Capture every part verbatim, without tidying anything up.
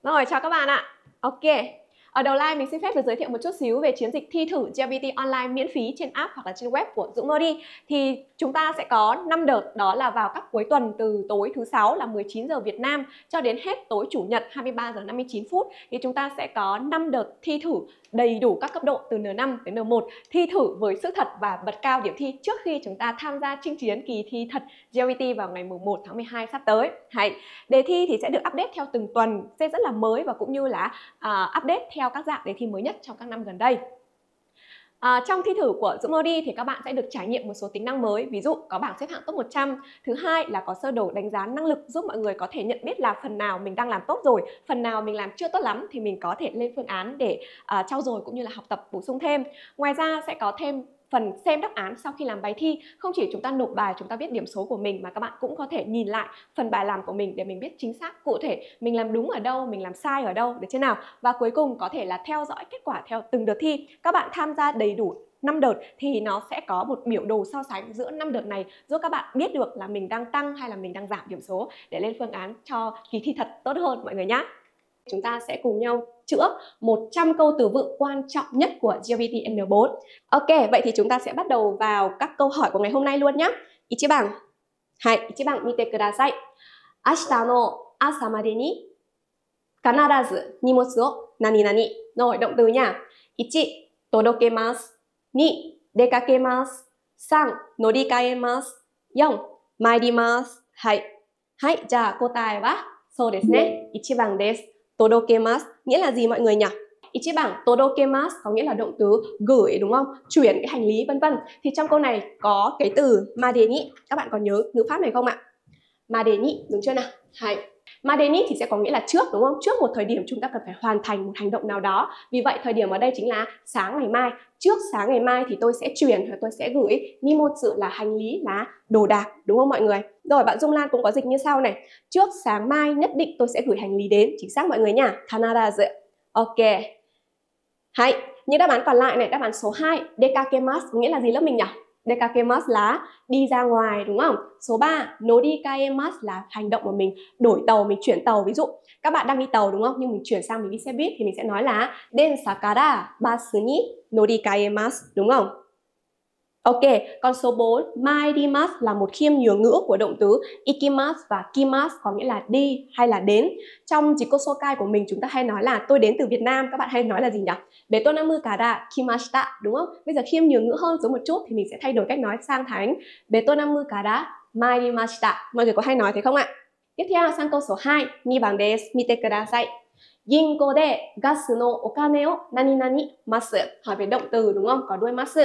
Rồi, chào các bạn ạ. Ok, ở đầu live mình xin phép được giới thiệu một chút xíu về chiến dịch thi thử giê lờ pê tê online miễn phí trên app hoặc là trên web của Dũng Modi. Thì chúng ta sẽ có năm đợt, đó là vào các cuối tuần từ tối thứ sáu là mười chín giờ Việt Nam cho đến hết tối chủ nhật hai mươi ba giờ năm mươi chín phút. Thì chúng ta sẽ có năm đợt thi thử đầy đủ các cấp độ từ N năm đến N một, thi thử với sự thật và bật cao điểm thi trước khi chúng ta tham gia chinh chiến kỳ thi thật giê lờ pê tê vào ngày mùng một tháng mười hai sắp tới. Hay. Đề thi thì sẽ được update theo từng tuần, sẽ rất là mới và cũng như là uh, update theo các dạng đề thi mới nhất trong các năm gần đây. À, trong thi thử của Dũng Modi thì các bạn sẽ được trải nghiệm một số tính năng mới, ví dụ có bảng xếp hạng top một trăm. Thứ hai là có sơ đồ đánh giá năng lực giúp mọi người có thể nhận biết là phần nào mình đang làm tốt rồi, phần nào mình làm chưa tốt lắm thì mình có thể lên phương án để uh, trau dồi cũng như là học tập bổ sung thêm. Ngoài ra sẽ có thêm phần xem đáp án sau khi làm bài thi. Không chỉ chúng ta nộp bài, chúng ta biết điểm số của mình mà các bạn cũng có thể nhìn lại phần bài làm của mình để mình biết chính xác cụ thể mình làm đúng ở đâu, mình làm sai ở đâu, được chưa nào? Và cuối cùng có thể là theo dõi kết quả theo từng đợt thi. Các bạn tham gia đầy đủ năm đợt thì nó sẽ có một biểu đồ so sánh giữa năm đợt này giúp các bạn biết được là mình đang tăng hay là mình đang giảm điểm số để lên phương án cho kỳ thi thật tốt hơn mọi người nhé. Chúng ta sẽ cùng nhau chữa một trăm câu từ vựng quan trọng nhất của giê lờ pê tê N bốn. Ok, vậy thì chúng ta sẽ bắt đầu vào các câu hỏi của ngày hôm nay luôn nhé. Ichiban. Hai, ichiban mite kudasai. Ashita no asa made ni kanarazu nimotsu o nani nani. Rồi, động từ nha. Ichi, todokemasu. Ni, dekakemasu. San, norikaemasu. Yon, mairimasu. Hai. Hai, ja kotae wa sou desu ne. Ichiban desu. Todokemasu nghĩa là gì mọi người nhỉ? Ichiban todokemasu có nghĩa là động từ gửi đúng không? Chuyển cái hành lý vân vân. Thì trong câu này có cái từ madeni. Các bạn còn nhớ ngữ pháp này không ạ? Madeni đúng chưa nào? Hay. Madeni thì sẽ có nghĩa là trước đúng không? Trước một thời điểm chúng ta cần phải hoàn thành một hành động nào đó. Vì vậy thời điểm ở đây chính là sáng ngày mai. Trước sáng ngày mai thì tôi sẽ chuyển hoặc tôi sẽ gửi. Nimotsu là hành lý, là đồ đạc đúng không mọi người? Rồi bạn Dung Lan cũng có dịch như sau này. Trước sáng mai nhất định tôi sẽ gửi hành lý đến. Chính xác mọi người nha. Kanarazu. Ok. Hay. Những đáp án còn lại này, đáp án số hai, dekakemasu nghĩa là gì lớp mình nhỉ? Dekakemasu là đi ra ngoài đúng không? Số ba, norikaemasu là hành động của mình đổi tàu, mình chuyển tàu. Ví dụ các bạn đang đi tàu đúng không? Nhưng mình chuyển sang mình đi xe buýt thì mình sẽ nói là densa kara basu ni norikaemasu đúng không? Ok, còn số bốn, mairimasu là một khiêm nhường ngữ của động từ ikimasu và kimasu có nghĩa là đi hay là đến. Trong Jikosokai của mình chúng ta hay nói là tôi đến từ Việt Nam, các bạn hay nói là gì nhỉ? Betonamu kara kimashita đúng không? Bây giờ khiêm nhường ngữ hơn giống một chút thì mình sẽ thay đổi cách nói sang thành Betonamu kara mairimashita. Mọi người có hay nói thế không ạ? Tiếp theo sang câu số hai, ni ban desu, mite kudasai. Ginko de gasu no okane o nani nani masu. Hỏi về động từ đúng không? Có đuôi masu.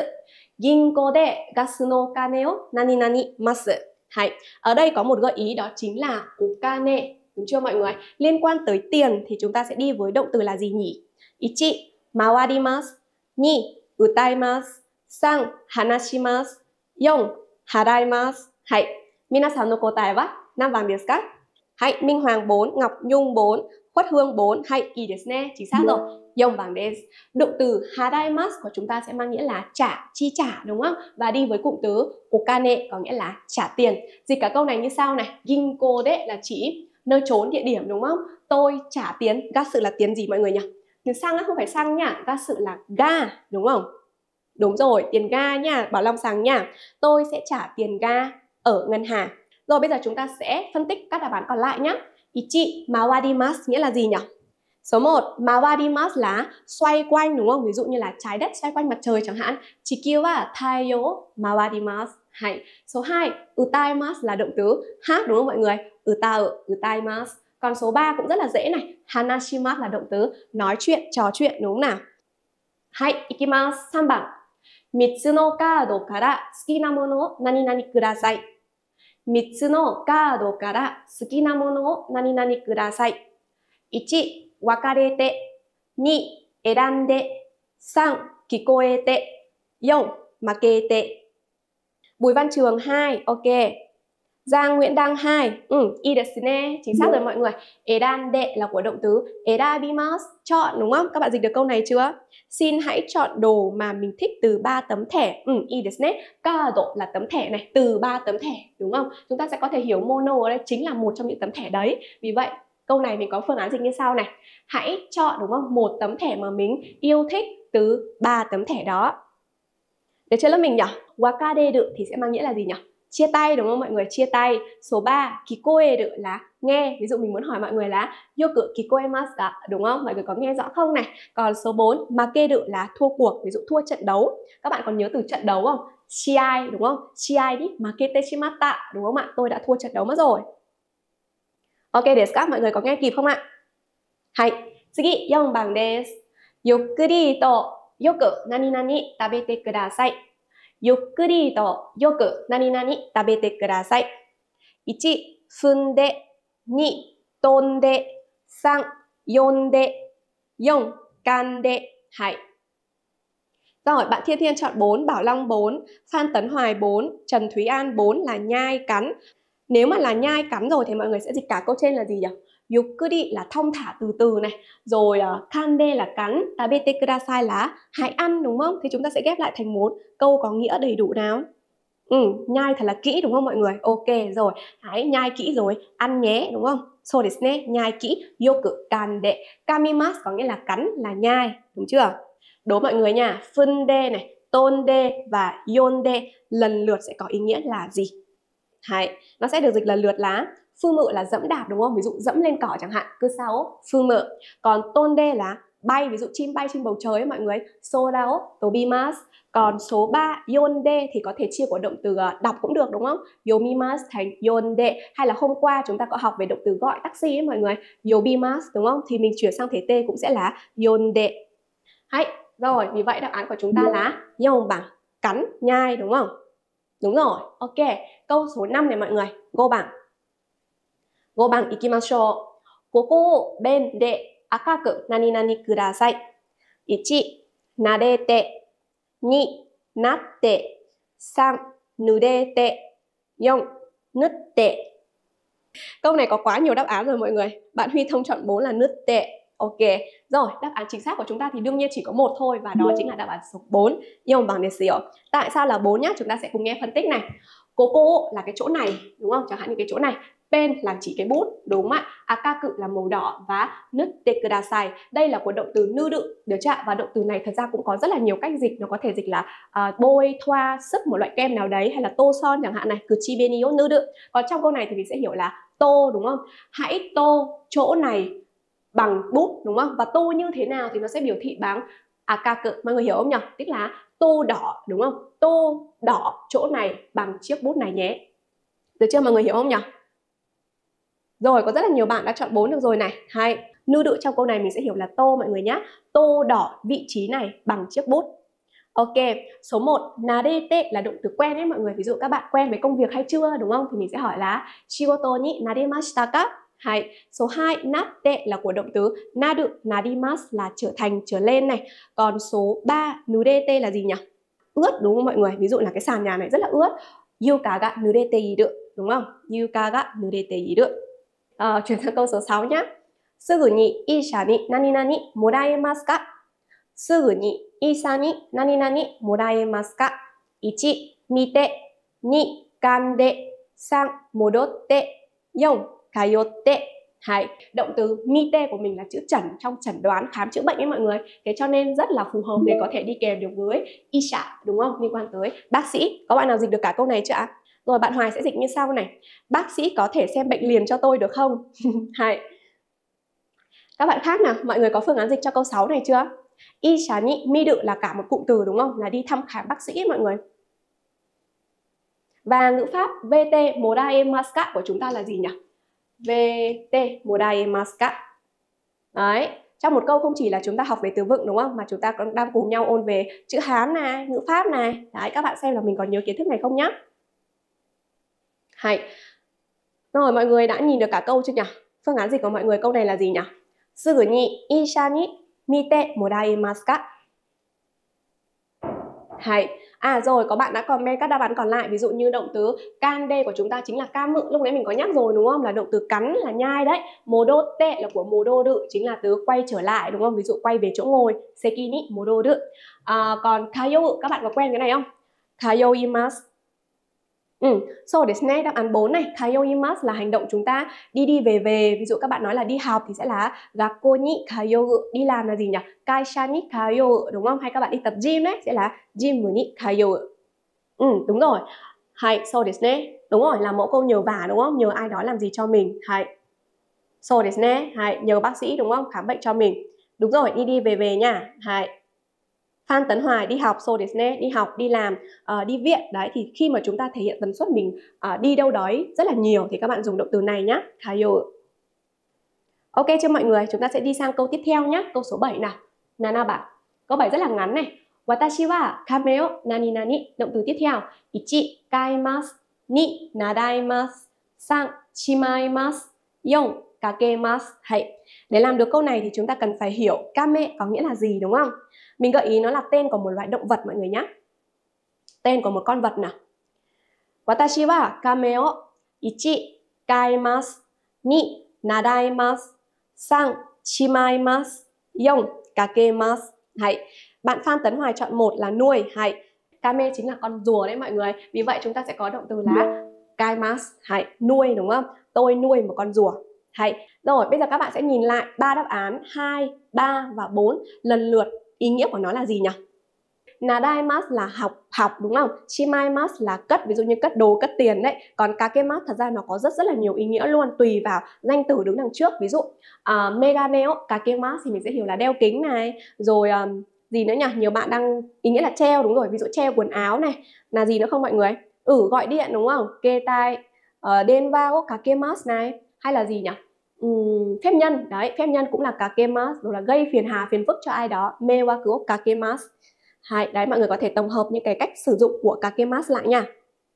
Ginko de gasu no okane o nani nani masu. Hay. Ở đây có một gợi ý đó chính là okane. Đúng chưa mọi người? Liên quan tới tiền thì chúng ta sẽ đi với động từ là gì nhỉ? Ichi, mawarimasu. Ni, utaimasu. San, hanashimasu. Yon, haraimasu. Hay. Minasan no kotae wa nan ban desu ka? Hay. Minh Hoàng bốn, Ngọc Nhung bốn, Khuất Hương bốn. Hay. I desu ne. Chính xác rồi. Yon bằng desu. Động từ haraimasu của chúng ta sẽ mang nghĩa là trả, chi trả đúng không? Và đi với cụm từ okane có nghĩa là trả tiền. Dịch cả câu này như sau này. Ginko de là chỉ nơi trốn địa điểm đúng không? Tôi trả tiền. Gasu là tiền gì mọi người nhỉ? Tiền xăng á, không phải xăng nha. Gasu là ga đúng không? Đúng rồi, tiền ga nha. Bảo Long Sàng nha. Tôi sẽ trả tiền ga ở ngân hàng. Rồi bây giờ chúng ta sẽ phân tích các đáp án còn lại nhé. Ichi, mawarimasu nghĩa là gì nhỉ? Số một, mawarimasu là xoay quanh đúng không? Ví dụ như là trái đất xoay quanh mặt trời chẳng hạn. Chikiu wa taiyo mawarimasu. Hay. Số hai, utaimasu là động từ hát đúng không mọi người? Utau, utaimasu. Còn số ba cũng rất là dễ này. Hanashimasu là động từ nói chuyện, trò chuyện đúng không nào? Hay, ikimasu. Sam bảng. Mitsu no kaado kara suki na mono o nani nani kudasai. Mitsu no kaado kara suki na mono o nani nani kudasai. Ichi, wakarete. Ni, erande. San, kikoete. Yon, makete. Bùi Văn Trường hai, ok. Giang Nguyễn Đăng hai, ừ, i desu ne, chính xác rồi mọi người. Erande là của động từ erabimasu, chọn đúng không? Các bạn dịch được câu này chưa? Xin hãy chọn đồ mà mình thích từ ba tấm thẻ. Ừ, i desu ne. Kaado là tấm thẻ này, từ ba tấm thẻ đúng không? Chúng ta sẽ có thể hiểu mono ở đây chính là một trong những tấm thẻ đấy. Vì vậy Câu này mình có phương án dịch như sau này. Hãy chọn, đúng không, một tấm thẻ mà mình yêu thích từ ba tấm thẻ đó. Được chưa lớp mình nhỉ? Wakareru thì sẽ mang nghĩa là gì nhỉ? Chia tay, đúng không mọi người? Chia tay. Số ba, kikoeru là nghe. Ví dụ mình muốn hỏi mọi người là yoku kikoemasu ka, đúng không? Mọi người có nghe rõ không này? Còn số bốn, makeru là thua cuộc, ví dụ thua trận đấu. Các bạn còn nhớ từ trận đấu không? Shiai, đúng không? Shiai đi makete shimatta, đúng không ạ? Tôi đã thua trận đấu mất rồi. Ok, desu ka? Mọi người có nghe kịp không ạ? Hai, tsugi, bốn番です。ゆっくりとよく何々食べてください。ゆっくりとよく何々食べてください。いち、踏んで、に、飛んで、さん、呼んで、よん、噛んで、はい。Rồi, bạn Thiên Thiên chọn bốn, Bảo Long bốn, Phan Tấn Hoài bốn, Trần Thúy An bốn là nhai cắn. Nếu mà là nhai cắn rồi thì mọi người sẽ dịch cả câu trên là gì nhỉ? Yukuri là thong thả từ từ này, rồi uh, kande là cắn, tabete kudasai là hãy ăn, đúng không? Thì chúng ta sẽ ghép lại thành một câu có nghĩa đầy đủ nào. Ừ, nhai thật là kỹ, đúng không mọi người? Ok rồi, hãy nhai kỹ rồi, ăn nhé, đúng không? So desu ne, nhai kỹ, yoku kande, kamimasu có nghĩa là cắn, là nhai, đúng chưa? Đố mọi người nha, funde này, tonde và yonde lần lượt sẽ có ý nghĩa là gì? Hay, nó sẽ được dịch lần lượt là phương mự là dẫm đạp, đúng không? Ví dụ dẫm lên cỏ chẳng hạn, cứ sáu phương mự. Còn tonde là bay, ví dụ chim bay trên bầu trời ấy, mọi người. Sorao tobimasu. Còn số ba yonde thì có thể chia của động từ đọc cũng được, đúng không? Yomimasu thành yonde. Hay là hôm qua chúng ta có học về động từ gọi taxi ấy mọi người, yobimasu, đúng không? Thì mình chuyển sang thể t cũng sẽ là yonde. Hay, rồi, vì vậy đáp án của chúng ta là yong bằng cắn, nhai, đúng không? Đúng rồi, ok. Câu số năm này mọi người, go bằng. Go bằng ikimashou. Koko o ben de akaku nani nani kudasai. Ichi, narete. Ni, natte. San, nurete. Yon, nutte. Câu này có quá nhiều đáp án rồi mọi người. Bạn Huy Thông chọn bốn là nutte. Ok, rồi đáp án chính xác của chúng ta thì đương nhiên chỉ có một thôi, và đó chính là đáp án số bốn. Yon bằng desu yo. Tại sao là bốn nhá? Chúng ta sẽ cùng nghe phân tích này. Koko là cái chỗ này, đúng không? Chẳng hạn như cái chỗ này. Pen là chỉ cái bút, đúng không ạ? Akaku là màu đỏ và nutte kudasai. Đây là của động từ nư đự, được chưa? Và động từ này thật ra cũng có rất là nhiều cách dịch. Nó có thể dịch là uh, bôi, thoa, sức một loại kem nào đấy, hay là tô son chẳng hạn này, kuchi beni o nư đự. Còn trong câu này thì mình sẽ hiểu là tô, đúng không? Hãy tô chỗ này bằng bút, đúng không? Và tô như thế nào thì nó sẽ biểu thị bằng akaku. Mọi người hiểu không nhỉ? Tức là tô đỏ, đúng không? Tô đỏ chỗ này bằng chiếc bút này nhé. Được chưa, mọi người hiểu không nhỉ? Rồi, có rất là nhiều bạn đã chọn bốn được rồi này. Hay, nư đự trong câu này mình sẽ hiểu là tô mọi người nhé. Tô đỏ vị trí này bằng chiếc bút. Ok, số một, narete là động từ quen ấy mọi người. Ví dụ các bạn quen với công việc hay chưa, đúng không? Thì mình sẽ hỏi là shigoto ni naremashita ka? Hay. Số hai, natte là của động từ nadu, narimasu là trở thành, trở lên này. Còn số ba, nurete là gì nhỉ? Ướt, đúng không mọi người? Ví dụ là cái sàn nhà này rất là ướt. Yuka ga nurete iru, đúng không? Yuka ga nurete iru. À, chuyển sang câu số sáu nhé. Sugu ni isha ni nani nani moraemasu ka? Sugu ni isha ni nani nani moraemasu ka? Ichi, mite. Ni, kande. San, modotte. Yon, kayotte. Hai, động từ mite của mình là chữ chẩn trong chẩn đoán khám chữa bệnh ấy mọi người. Thế cho nên rất là phù hợp để có thể đi kèm được với isha, đúng không? Liên quan tới bác sĩ. Có bạn nào dịch được cả câu này chưa ạ? Rồi bạn Hoài sẽ dịch như sau này. Bác sĩ có thể xem bệnh liền cho tôi được không? Hai. Các bạn khác nào, mọi người có phương án dịch cho câu sáu này chưa? Isha ni miru là cả một cụm từ, đúng không? Là đi thăm khám bác sĩ ấy, mọi người. Và ngữ pháp vê tê moraemasu ka của chúng ta là gì nhỉ? vê tê moraemasu ka. Đấy, trong một câu không chỉ là chúng ta học về từ vựng, đúng không? Mà chúng ta còn đang cùng nhau ôn về chữ Hán này, ngữ pháp này. Đấy, các bạn xem là mình còn nhớ kiến thức này không nhá. Hay. Rồi, mọi người đã nhìn được cả câu chưa nhỉ? Phương án dịch của mọi người câu này là gì nhỉ? Sugu ni isha ni mite moraemasu ka? Hay. À rồi, có bạn đã comment các đáp án còn lại. Ví dụ như động từ kande của chúng ta chính là cam mự. Lúc nãy mình có nhắc rồi, đúng không? Là động từ cắn, là nhai đấy. Modotte là của modoru, chính là từ quay trở lại, đúng không? Ví dụ quay về chỗ ngồi. Seki ni modoru. À, còn kayo, các bạn có quen cái này không? Kayoimasu. Ừ, so desu ne, đáp án bốn này, kayoimasu là hành động chúng ta đi đi về về. Ví dụ các bạn nói là đi học thì sẽ là gakko ni kayoru, đi làm là gì nhỉ? Kaisha ni kayoru, đúng không? Hay các bạn đi tập gym đấy sẽ là jimu ni kayoru. Ừ, đúng rồi. Hay, so desu ne. Đúng rồi, là mẫu câu nhờ vả đúng không? Nhờ ai đó làm gì cho mình. Hay. So desu ne, hay, nhờ bác sĩ đúng không? Khám bệnh cho mình. Đúng rồi, đi đi về về nha. Hay. Phan Tấn Hoài đi học, so desu ne, đi học, đi làm, uh, đi viện. Đấy, thì khi mà chúng ta thể hiện tần suất mình uh, đi đâu đó rất là nhiều thì các bạn dùng động từ này nhé. Kayo. Ok chưa mọi người? Chúng ta sẽ đi sang câu tiếp theo nhé. Câu số bảy nào. Nana bạn. Câu bảy rất là ngắn này. Watashi wa kame o nani nani. Động từ tiếp theo. Ichi kaimasu, ni nadaimasu, san chimaimasu, yon kakemasu. Hay. Để làm được câu này thì chúng ta cần phải hiểu kame có nghĩa là gì đúng không? Mình gợi ý nó là tên của một loại động vật mọi người nhé. Tên của một con vật nào. Watashi wa kame o ichi kaimasu, ni nadaimasu, san chimaimasu, yon kakemasu. Hay. Bạn Phan Tấn Hoài chọn một là nuôi. Hay. Kame chính là con rùa đấy mọi người. Vì vậy chúng ta sẽ có động từ là kaimasu. Hay. Nuôi đúng không? Tôi nuôi một con rùa. Hay. Rồi bây giờ các bạn sẽ nhìn lại ba đáp án hai, ba và bốn lần lượt. Ý nghĩa của nó là gì nhỉ? Nadaimasu là học, học đúng không? Chimaimasu là cất, ví dụ như cất đồ, cất tiền đấy. Còn kakemasu thật ra nó có rất rất là nhiều ý nghĩa luôn, tùy vào danh từ đứng đằng trước. Ví dụ uh, meganeo, kakemasu thì mình sẽ hiểu là đeo kính này. Rồi um, gì nữa nhỉ? Nhiều bạn đang ý nghĩa là treo, đúng rồi. Ví dụ treo quần áo này. Là gì nữa không mọi người? Ừ, gọi điện đúng không? Ketai, uh, denwa o kakemasu này. Hay là gì nhỉ? Uhm, phép nhân, đấy, phép nhân cũng là kakemasu, rồi là gây phiền hà, phiền phức cho ai đó, mewaku o kakemasu. Hay, đấy, mọi người có thể tổng hợp những cái cách sử dụng của kakemasu lại nha.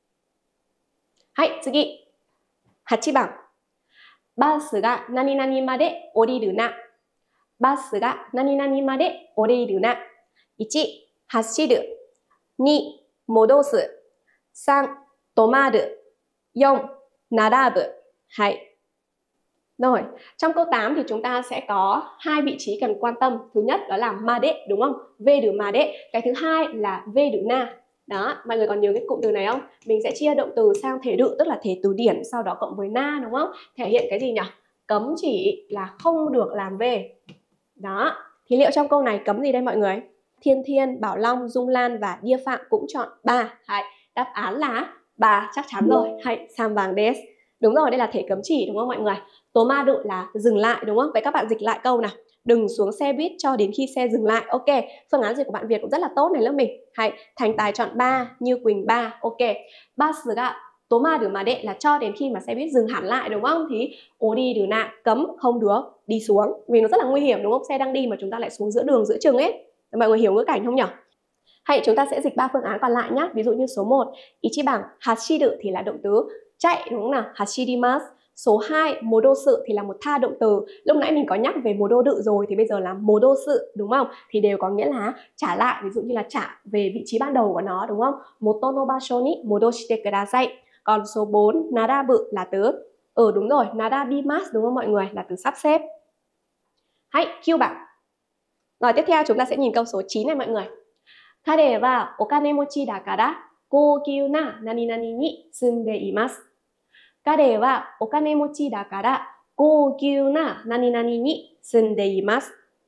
Hay, tsugi. Hachi ban. Basu ga nani nani made oriru na. Basu ga nani nani made oriru na. Ichi, hashiru. Ni, modosu. San, tomaru. Yon, narabu. Hay. Rồi, trong câu tám thì chúng ta sẽ có hai vị trí cần quan tâm. Thứ nhất đó là made, đúng không? Về được made. Cái thứ hai là về được na. Đó, mọi người còn nhớ cái cụm từ này không? Mình sẽ chia động từ sang thể đự, tức là thể từ điển, sau đó cộng với na, đúng không? Thể hiện cái gì nhỉ? Cấm chỉ là không được làm về. Đó, thì liệu trong câu này cấm gì đây mọi người? Thiên Thiên, Bảo Long, Dung Lan và Đia Phạm cũng chọn ba. Hay, đáp án là ba, chắc chắn rồi. Hay, sam vàng des. Đúng rồi, đây là thể cấm chỉ đúng không mọi người? Tomaru là dừng lại đúng không? Vậy các bạn dịch lại câu nào. Đừng xuống xe buýt cho đến khi xe dừng lại. Ok, phương án dịch của bạn Việt cũng rất là tốt này lớp mình. Hay, Thành Tài chọn ba, Như Quỳnh ba. Ok, basu ga tomaru made là cho đến khi mà xe buýt dừng hẳn lại đúng không? Thì oriru na cấm, không được đi xuống. Vì nó rất là nguy hiểm đúng không? Xe đang đi mà chúng ta lại xuống giữa đường, giữa chừng ấy. Mọi người hiểu ngữ cảnh không nhỉ? Hay, chúng ta sẽ dịch ba phương án còn lại nhé. Ví dụ như số một, ichiban hashiru thì là động từ chạy đúng không nào? Hashirimasu. Số hai, modosu thì là một tha động từ. Lúc nãy mình có nhắc về modoru rồi thì bây giờ là modosu đúng không? Thì đều có nghĩa là trả lại, ví dụ như là trả về vị trí ban đầu của nó đúng không? Moto no basho ni modoshite kudasai. Còn số bốn, narabu là từ ừ đúng rồi, narabimasu đúng không mọi người? Là từ sắp xếp. Hay, Q bạn. Rồi tiếp theo chúng ta sẽ nhìn câu số chín này mọi người. Kare wa okanemochi dakara gougyu na nani nani ni tsunde imasu. Kare wa okanemochi dakara gougyu na nani nani ni tsunde imasu.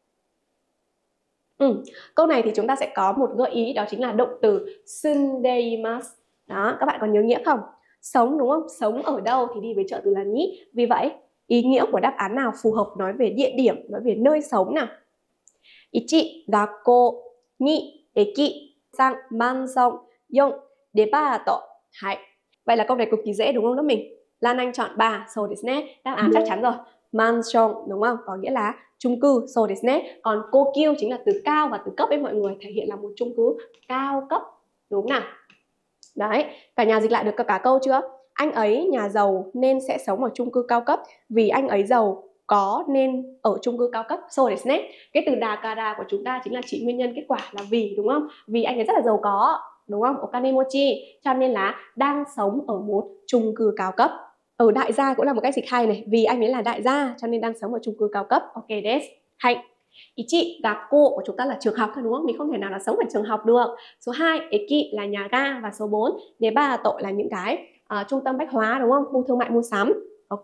Ừ, câu này thì chúng ta sẽ có một gợi ý, đó chính là động từ tsunde imasu. Đó, các bạn còn nhớ nghĩa không? Sống đúng không? Sống ở đâu thì đi với trợ từ là ni. Vì vậy, ý nghĩa của đáp án nào phù hợp nói về địa điểm, nói về nơi sống nào? Ichi, gakko, ni, eki, san, mansion, yon, depato. Hay. Vậy là câu này cực kỳ dễ đúng không lớp mình? Lan Anh chọn ba, so desu ne. Đáp án chắc chắn rồi. Mansion đúng không? Có nghĩa là chung cư, so desu ne. Còn kokyu chính là từ cao và từ cấp ấy mọi người, thể hiện là một chung cư cao cấp. Đúng không nào? Đấy, cả nhà dịch lại được cả câu chưa? Anh ấy nhà giàu nên sẽ sống ở chung cư cao cấp vì anh ấy giàu có nên ở chung cư cao cấp. So desu ne. Cái từ dakara của chúng ta chính là chỉ nguyên nhân kết quả là vì đúng không? Vì anh ấy rất là giàu có, đúng không? Okanemochi, cho nên là đang sống ở một chung cư cao cấp. Ở đại gia cũng là một cách dịch hay này, vì anh ấy là đại gia cho nên đang sống ở chung cư cao cấp. Ok desu. Hay. Ichi, gakko của chúng ta là trường học thôi đúng không? Mình không thể nào là sống ở trường học được. Số hai, eki là nhà ga. Và số bốn, debato là những cái uh, trung tâm bách hóa đúng không? Khu thương mại mua sắm. Ok.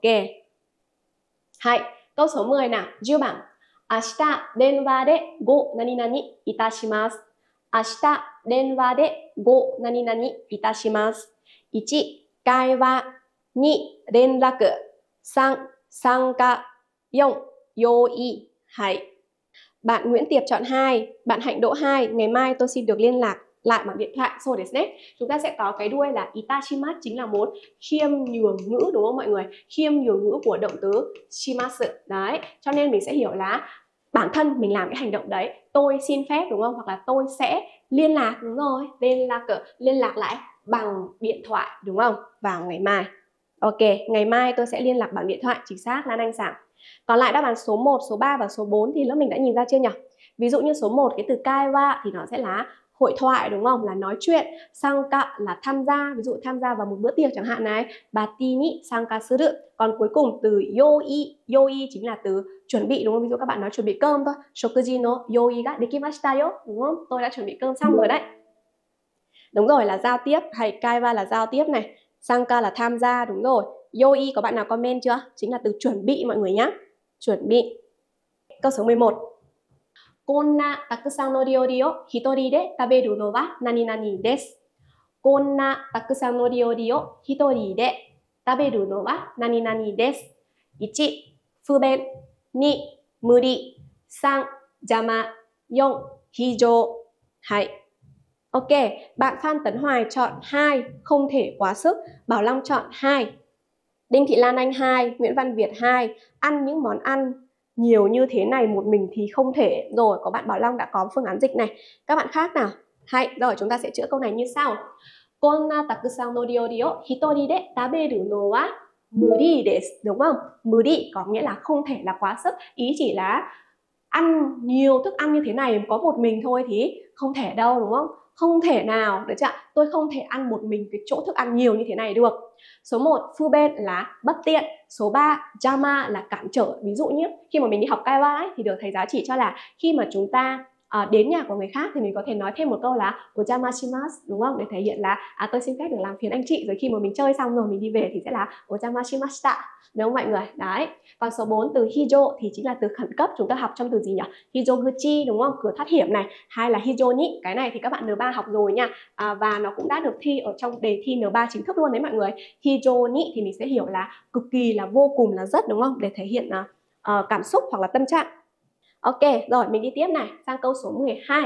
Hai, câu số mười nào. mười番. Ashita denwa de go nani nani itashimasu. Ashita denwa de go nani nani itashimasu. Ichi, kaiwa. Ni, renraku. San, sanka. Yon, yoi. Hai. Bạn Nguyễn Tiệp chọn hai. Bạn Hạnh Đỗ hai. Ngày mai tôi xin được liên lạc lại bằng điện thoại. So desu ne. Chúng ta sẽ có cái đuôi là itashimasu, chính là một khiêm nhường ngữ đúng không mọi người? Khiêm nhường ngữ của động từ shimasu. Đấy, cho nên mình sẽ hiểu là bản thân mình làm cái hành động đấy, tôi xin phép đúng không? Hoặc là tôi sẽ liên lạc, đúng rồi, liên lạc liên lạc lại bằng điện thoại đúng không? Vào ngày mai. Ok, ngày mai tôi sẽ liên lạc bằng điện thoại, chính xác Lan Anh Sảng. Còn lại đáp án số một, số ba và số bốn thì lớp mình đã nhìn ra chưa nhỉ? Ví dụ như số một, cái từ kaiwa thì nó sẽ là hội thoại đúng không? Là nói chuyện. Sanka là tham gia, ví dụ tham gia vào một bữa tiệc chẳng hạn này. Bati ni sanka suru. Còn cuối cùng từ yoi, yoi chính là từ chuẩn bị đúng không? Ví dụ các bạn nói chuẩn bị cơm thôi. Shokuji no yoi ga dekimashita yo, đúng không? Tôi đã chuẩn bị cơm xong rồi đấy. Đúng rồi, là giao tiếp, hay kaiwa là giao tiếp này. Sanka là tham gia, đúng rồi. Yoi có bạn nào comment chưa? Chính là từ chuẩn bị mọi người nhé. Chuẩn bị. Câu số mười một. Konna takusan no ryori o hitori de taberu no wa nani nani desu. Konna takusan no ryori o hitori de taberu no wa nani nani desu. Ichi, fuben. Ni, muri. San, jama. Yon, hijou. Hai. Ok, bạn Phan Tấn Hoài chọn hai, không thể quá sức. Bảo Long chọn hai. Đinh Thị Lan Anh hai, Nguyễn Văn Việt hai. Ăn những món ăn nhiều như thế này một mình thì không thể. Rồi, có bạn Bảo Long đã có phương án dịch này. Các bạn khác nào? Hay, rồi chúng ta sẽ chữa câu này như sau. Konna takusan no ryori o hitori de taberu no wa muri desu, đúng không? Muri có nghĩa là không thể là quá sức. Ý chỉ là ăn nhiều thức ăn như thế này có một mình thôi thì không thể đâu, đúng không? Không thể nào, được chưa? Tôi không thể ăn một mình cái chỗ thức ăn nhiều như thế này được. Số một, fuben là bất tiện. Số ba, jama là cản trở. Ví dụ như khi mà mình đi học kaiwa ấy, thì được thầy giáo chỉ cho là khi mà chúng ta à, đến nhà của người khác thì mình có thể nói thêm một câu là ojamashimashita, đúng không? Để thể hiện là à, tôi xin phép được làm phiền anh chị. Rồi khi mà mình chơi xong rồi mình đi về thì sẽ là ojamashimashita, đúng không mọi người? Đấy. Còn số bốn, từ hijo thì chính là từ khẩn cấp. Chúng ta học trong từ gì nhỉ? Hijoguchi, đúng không? Cửa thoát hiểm này. Hay là hijoni, cái này thì các bạn N ba học rồi nha. À, và nó cũng đã được thi ở trong đề thi N ba chính thức luôn đấy mọi người. Hijoni thì mình sẽ hiểu là cực kỳ, là vô cùng, là rất, đúng không? Để thể hiện uh, uh, cảm xúc hoặc là tâm trạng. Ok, rồi mình đi tiếp này, sang câu số mười hai.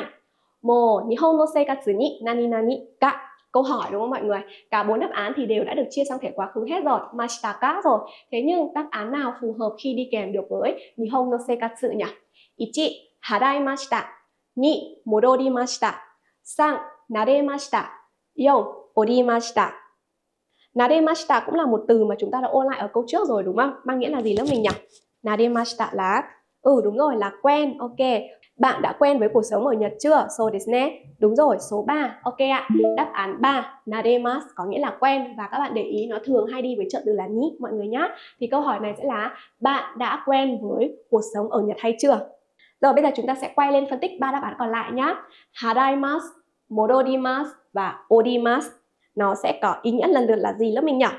Mo nihon no seikatsu ni nani nani ka. Câu hỏi đúng không mọi người? Cả bốn đáp án thì đều đã được chia sang thể quá khứ hết rồi, mashita ka rồi. Thế nhưng đáp án nào phù hợp khi đi kèm được với nihon no seikatsu nhỉ? Ichi, haraimashita. Ni, modorimashita. San, naremashita. Yon, orimashita. Naremashita cũng là một từ mà chúng ta đã ôn lại ở câu trước rồi đúng không? Mang nghĩa là gì lớp mình nhỉ? Naremashita là Ừ đúng rồi, là quen. Ok, bạn đã quen với cuộc sống ở Nhật chưa? So desu ne. Đúng rồi, số ba. Ok ạ, đáp án ba, naremasu có nghĩa là quen. Và các bạn để ý nó thường hay đi với trợ từ là ni mọi người nhá. Thì câu hỏi này sẽ là bạn đã quen với cuộc sống ở Nhật hay chưa? Rồi bây giờ chúng ta sẽ quay lên phân tích ba đáp án còn lại nhá. Haraimasu, modorimasu và odimasu. Nó sẽ có ý nghĩa lần lượt là gì lớp mình nhỉ?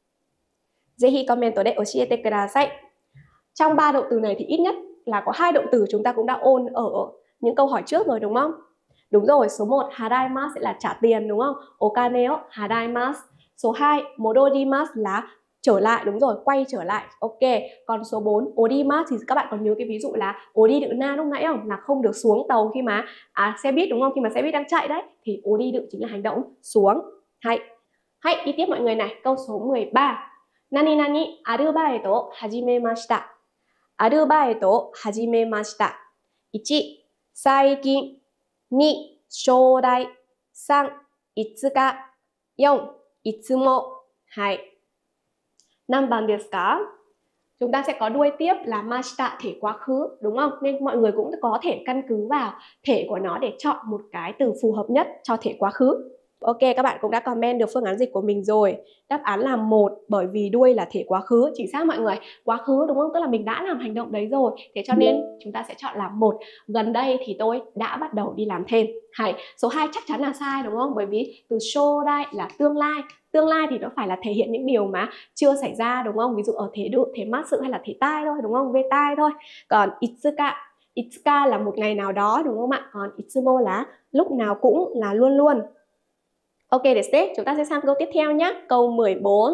Zehi comment de oshiete kudasai. Trong ba động từ này thì ít nhất là có hai động từ chúng ta cũng đã ôn ở những câu hỏi trước rồi đúng không? Đúng rồi, số một haraimasu sẽ là trả tiền đúng không? Okane o haraimasu. Số hai modorimasu là trở lại, đúng rồi, quay trở lại. Ok, còn số bốn odimasu thì các bạn còn nhớ cái ví dụ là odi đựng na lúc nãy không? Là không được xuống tàu khi mà à, xe buýt đúng không? Khi mà xe buýt đang chạy đấy thì odi đựng chính là hành động xuống. Hay. Hay, đi tiếp mọi người này, câu số mười ba. Nani nani arubaito hajimemashita. Arubaito hajimemashita. Ichi, saikin. Ni, shoudai. San, itsuka. Yon, itsumo. Hai. Năm番desu ka? Chúng ta sẽ có đuôi tiếp là mashita thể quá khứ đúng không? Nên mọi người cũng có thể căn cứ vào thể của nó để chọn một cái từ phù hợp nhất cho thể quá khứ. Ok, các bạn cũng đã comment được phương án dịch của mình rồi. Đáp án là một, bởi vì đuôi là thể quá khứ. Chính xác mọi người. Quá khứ đúng không? Tức là mình đã làm hành động đấy rồi. Thế cho nên chúng ta sẽ chọn là một. Gần đây thì tôi đã bắt đầu đi làm thêm. Hay. Số hai chắc chắn là sai đúng không? Bởi vì từ shodai là tương lai. Tương lai thì nó phải là thể hiện những điều mà chưa xảy ra đúng không? Ví dụ ở thể độ, thể mát sự hay là thể tai thôi đúng không? Về tai thôi. Còn itsuka, itsuka là một ngày nào đó đúng không ạ? Còn itsumo là lúc nào cũng, là luôn luôn. Ok, để xếp, chúng ta sẽ sang câu tiếp theo nhé. Câu mười bốn.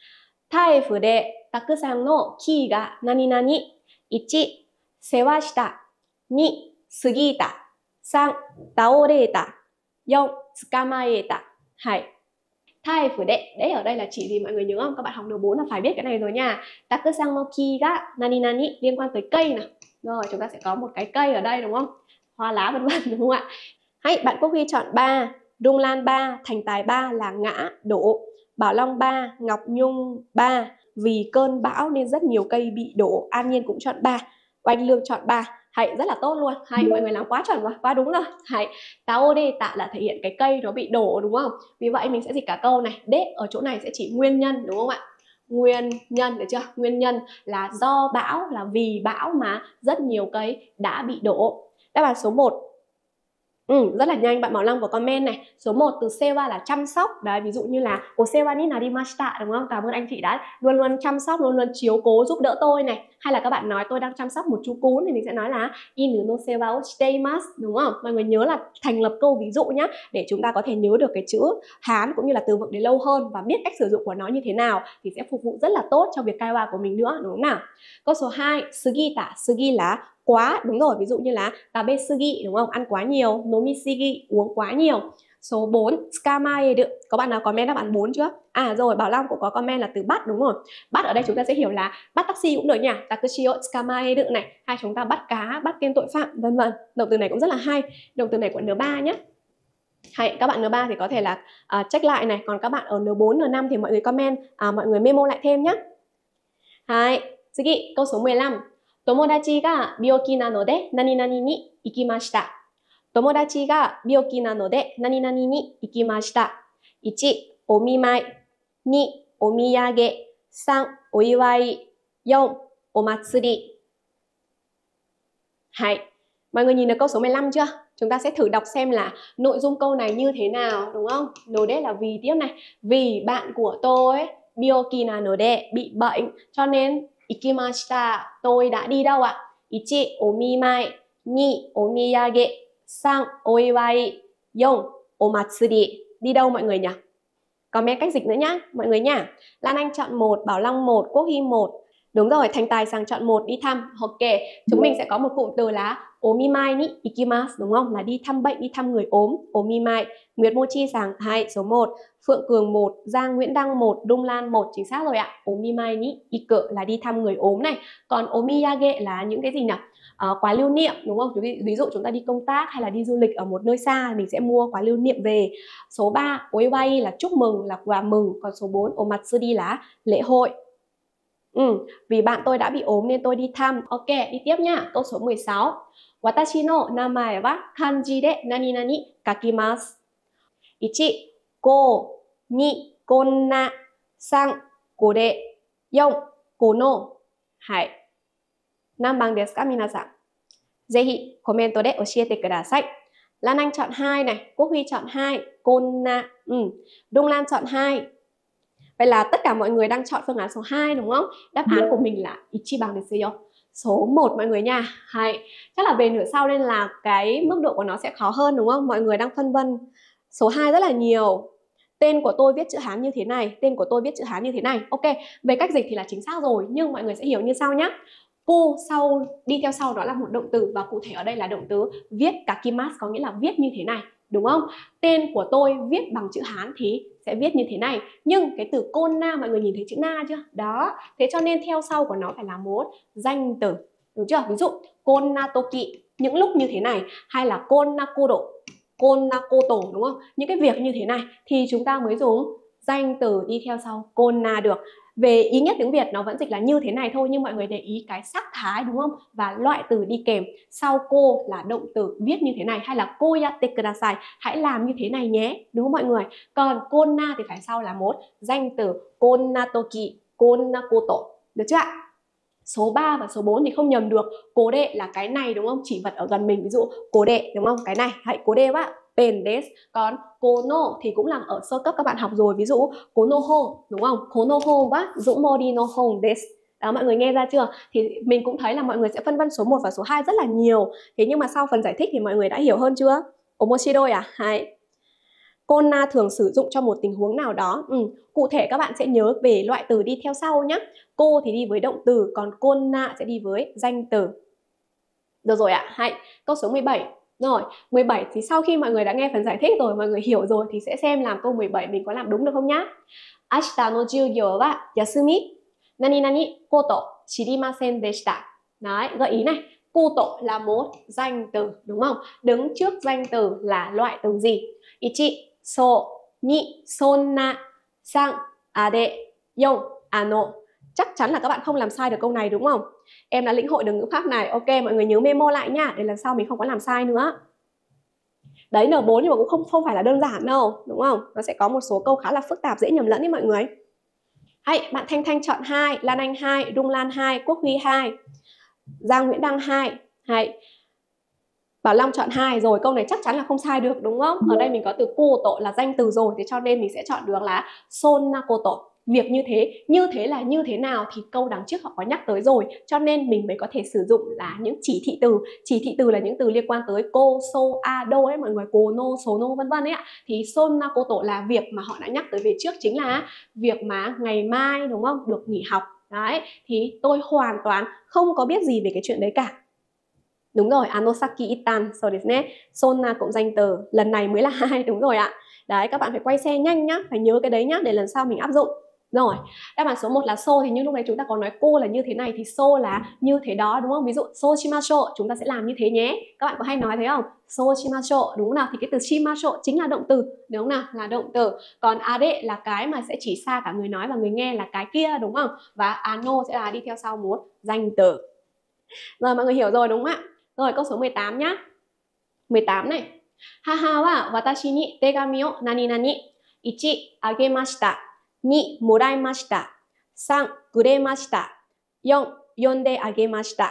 Taifu de takusan no ki ga nani nani. một. Sewa shita. hai. Sugita. ba. Taoreta. bốn. Tsukamaeta. hai. Taifu de, đấy ở đây là chỉ gì mọi người nhớ không? Các bạn học N bốn là phải biết cái này rồi nha. Takusan no ki ga nani nani liên quan tới cây nào. Rồi, chúng ta sẽ có một cái cây ở đây đúng không? Hoa lá vân vân đúng không ạ? Hay, bạn Quốc Huy chọn ba. Rung Lan ba, Thành Tài ba là ngã, đổ. Bảo Long ba, Ngọc Nhung ba. Vì cơn bão nên rất nhiều cây bị đổ. An Nhiên cũng chọn ba. Oanh Lương chọn ba. Hay, rất là tốt luôn. Hay, mọi người làm quá chuẩn rồi, quá đúng rồi. Hay, Taoreta là thể hiện cái cây nó bị đổ đúng không? Vì vậy mình sẽ dịch cả câu này. De ở chỗ này sẽ chỉ nguyên nhân đúng không ạ? Nguyên nhân, được chưa? Nguyên nhân là do bão, là vì bão mà rất nhiều cây đã bị đổ. Đáp án số một. Ừ, rất là nhanh, bạn Bảo Long có comment này. Số một từ sewa là chăm sóc. Đấy, ví dụ như là o sewa ni narimashita đúng không? Cảm ơn anh chị đã luôn luôn chăm sóc, luôn luôn chiếu cố giúp đỡ tôi này. Hay là các bạn nói tôi đang chăm sóc một chú cún thì mình sẽ nói là inu no sewa o shiteimasu đúng không? Mọi người nhớ là thành lập câu ví dụ nhá, để chúng ta có thể nhớ được cái chữ Hán cũng như là từ vựng đấy lâu hơn và biết cách sử dụng của nó như thế nào thì sẽ phục vụ rất là tốt cho việc kaiwa của mình nữa đúng không nào? Câu số hai, sugita, sugi là quá, đúng rồi, ví dụ như là tabe sugi đúng không? Ăn quá nhiều, nomishigi uống quá nhiều. Số bốn, tsukamaeru. Có bạn nào comment đáp án bốn chưa? À rồi, Bảo Long cũng có comment là từ bắt đúng rồi. Bắt ở đây chúng ta sẽ hiểu là bắt taxi cũng được nhỉ. Takushi o tsukamaeru này, hay chúng ta bắt cá, bắt tên tội phạm vân vân. Động từ này cũng rất là hay. Động từ này của N ba nhé. Hay, các bạn N ba thì có thể là uh, check lại này, còn các bạn ở N bốn, N năm thì mọi người comment, uh, mọi người memo lại thêm nhé. Hay, Tsugi, câu số mười lăm. Tomodachi ga byoki nanode nani nani ni ikimashita. Tomodachi ga byoki nanode nani nani ni ikimashita. một. Omimai. hai. Omiyage. ba. Oiwai. bốn. Omatsuri. Hay. Mọi người nhìn được câu số mười lăm chưa? Chúng ta sẽ thử đọc xem là nội dung câu này như thế nào đúng không? Node là vì tiếp này. Vì bạn của tôi byoki nanode bị bệnh cho nên ikimashita, tôi đã đi đâu ạ? một. Omimai. hai. Omiyage. ba. Oiwai. bốn. Omatsuri. Đi đâu mọi người nhỉ? Comment cách dịch nữa nhá, mọi người nhá. Lan Anh chọn một, Bảo Long một, Quốc Hy một. Đúng rồi, Thành Tài sang chọn một, đi thăm. Ok, chúng mình sẽ có một cụm từ là omimai ni ikimasu đúng không? Là đi thăm bệnh, đi thăm người ốm, omimai. Nguyệt Mochi sang hai, số một. Phượng Cường một, Giang Nguyễn Đăng một, Đung Lan một, chính xác rồi ạ. Omimai ni iku là đi thăm người ốm này. Còn omiyage là những cái gì nhỉ? À, quà lưu niệm đúng không? Ví, ví dụ chúng ta đi công tác hay là đi du lịch ở một nơi xa, mình sẽ mua quà lưu niệm về. Số ba, oiwai là chúc mừng, là quà mừng. Còn số bốn, omatsuri là lễ hội. Ừ, vì bạn tôi đã bị ốm nên tôi đi thăm. Ok, đi tiếp nhá. Câu số mười sáu. Watashi no namae wa kanji de nani nani kakimasu. một. Ko, ni, konna. ba. Kore. bốn. Kono. Hai. Nanban desu ka minasan? Zehi commento de oshiete kudasai. Lan Anh chọn hai này, Quốc Huy chọn hai, konna. Ừ. Đung Lan chọn hai. Vậy là tất cả mọi người đang chọn phương án số hai đúng không? Đáp án của mình là ichiban desu yo. Số một mọi người nha. Hay. Chắc là về nửa sau nên là cái mức độ của nó sẽ khó hơn đúng không? Mọi người đang phân vân. Số hai rất là nhiều. Tên của tôi viết chữ Hán như thế này, tên của tôi viết chữ Hán như thế này. Ok, về cách dịch thì là chính xác rồi, nhưng mọi người sẽ hiểu như sau nhé. Ku sau đi theo sau đó là một động từ và cụ thể ở đây là động từ viết kakimasu, có nghĩa là viết như thế này, đúng không? Tên của tôi viết bằng chữ Hán thì sẽ viết như thế này, nhưng cái từ konna mọi người nhìn thấy chữ na chưa? Đó, thế cho nên theo sau của nó phải là một danh từ, đúng chưa? Ví dụ konna toki, những lúc như thế này, hay là konna kodo, konna koto, đúng không? Những cái việc như thế này thì chúng ta mới dùng danh từ đi theo sau konna được. Về ý nghĩa tiếng Việt nó vẫn dịch là như thế này thôi, nhưng mọi người để ý cái sắc thái đúng không? Và loại từ đi kèm. Sau cô là động từ viết như thế này, hay là cô yatte kudasai, hãy làm như thế này nhé, đúng không mọi người? Còn konna thì phải sau là một danh từ konna toki, konna koto, được chưa ạ? Số ba và số bốn thì không nhầm được. Cố đệ là cái này đúng không? Chỉ vật ở gần mình, ví dụ cố đệ đúng không? Cái này, hãy cố đệ wa pen desu. Còn kono thì cũng là ở sơ cấp các bạn học rồi, ví dụ kono hon đúng không? Kono hon wa zumori no hon desu. Đó, mọi người nghe ra chưa? Thì mình cũng thấy là mọi người sẽ phân vân số một và số hai rất là nhiều. Thế nhưng mà sau phần giải thích thì mọi người đã hiểu hơn chưa? Omoshiroi à? Hay. Konna thường sử dụng cho một tình huống nào đó. Ừ. Cụ thể các bạn sẽ nhớ về loại từ đi theo sau nhé. Cô thì đi với động từ, còn konna sẽ đi với danh từ. Được rồi ạ. Hay. Câu số mười bảy. Rồi, mười bảy thì sau khi mọi người đã nghe phần giải thích rồi, mọi người hiểu rồi thì sẽ xem làm câu mười bảy mình có làm đúng được không nhá. Ashita no jugyo wa yasumi nani nani koto shirimasen deshita. Đấy, gợi ý này. Koto là một danh từ đúng không? Đứng trước danh từ là loại từ gì? Ichi so, ni, sonna, san, ade, yon, ano. Chắc chắn là các bạn không làm sai được câu này đúng không? Em đã lĩnh hội được ngữ pháp này. Ok, mọi người nhớ memo lại nha, để lần sau mình không có làm sai nữa. Đấy, en bốn nhưng mà cũng không, không phải là đơn giản đâu, đúng không? Nó sẽ có một số câu khá là phức tạp, dễ nhầm lẫn đấy mọi người. Hay, bạn Thanh Thanh chọn hai, Lan Anh hai, Rung Lan hai, Quốc Huy hai, Giang Nguyễn Đăng hai. Hay. Bảo Long chọn hai rồi, câu này chắc chắn là không sai được đúng không? Ở đây mình có từ koto là danh từ rồi, thế cho nên mình sẽ chọn được là sonna koto. Việc như thế, như thế là như thế nào thì câu đằng trước họ có nhắc tới rồi, cho nên mình mới có thể sử dụng là những chỉ thị từ. Chỉ thị từ là những từ liên quan tới ko, so, a, do ấy mọi người, kono, sono vân vân ấy ạ. Thì sonna koto là việc mà họ đã nhắc tới về trước, chính là việc mà ngày mai đúng không, được nghỉ học. Đấy, thì tôi hoàn toàn không có biết gì về cái chuyện đấy cả. Đúng rồi, anosaki itan, so desu ne. Sonna cũng danh từ, lần này mới là hai, đúng rồi ạ. Đấy, các bạn phải quay xe nhanh nhá, phải nhớ cái đấy nhá, để lần sau mình áp dụng. Rồi, đáp án số một là so, thì như lúc đấy chúng ta có nói cô là như thế này thì so là như thế đó đúng không? Ví dụ so shimasho, chúng ta sẽ làm như thế nhé. Các bạn có hay nói thế không? So shimasho, đúng không nào? Thì cái từ shimasho chính là động từ, đúng không nào? Là động từ. Còn ade là cái mà sẽ chỉ xa cả người nói và người nghe là cái kia, đúng không? Và ano sẽ là đi theo sau một danh từ. Rồi, mọi người hiểu rồi đúng không ạ? Rồi, câu số mười tám nhá. mười tám này. Haha wa watashi ni tegami o nani nani. Ichi agemashita. Ni moraimashita. San kuremashita. Yon yonde agemashita.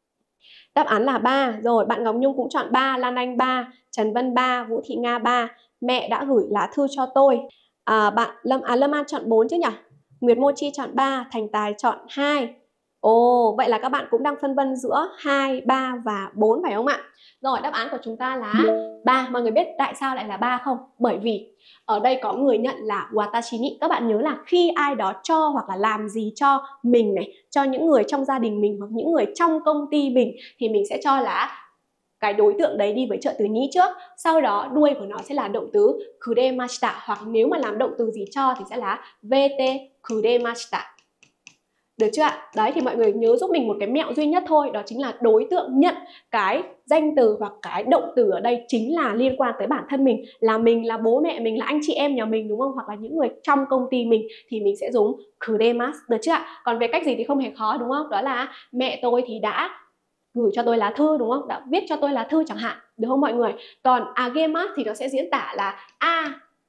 Đáp án là ba. Rồi, bạn Ngọc Nhung cũng chọn ba, Lan Anh ba, Trần Vân ba, Vũ Thị Nga ba. Mẹ đã gửi lá thư cho tôi. À, bạn Lâm à, Lâm An chọn bốn chứ nhỉ? Nguyệt Mochi chọn ba, Thành Tài chọn hai. Ồ, vậy là các bạn cũng đang phân vân giữa hai, ba và bốn phải không ạ? Rồi, đáp án của chúng ta là ba. Mọi người biết tại sao lại là ba không? Bởi vì ở đây có người nhận là watashi ni. Các bạn nhớ là khi ai đó cho hoặc là làm gì cho mình này, cho những người trong gia đình mình hoặc những người trong công ty mình, thì mình sẽ cho là cái đối tượng đấy đi với trợ từ ni trước. Sau đó đuôi của nó sẽ là động từ kuremashita, hoặc nếu mà làm động từ gì cho thì sẽ là vt kuremashita. Được chưa ạ? Đấy, thì mọi người nhớ giúp mình một cái mẹo duy nhất thôi, đó chính là đối tượng nhận cái danh từ hoặc cái động từ ở đây chính là liên quan tới bản thân mình, là mình, là bố mẹ mình, là anh chị em nhà mình đúng không? Hoặc là những người trong công ty mình thì mình sẽ dùng kuremasu, được chưa ạ? Còn về cách gì thì không hề khó đúng không? Đó là mẹ tôi thì đã gửi cho tôi lá thư đúng không? Đã viết cho tôi lá thư chẳng hạn, được không mọi người? Còn agemasu thì nó sẽ diễn tả là a,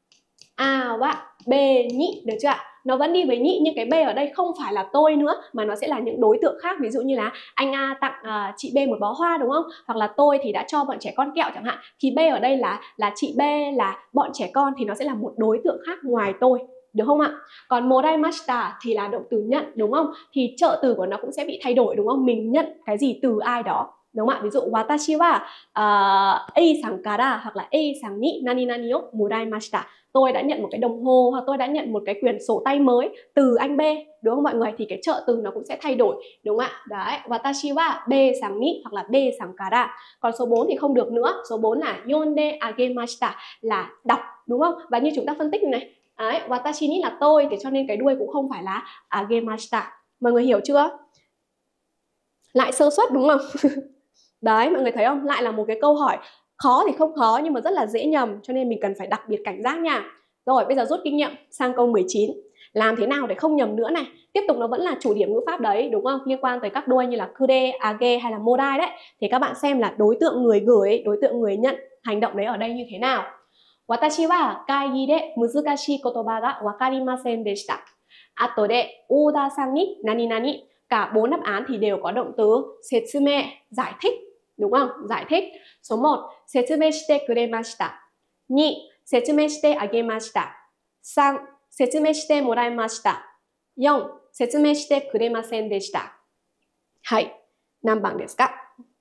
a và b nhị, được chưa ạ? Nó vẫn đi với nhị, nhưng cái B ở đây không phải là tôi nữa mà nó sẽ là những đối tượng khác. Ví dụ như là anh A tặng uh, chị B một bó hoa đúng không? Hoặc là tôi thì đã cho bọn trẻ con kẹo chẳng hạn. Thì B ở đây là là chị B, là bọn trẻ con, thì nó sẽ là một đối tượng khác ngoài tôi, được không ạ? Còn moraimashita thì là động từ nhận đúng không? Thì trợ từ của nó cũng sẽ bị thay đổi đúng không? Mình nhận cái gì từ ai đó, đúng không ạ? Ví dụ watashi wa uh, A-san kara hoặc là A-san ni nani nani o moraimashita. Tôi đã nhận một cái đồng hồ hoặc tôi đã nhận một cái quyển sổ tay mới từ anh B, đúng không mọi người? Thì cái trợ từ nó cũng sẽ thay đổi, đúng không ạ? Đấy, watashi wa B-san ni hoặc là B-san kara. Còn số bốn thì không được nữa. Số bốn là yonde agemashita, là đọc, đúng không? Và như chúng ta phân tích này, đấy, watashi ni là tôi, thế cho nên cái đuôi cũng không phải là agemashita. Mọi người hiểu chưa? Lại sơ suất đúng không? Đấy, mọi người thấy không? Lại là một cái câu hỏi khó thì không khó nhưng mà rất là dễ nhầm, cho nên mình cần phải đặc biệt cảnh giác nha. Rồi, bây giờ rút kinh nghiệm sang câu mười chín. Làm thế nào để không nhầm nữa này. Tiếp tục nó vẫn là chủ điểm ngữ pháp đấy, đúng không? Liên quan tới các đuôi như là kude, age hay là modai đấy. Thì các bạn xem là đối tượng người gửi, đối tượng người nhận hành động đấy ở đây như thế nào. Watashi wa kaigi de muzukashii kotoba ga wakarimasen deshita. Ato de Oda-san ni nani nani. Cả bốn đáp án thì đều có động từ setsume, giải thích, đúng không? Giải thích. Số một, setsume shite kuremashita. Ni, setsume shite agemashita. San, setsume shite moraimashita. Yon, setsume shite kuremasen deshita. Hay, năm bằng desu ka?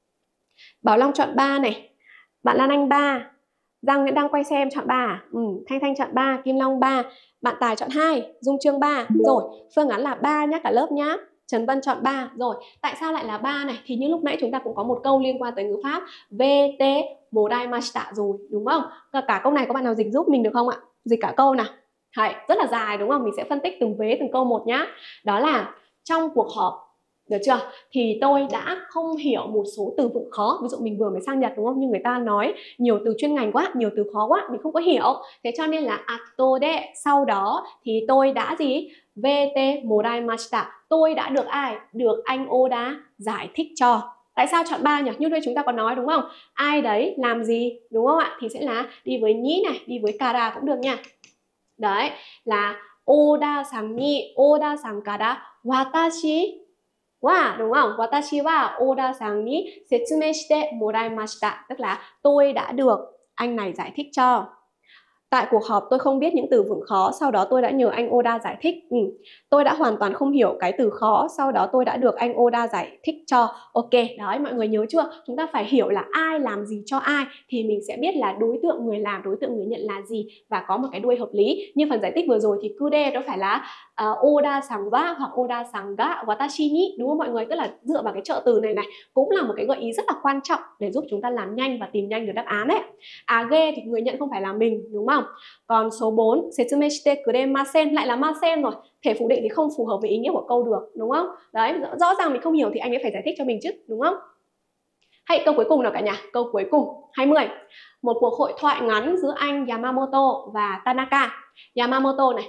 Bảo Long chọn ba này. Bạn Lan Anh ba. Giang Nguyễn đang quay xem chọn ba à? Ừ, Thanh Thanh chọn ba, Kim Long ba. Bạn Tài chọn hai, Dung Trương ba. Rồi, phương án là ba nhá, cả lớp nhá. Trần Vân chọn ba. Rồi, tại sao lại là ba này? Thì như lúc nãy chúng ta cũng có một câu liên quan tới ngữ pháp vê tê modaimashita rồi, đúng không? Cả câu này có bạn nào dịch giúp mình được không ạ? Dịch cả câu nào. Hay, rất là dài đúng không? Mình sẽ phân tích từng vế từng câu một nhá. Đó là trong cuộc họp, được chưa? Thì tôi đã không hiểu một số từ vựng khó. Ví dụ mình vừa mới sang Nhật đúng không? Nhưng người ta nói nhiều từ chuyên ngành quá, nhiều từ khó quá, mình không có hiểu. Thế cho nên là ato de, sau đó thì tôi đã gì? vê tê moraimashita. Tôi đã được ai? Được anh Oda giải thích cho. Tại sao chọn ba nhỉ? Như đây chúng ta có nói đúng không? Ai đấy làm gì, đúng không ạ? Thì sẽ là đi với nhĩ này, đi với kara cũng được nha. Đấy, là Oda-san ni Oda-san kara watashi wa, đúng không? Watashi wa Oda-san ni setsume shite moraimashita. Tức là tôi đã được anh này giải thích cho. Tại cuộc họp tôi không biết những từ vựng khó, sau đó tôi đã nhờ anh Oda giải thích. Ừ. Tôi đã hoàn toàn không hiểu cái từ khó, sau đó tôi đã được anh Oda giải thích cho. Ok, đấy, mọi người nhớ chưa? Chúng ta phải hiểu là ai làm gì cho ai thì mình sẽ biết là đối tượng người làm, đối tượng người nhận là gì và có một cái đuôi hợp lý. Như phần giải thích vừa rồi thì kude đó phải là uh, Oda-san wa hoặc Oda-san ga watashi ni, đúng không mọi người? Tức là dựa vào cái trợ từ này này cũng là một cái gợi ý rất là quan trọng để giúp chúng ta làm nhanh và tìm nhanh được đáp án đấy. Age thì người nhận không phải là mình, đúng không? Còn số bốn, setsume shite kuremasen lại là masen rồi. Thể phủ định thì không phù hợp với ý nghĩa của câu được, đúng không? Đấy, rõ ràng mình không hiểu thì anh ấy phải giải thích cho mình chứ, đúng không? Hay câu cuối cùng nào cả nhà, câu cuối cùng, hai mươi. Một cuộc hội thoại ngắn giữa anh Yamamoto và Tanaka. Yamamoto này.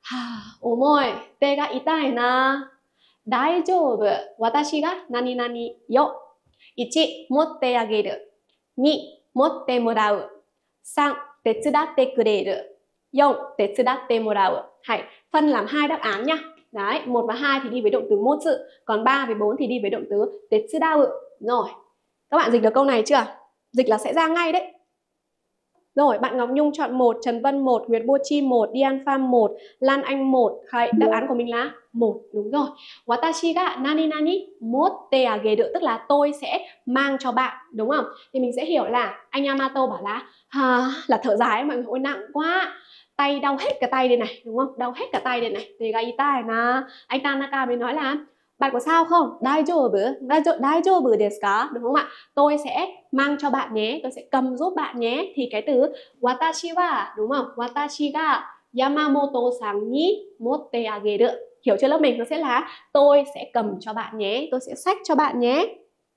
Omoi, te ga itai na. Daijoubu, watashi ga nani nani yo. Ichi, motte ageru. Ni, motte morau. San, tetsudatte kureru. Yon, tetsudatte morau. Hay, phân làm hai đáp án nhá. Đấy, một và hai thì đi với động từ motsu, còn ba với bốn thì đi với động từ tetsudau. Rồi, các bạn dịch được câu này chưa? Dịch là sẽ ra ngay đấy. Rồi, bạn Ngọc Nhung chọn một, Trần Vân một, Nguyệt Vô Chi một, Dian Pham một, Lan Anh một. Hay, đáp án của mình là một, đúng rồi. Watashi ga nani nani motte ageru, tức là tôi sẽ mang cho bạn, đúng không? Thì mình sẽ hiểu là anh Yamato bảo là à, là thở dài mọi người, ôi nặng quá, tay đau hết cả tay đây này, đúng không? Đau hết cả tay đây này. Thì ga itai na. Anh Tanaka mới nói là bạn có sao không? Daijoubu, daijoubu desu ka, đúng không ạ? Tôi sẽ mang cho bạn nhé, tôi sẽ cầm giúp bạn nhé. Thì cái từ watashi wa, đúng không? Watashi ga Yamamoto-san ni motte ageru. Hiểu chưa lớp mình? Nó sẽ là tôi sẽ cầm cho bạn nhé, tôi sẽ xách cho bạn nhé.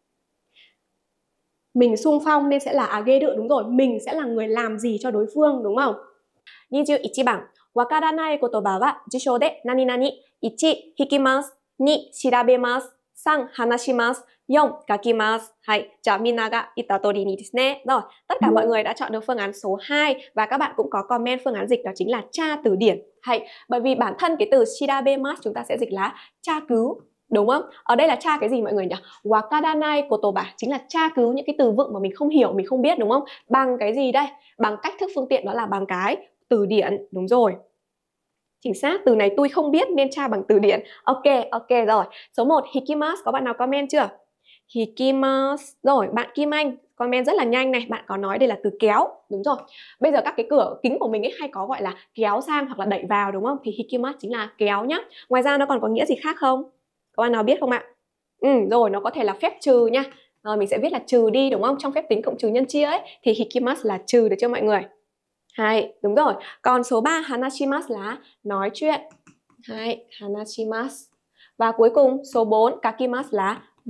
Mình xung phong nên sẽ là ageru, đúng rồi. Mình sẽ là người làm gì cho đối phương, đúng không? hai mươi mốt番 Wakaranai kotoba wa jishou de nani nani. một. Hikimasu. hai. Shirabemasu. ba. Hanashimasu. bốn. Kakimasu. Hay, ja minna ga itta tori ni desu ne. Rồi, tất cả mọi người đã chọn được phương án số hai và các bạn cũng có comment phương án dịch đó chính là tra từ điển. Hay, bởi vì bản thân cái từ shirabemasu chúng ta sẽ dịch là tra cứu, đúng không? Ở đây là tra cái gì mọi người nhỉ? Wakaranai kotoba chính là tra cứu những cái từ vựng mà mình không hiểu, mình không biết, đúng không? Bằng cái gì đây? Bằng cách thức phương tiện, đó là bằng cái từ điển, đúng rồi. Chính xác, từ này tôi không biết nên tra bằng từ điển. Ok, ok rồi. Số một, hikimasu, có bạn nào comment chưa? Hikimasu. Rồi, bạn Kim Anh comment rất là nhanh này, bạn có nói đây là từ kéo. Đúng rồi. Bây giờ các cái cửa kính của mình ấy hay có gọi là kéo sang hoặc là đẩy vào, đúng không? Thì hikimasu chính là kéo nhá. Ngoài ra nó còn có nghĩa gì khác không? Có bạn nào biết không ạ? Ừ, rồi, nó có thể là phép trừ nha. Rồi, mình sẽ viết là trừ đi, đúng không? Trong phép tính cộng trừ nhân chia ấy thì hikimasu là trừ, được chưa mọi người? Hay, đúng rồi. Còn số ba, hanashimasu là nói chuyện. Hay, hanashimasu. Và cuối cùng, số bốn, kakimasu là viết.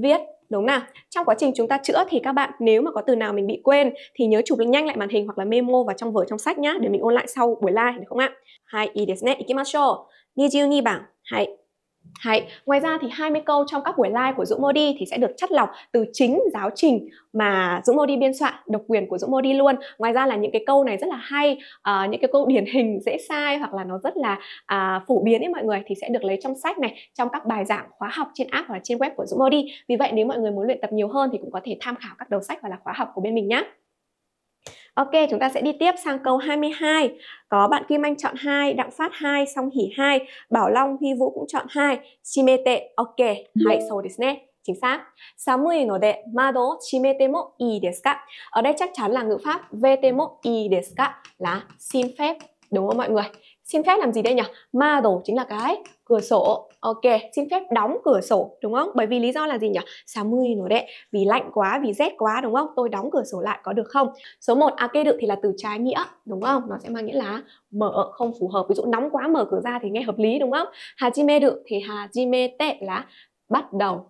Đúng nào? Trong quá trình chúng ta chữa thì các bạn nếu mà có từ nào mình bị quên thì nhớ chụp nhanh lại màn hình hoặc là memo vào trong vở trong sách nhá, để mình ôn lại sau buổi live được không ạ? Hai, ii desu ne. Ikimashou. hai mươi hai bảng. Hai. Hay. Ngoài ra thì hai mươi câu trong các buổi live của Dũng Modi thì sẽ được chắt lọc từ chính giáo trình mà Dũng Modi biên soạn, độc quyền của Dũng Modi luôn. Ngoài ra là những cái câu này rất là hay, uh, những cái câu điển hình dễ sai hoặc là nó rất là uh, phổ biến ấy mọi người, thì sẽ được lấy trong sách này, trong các bài giảng khóa học trên app hoặc là trên web của Dũng Modi. Vì vậy nếu mọi người muốn luyện tập nhiều hơn thì cũng có thể tham khảo các đầu sách hoặc là khóa học của bên mình nhé. Ok, chúng ta sẽ đi tiếp sang câu hai mươi hai. Có bạn Kim Anh chọn hai, Đặng Phát hai, Song Hỷ hai, Bảo Long, Huy Vũ cũng chọn hai. Shimete. Ok, hai, so desu ne. Chính xác. Samui no de mado shimete mo ii desu ka? Ở đây chắc chắn là ngữ pháp vete mo ii desu ka là xin phép, đúng không mọi người? Xin phép làm gì đây nhỉ? Mado chính là cái cửa sổ. Ok, xin phép đóng cửa sổ, đúng không? Bởi vì lý do là gì nhỉ? Samui no de, vì lạnh quá, vì rét quá, đúng không? Tôi đóng cửa sổ lại có được không? Số một, akeru thì là từ trái nghĩa, đúng không? Nó sẽ mang nghĩa là mở, không phù hợp. Ví dụ nóng quá mở cửa ra thì nghe hợp lý, đúng không? Hajimeru thì hajimete là bắt đầu.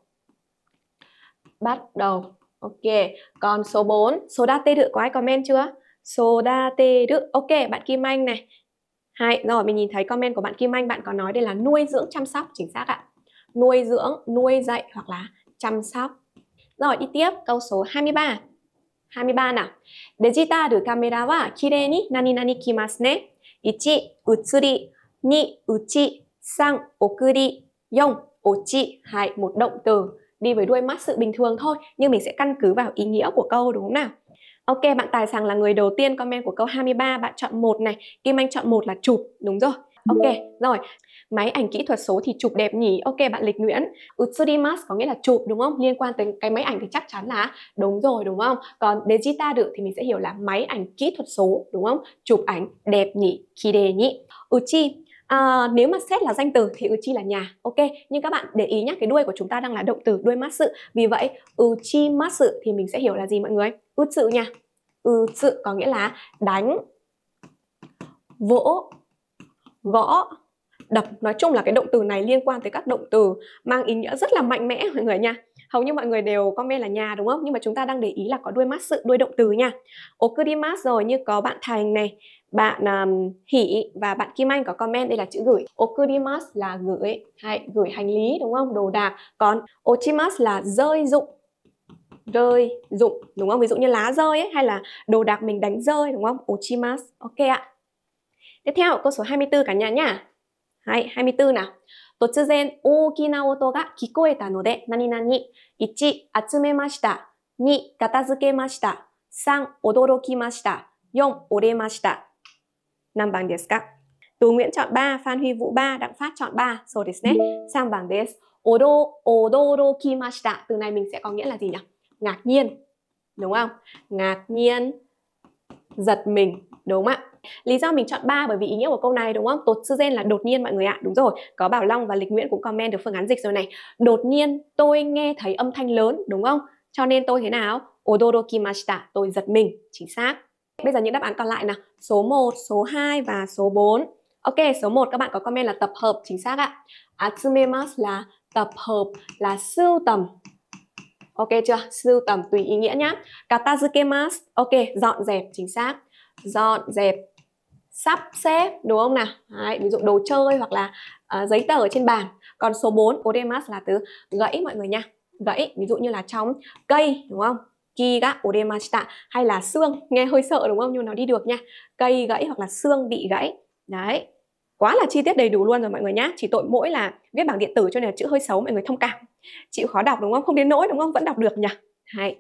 Bắt đầu. Ok, còn số bốn, sodateru có ai comment chưa? Sodateru. Ok, bạn Kim Anh này. Hay, rồi mình nhìn thấy comment của bạn Kim Anh, bạn có nói đây là nuôi dưỡng chăm sóc, chính xác ạ. Nuôi dưỡng, nuôi dạy hoặc là chăm sóc. Rồi đi tiếp, câu số hai mươi ba. hai mươi ba nào. Dejitaru camera wa kirei ni nani nani kimasu ne. một. Utsuri. hai. Uchi. ba. Okuri. bốn. Ochi. hai. Một động từ đi với đuôi mắt sự bình thường thôi, nhưng mình sẽ căn cứ vào ý nghĩa của câu, đúng không nào? Ok, bạn Tài Sàng là người đầu tiên comment của câu hai mươi ba, bạn chọn một này, Kim Anh chọn một là chụp, đúng rồi. Ok, rồi. Máy ảnh kỹ thuật số thì chụp đẹp nhỉ? Ok, bạn Lịch Nguyễn. Utsurimasu có nghĩa là chụp, đúng không? Liên quan tới cái máy ảnh thì chắc chắn là đúng rồi, đúng không? Còn dejitaru thì mình sẽ hiểu là máy ảnh kỹ thuật số, đúng không? Chụp ảnh đẹp nhỉ? Kirei nhỉ? Uchi. À, nếu mà xét là danh từ thì uchi là nhà, ok. Nhưng các bạn để ý nhé, cái đuôi của chúng ta đang là động từ đuôi masu. Vì vậy uchimasu thì mình sẽ hiểu là gì mọi người? Utsu nha. Utsu có nghĩa là đánh, vỗ, gõ, đập. Nói chung là cái động từ này liên quan tới các động từ mang ý nghĩa rất là mạnh mẽ mọi người nha. Hầu như mọi người đều comment là nhà, đúng không? Nhưng mà chúng ta đang để ý là có đuôi masu, đuôi động từ nha. Okurimasu rồi, như có bạn Thành này, bạn um, Hỷ và bạn Kim Anh có comment đây là chữ gửi. Okurimasu là gửi, hay gửi hành lý, đúng không? Đồ đạc. Còn ochimasu là rơi dụng. Rơi dụng, đúng không? Ví dụ như lá rơi ấy, hay là đồ đạc mình đánh rơi, đúng không? Ochimasu. Ok ạ. Tiếp theo câu số hai mươi tư cả nhà nhá. Hay, hai mươi tư nào. Totsuzen ookina oto ga kikoeta node nani nani. một. Atsumemashita. hai. Katazukemashita. ba. Odorokimashita. bốn. Oremashita. năm bằng desu ka? Tú Nguyễn chọn ba, Phan Huy Vũ ba, Đặng Phát chọn ba. So desu ne. Sang bằng desu. Odo, odorokimashita. Từ này mình sẽ có nghĩa là gì nhỉ? Ngạc nhiên, đúng không? Ngạc nhiên, giật mình, đúng không ạ? Lý do mình chọn ba bởi vì ý nghĩa của câu này, đúng không? Totsuzen là đột nhiên mọi người ạ, đúng rồi. Có Bảo Long và Lịch Nguyễn cũng comment được phương án dịch rồi này. Đột nhiên tôi nghe thấy âm thanh lớn, đúng không? Cho nên tôi thế nào? Odorokimashita, tôi giật mình, chính xác. Bây giờ những đáp án còn lại nào. Số một, số hai và số bốn. Ok, số một các bạn có comment là tập hợp, chính xác ạ. Atsumemasu là tập hợp, là sưu tầm. Ok chưa? Sưu tầm tùy ý nghĩa nhá. Katazukemasu, ok, dọn dẹp, chính xác. Dọn dẹp, sắp xếp, đúng không nào? Đấy, ví dụ đồ chơi hoặc là uh, giấy tờ ở trên bàn. Còn số bốn, oremasu là từ gãy mọi người nha. Gãy, ví dụ như là trong cây, đúng không? Ki ga oremashita, hay là xương, nghe hơi sợ đúng không? Nhưng nó đi được nha. Cây gãy hoặc là xương bị gãy. Đấy. Quá là chi tiết đầy đủ luôn rồi mọi người nhá. Chỉ tội mỗi là viết bảng điện tử cho nên là chữ hơi xấu, mọi người thông cảm. Chịu khó đọc đúng không? Không đến nỗi đúng không? Vẫn đọc được nhỉ? Hay.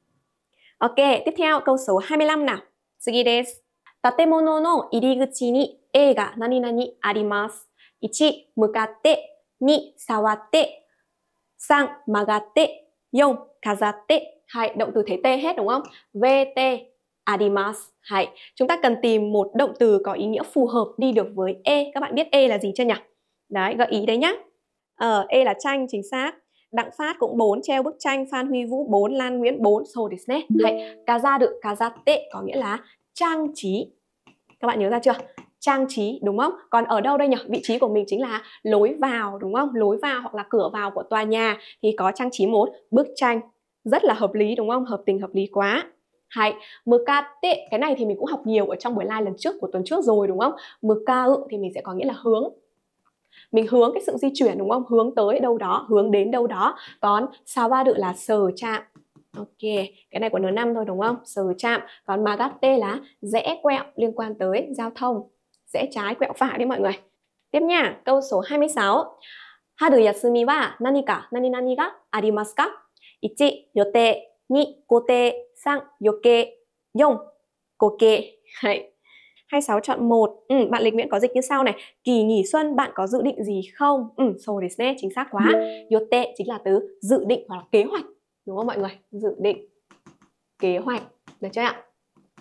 Ok, tiếp theo câu số hai mươi lăm nào. Tsugi desu. Tatemono no iriguchi ni e ga nani nani arimasu. một. Mukatte. hai. Sawatte. ba. Magatte. bốn. Kazatte. hai. Động từ thế T hết đúng không? Vt. Arimasu. Hay. Chúng ta cần tìm một động từ có ý nghĩa phù hợp đi được với e. Các bạn biết e là gì chưa nhỉ? Đấy, gợi ý đấy nhá. Ờ, e là tranh, chính xác. Đặng Phát cũng bốn, treo bức tranh. Phan Huy Vũ bốn, Lan Nguyễn bốn. So desu ne. Hay. Kazaru, kazate có nghĩa là trang trí. Các bạn nhớ ra chưa? trang trí, đúng không? Còn ở đâu đây nhỉ? Vị trí của mình chính là lối vào, đúng không? Lối vào hoặc là cửa vào của tòa nhà thì có trang trí một bức tranh. Rất là hợp lý, đúng không? Hợp tình hợp lý quá. Hay, mukate, cái này thì mình cũng học nhiều ở trong buổi live lần trước của tuần trước rồi, đúng không? Mukau thì mình sẽ có nghĩa là hướng. Mình hướng cái sự di chuyển, đúng không? Hướng tới đâu đó, hướng đến đâu đó. Còn sawaru là sờ chạm. Ok, cái này của N năm thôi, đúng không? Sờ chạm. Còn magatte là rẽ quẹo liên quan tới giao thông. Rẽ trái quẹo phải đấy mọi người. Tiếp nha, câu số hai mươi sáu. Haru yasumi wa nanika nani nani ga arimasu ka? một. Yote. hai. Kote. ba. Yoke. bốn. Koke. hai mươi sáu chọn một. Ừ, bạn Lịch Nguyễn có dịch như sau này. Kỳ nghỉ xuân bạn có dự định gì không? Ừ, so desu ne, chính xác quá. Yote chính là từ dự định hoặc là kế hoạch, đúng không mọi người? Dự định, kế hoạch, được chưa ạ?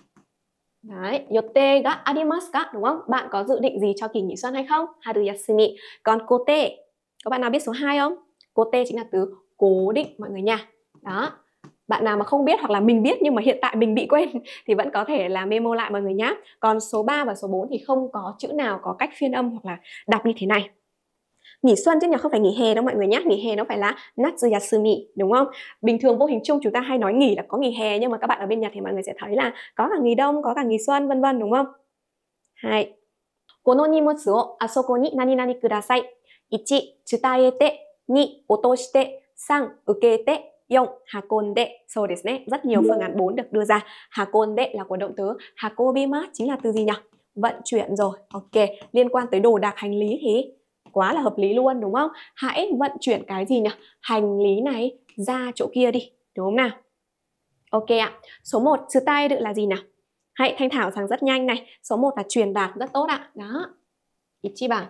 Đấy, yote ga arimasu ka, đúng không? Bạn có dự định gì cho kỳ nghỉ xuân hay không? Haru yasumi. Còn kote, có bạn nào biết số hai không? Kote chính là từ cố định mọi người nha. Đó. Bạn nào mà không biết hoặc là mình biết nhưng mà hiện tại mình bị quên thì vẫn có thể là memo lại mọi người nhé. Còn số ba và số bốn thì không có chữ nào có cách phiên âm hoặc là đọc như thế này. Nghỉ xuân chứ nhỉ, không phải nghỉ hè đâu mọi người nhé. Nghỉ hè nó phải là natsu yasumi, đúng không? Bình thường vô hình chung chúng ta hay nói nghỉ là có nghỉ hè, nhưng mà các bạn ở bên Nhật thì mọi người sẽ thấy là có cả nghỉ đông, có cả nghỉ xuân, vân vân, đúng không? Hai. Kono nimotsu o asoko ni nani nani kudasai. một. Tsutaete. hai. Otoshite. ba. Ukete. bốn. Hakonde. So desu ne. Rất nhiều phương án bốn được đưa ra. Hakonde là của động từ hakobimasu, chính là từ gì nhỉ? Vận chuyển rồi. Ok, liên quan tới đồ đạc hành lý thì quá là hợp lý luôn, đúng không? Hãy vận chuyển cái gì nhỉ? Hành lý này ra chỗ kia đi, đúng không nào? Ok ạ. Số một, tsutai được là gì nào? Hãy Thanh Thảo rằng rất nhanh này. Số một là truyền đạt, rất tốt ạ. Đó. Ichi bằng.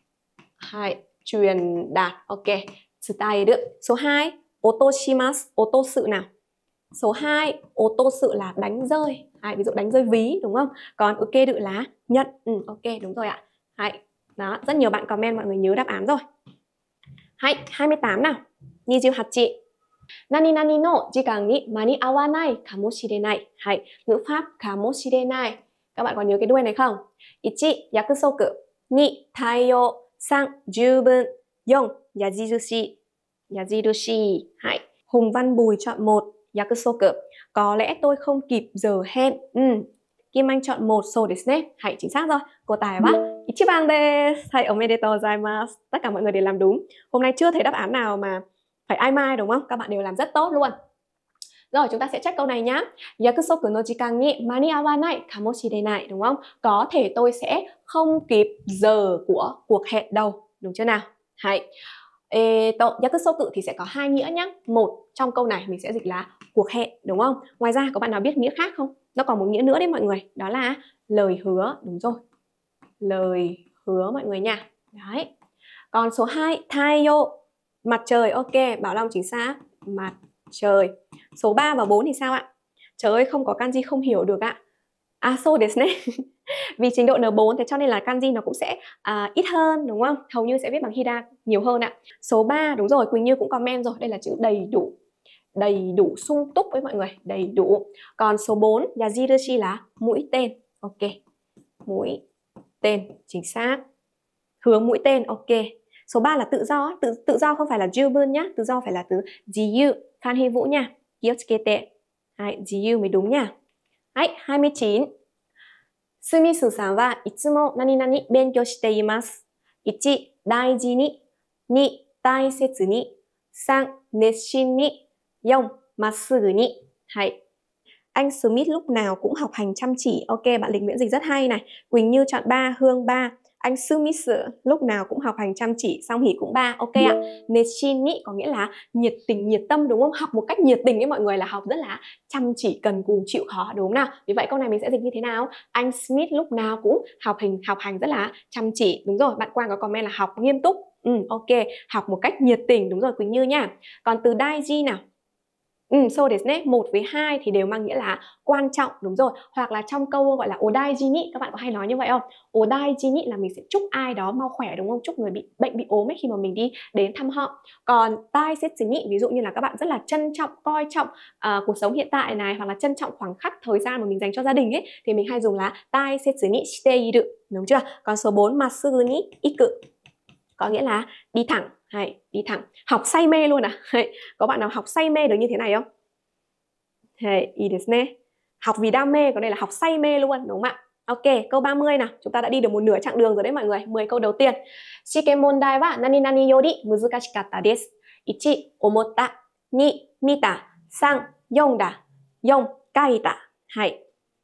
Hai, truyền đạt. Ok. Tsutai được. Số hai, otoshimasu, ô sự nào? Số hai, ô sự là đánh rơi. Hai, ví dụ đánh rơi ví, đúng không? Còn ok được là nhận. Ừ, ok, đúng rồi ạ. Hai. Đó, rất nhiều bạn comment mọi người nhớ đáp án rồi. Hai, hai mươi tám nào. hai mươi tám. Nani nani no jikan ni mani awanai kamoshirenai. Hai, ngữ pháp kamoshirenai. Các bạn có nhớ cái đuôi này không? một. Yakusoku. hai. Taiyo. ba. Jubun. bốn. Yajirushi. Yajirushi. Hai. Hùng Văn Bùi chọn một. Yakusoku. Có lẽ tôi không kịp giờ hẹn. Ừ. Kim Anh chọn một. So desu ne. Hãy chính xác rồi. Cô tài wa ichiban desu. Hãy omedetou gozaimasu. Tất cả mọi người đều làm đúng. Hôm nay chưa thấy đáp án nào mà phải ai mai, đúng không? Các bạn đều làm rất tốt luôn. Rồi, chúng ta sẽ check câu này nhá. Yakusoku no jikan ni mani awanai kamoshirenai, đúng không? Có thể tôi sẽ không kịp giờ của cuộc hẹn đâu, đúng chưa nào? Hay. Eto, yakusoku thì sẽ có hai nghĩa nhá. Một, trong câu này mình sẽ dịch là cuộc hẹn, đúng không? Ngoài ra có bạn nào biết nghĩa khác không? Nó còn một nghĩa nữa đấy mọi người, đó là lời hứa, đúng rồi. Lời hứa mọi người nha. Đấy. Còn số hai, taiyo, mặt trời. Ok, Bảo Long chính xác, mặt trời. Số ba và bốn thì sao ạ? Trời ơi, không có kanji không hiểu được ạ. À, so desu ne. Vì trình độ N bốn thế cho nên là kanji nó cũng sẽ à, ít hơn, đúng không? Hầu như sẽ viết bằng hira nhiều hơn ạ. Số ba, đúng rồi, Quỳnh Như cũng comment rồi, đây là chữ đầy đủ. Đầy đủ, sung túc với mọi người, đầy đủ. Còn số bốn, yajirushi là mũi tên. Ok, mũi tên, chính xác. Hướng mũi tên, ok. Số ba là tự do, tự, tự do không phải là jubun nhá, tự do phải là từ jiyu. Phan Hy Vũ nha, kiotsukete. Hai, jiyu mới đúng nha. Hai, hai mươi chín. Sumisu-san wa itsumo nani nani benkyou shite imasu. một. Daiji ni. hai. Daisetsu ni. ba. Netshin ni. bốn. Matsugu ni. Hai. Anh Smith lúc nào cũng học hành chăm chỉ. Ok, bạn Lịch Nguyễn dịch rất hay này. Quỳnh Như chọn ba, Hương ba. Anh Smith lúc nào cũng học hành chăm chỉ, Song Hỷ cũng ba. Ok ạ. Netshin ni có nghĩa là nhiệt tình, nhiệt tâm, đúng không? Học một cách nhiệt tình với mọi người là học rất là chăm chỉ, cần cù, chịu khó, đúng không nào? Vì vậy câu này mình sẽ dịch như thế nào? Anh Smith lúc nào cũng học hành học hành rất là chăm chỉ. Đúng rồi, bạn Quang có comment là học nghiêm túc. Ừ, ok, học một cách nhiệt tình, đúng rồi Quỳnh Như nha. Còn từ daiji nào? Ừ, so desu ne, một với hai thì đều mang nghĩa là quan trọng, đúng rồi. Hoặc là trong câu gọi là odaiji ni, các bạn có hay nói như vậy không? Odaiji ni là mình sẽ chúc ai đó mau khỏe, đúng không? Chúc người bị bệnh, bị ốm ấy khi mà mình đi đến thăm họ. Còn taisetsu ni, ví dụ như là các bạn rất là trân trọng, coi trọng uh, cuộc sống hiện tại này, hoặc là trân trọng khoảng khắc thời gian mà mình dành cho gia đình ấy, thì mình hay dùng là taisetsu ni shiteiru, đúng chưa? Còn số bốn, masugu ni iku, có nghĩa là đi thẳng, hay đi thẳng, học say mê luôn à? Hay, có bạn nào học say mê được như thế này không? Hay, ii desu ne. Học vì đam mê, còn đây là học say mê luôn, đúng không ạ? Ok, câu ba mươi nào, chúng ta đã đi được một nửa chặng đường rồi đấy mọi người. mười câu đầu tiên. Shiken mondai wa nani nani yori muzukashikatta desu. Ichi, omotta. Ni, mita. San, yonda. Yon, kaita. Hay.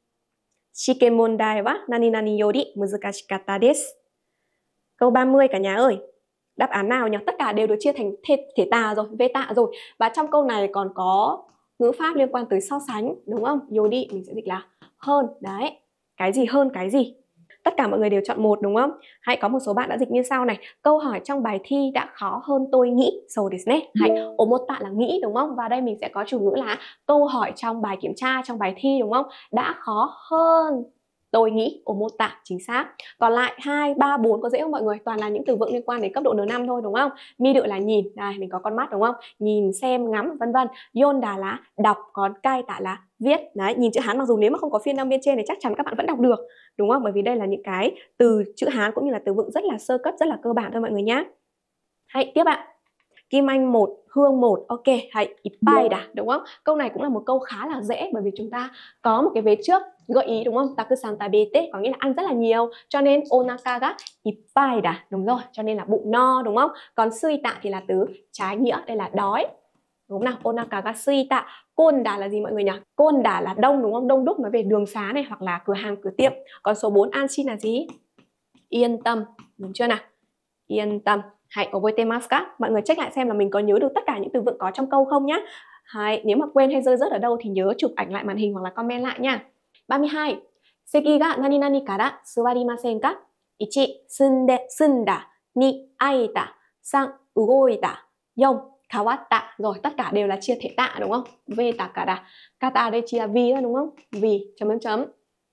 Shiken mondai wa nani nani yori muzukashikatta desu. Câu ba mươi cả nhà ơi. Đáp án nào nhỉ? Tất cả đều được chia thành thể, thể tà rồi, vê tạ rồi. Và trong câu này còn có ngữ pháp liên quan tới so sánh, đúng không? Yori mình sẽ dịch là hơn. Đấy. Cái gì hơn cái gì? Tất cả mọi người đều chọn một, đúng không? Hãy có một số bạn đã dịch như sau này. Câu hỏi trong bài thi đã khó hơn tôi nghĩ. So desu ne. Hãy omotta là nghĩ, đúng không? Và đây mình sẽ có chủ ngữ là câu hỏi trong bài kiểm tra, trong bài thi, đúng không? Đã khó hơn tôi nghĩ, omotta, chính xác. Còn lại hai, ba, bốn có dễ không mọi người? Toàn là những từ vựng liên quan đến cấp độ N năm thôi, đúng không? Mi đự là nhìn, đây mình có con mắt, đúng không? Nhìn, xem, ngắm, vân vân. Yonda là đọc, còn kai tạ là viết. Đấy, nhìn chữ Hán mặc dù nếu mà không có phiên âm bên trên thì chắc chắn các bạn vẫn đọc được, đúng không? Bởi vì đây là những cái từ chữ Hán cũng như là từ vựng rất là sơ cấp, rất là cơ bản thôi mọi người nhé. Hãy tiếp ạ. Kim Anh một, Hương một, ok, hãy ippai đã, đúng không? Câu này cũng là một câu khá là dễ bởi vì chúng ta có một cái vế trước gợi ý, đúng không? Takusan tabete có nghĩa là ăn rất là nhiều, cho nên onaka ga ippai đã, đúng rồi, cho nên là bụng no, đúng không? Còn suita thì là từ trái nghĩa, đây là đói. Đúng không nào? Onaka ga suita. Côn đà là gì mọi người nhỉ? Côn đà là đông, đúng không? Đông đúc nói về đường xá này hoặc là cửa hàng, cửa tiệm. Còn số bốn anshin là gì? Yên tâm, đúng chưa nào? Yên tâm. Hãy oboitemasu ka? Mọi người check lại xem là mình có nhớ được tất cả những từ vựng có trong câu không nhá. Hãy, nếu mà quên hay rơi rớt ở đâu thì nhớ chụp ảnh lại màn hình hoặc là comment lại nha. ba mươi hai. Seki ga nani nani kara suwarimasen ka? Ichi, sunde, sunda. Ni, aita. San, ugoita. Yon, kawatta. Rồi, tất cả đều là chia thể tạ, đúng không? Ve takara. Kata đây chỉ là vì thôi, đúng không? Vì, chấm chấm chấm.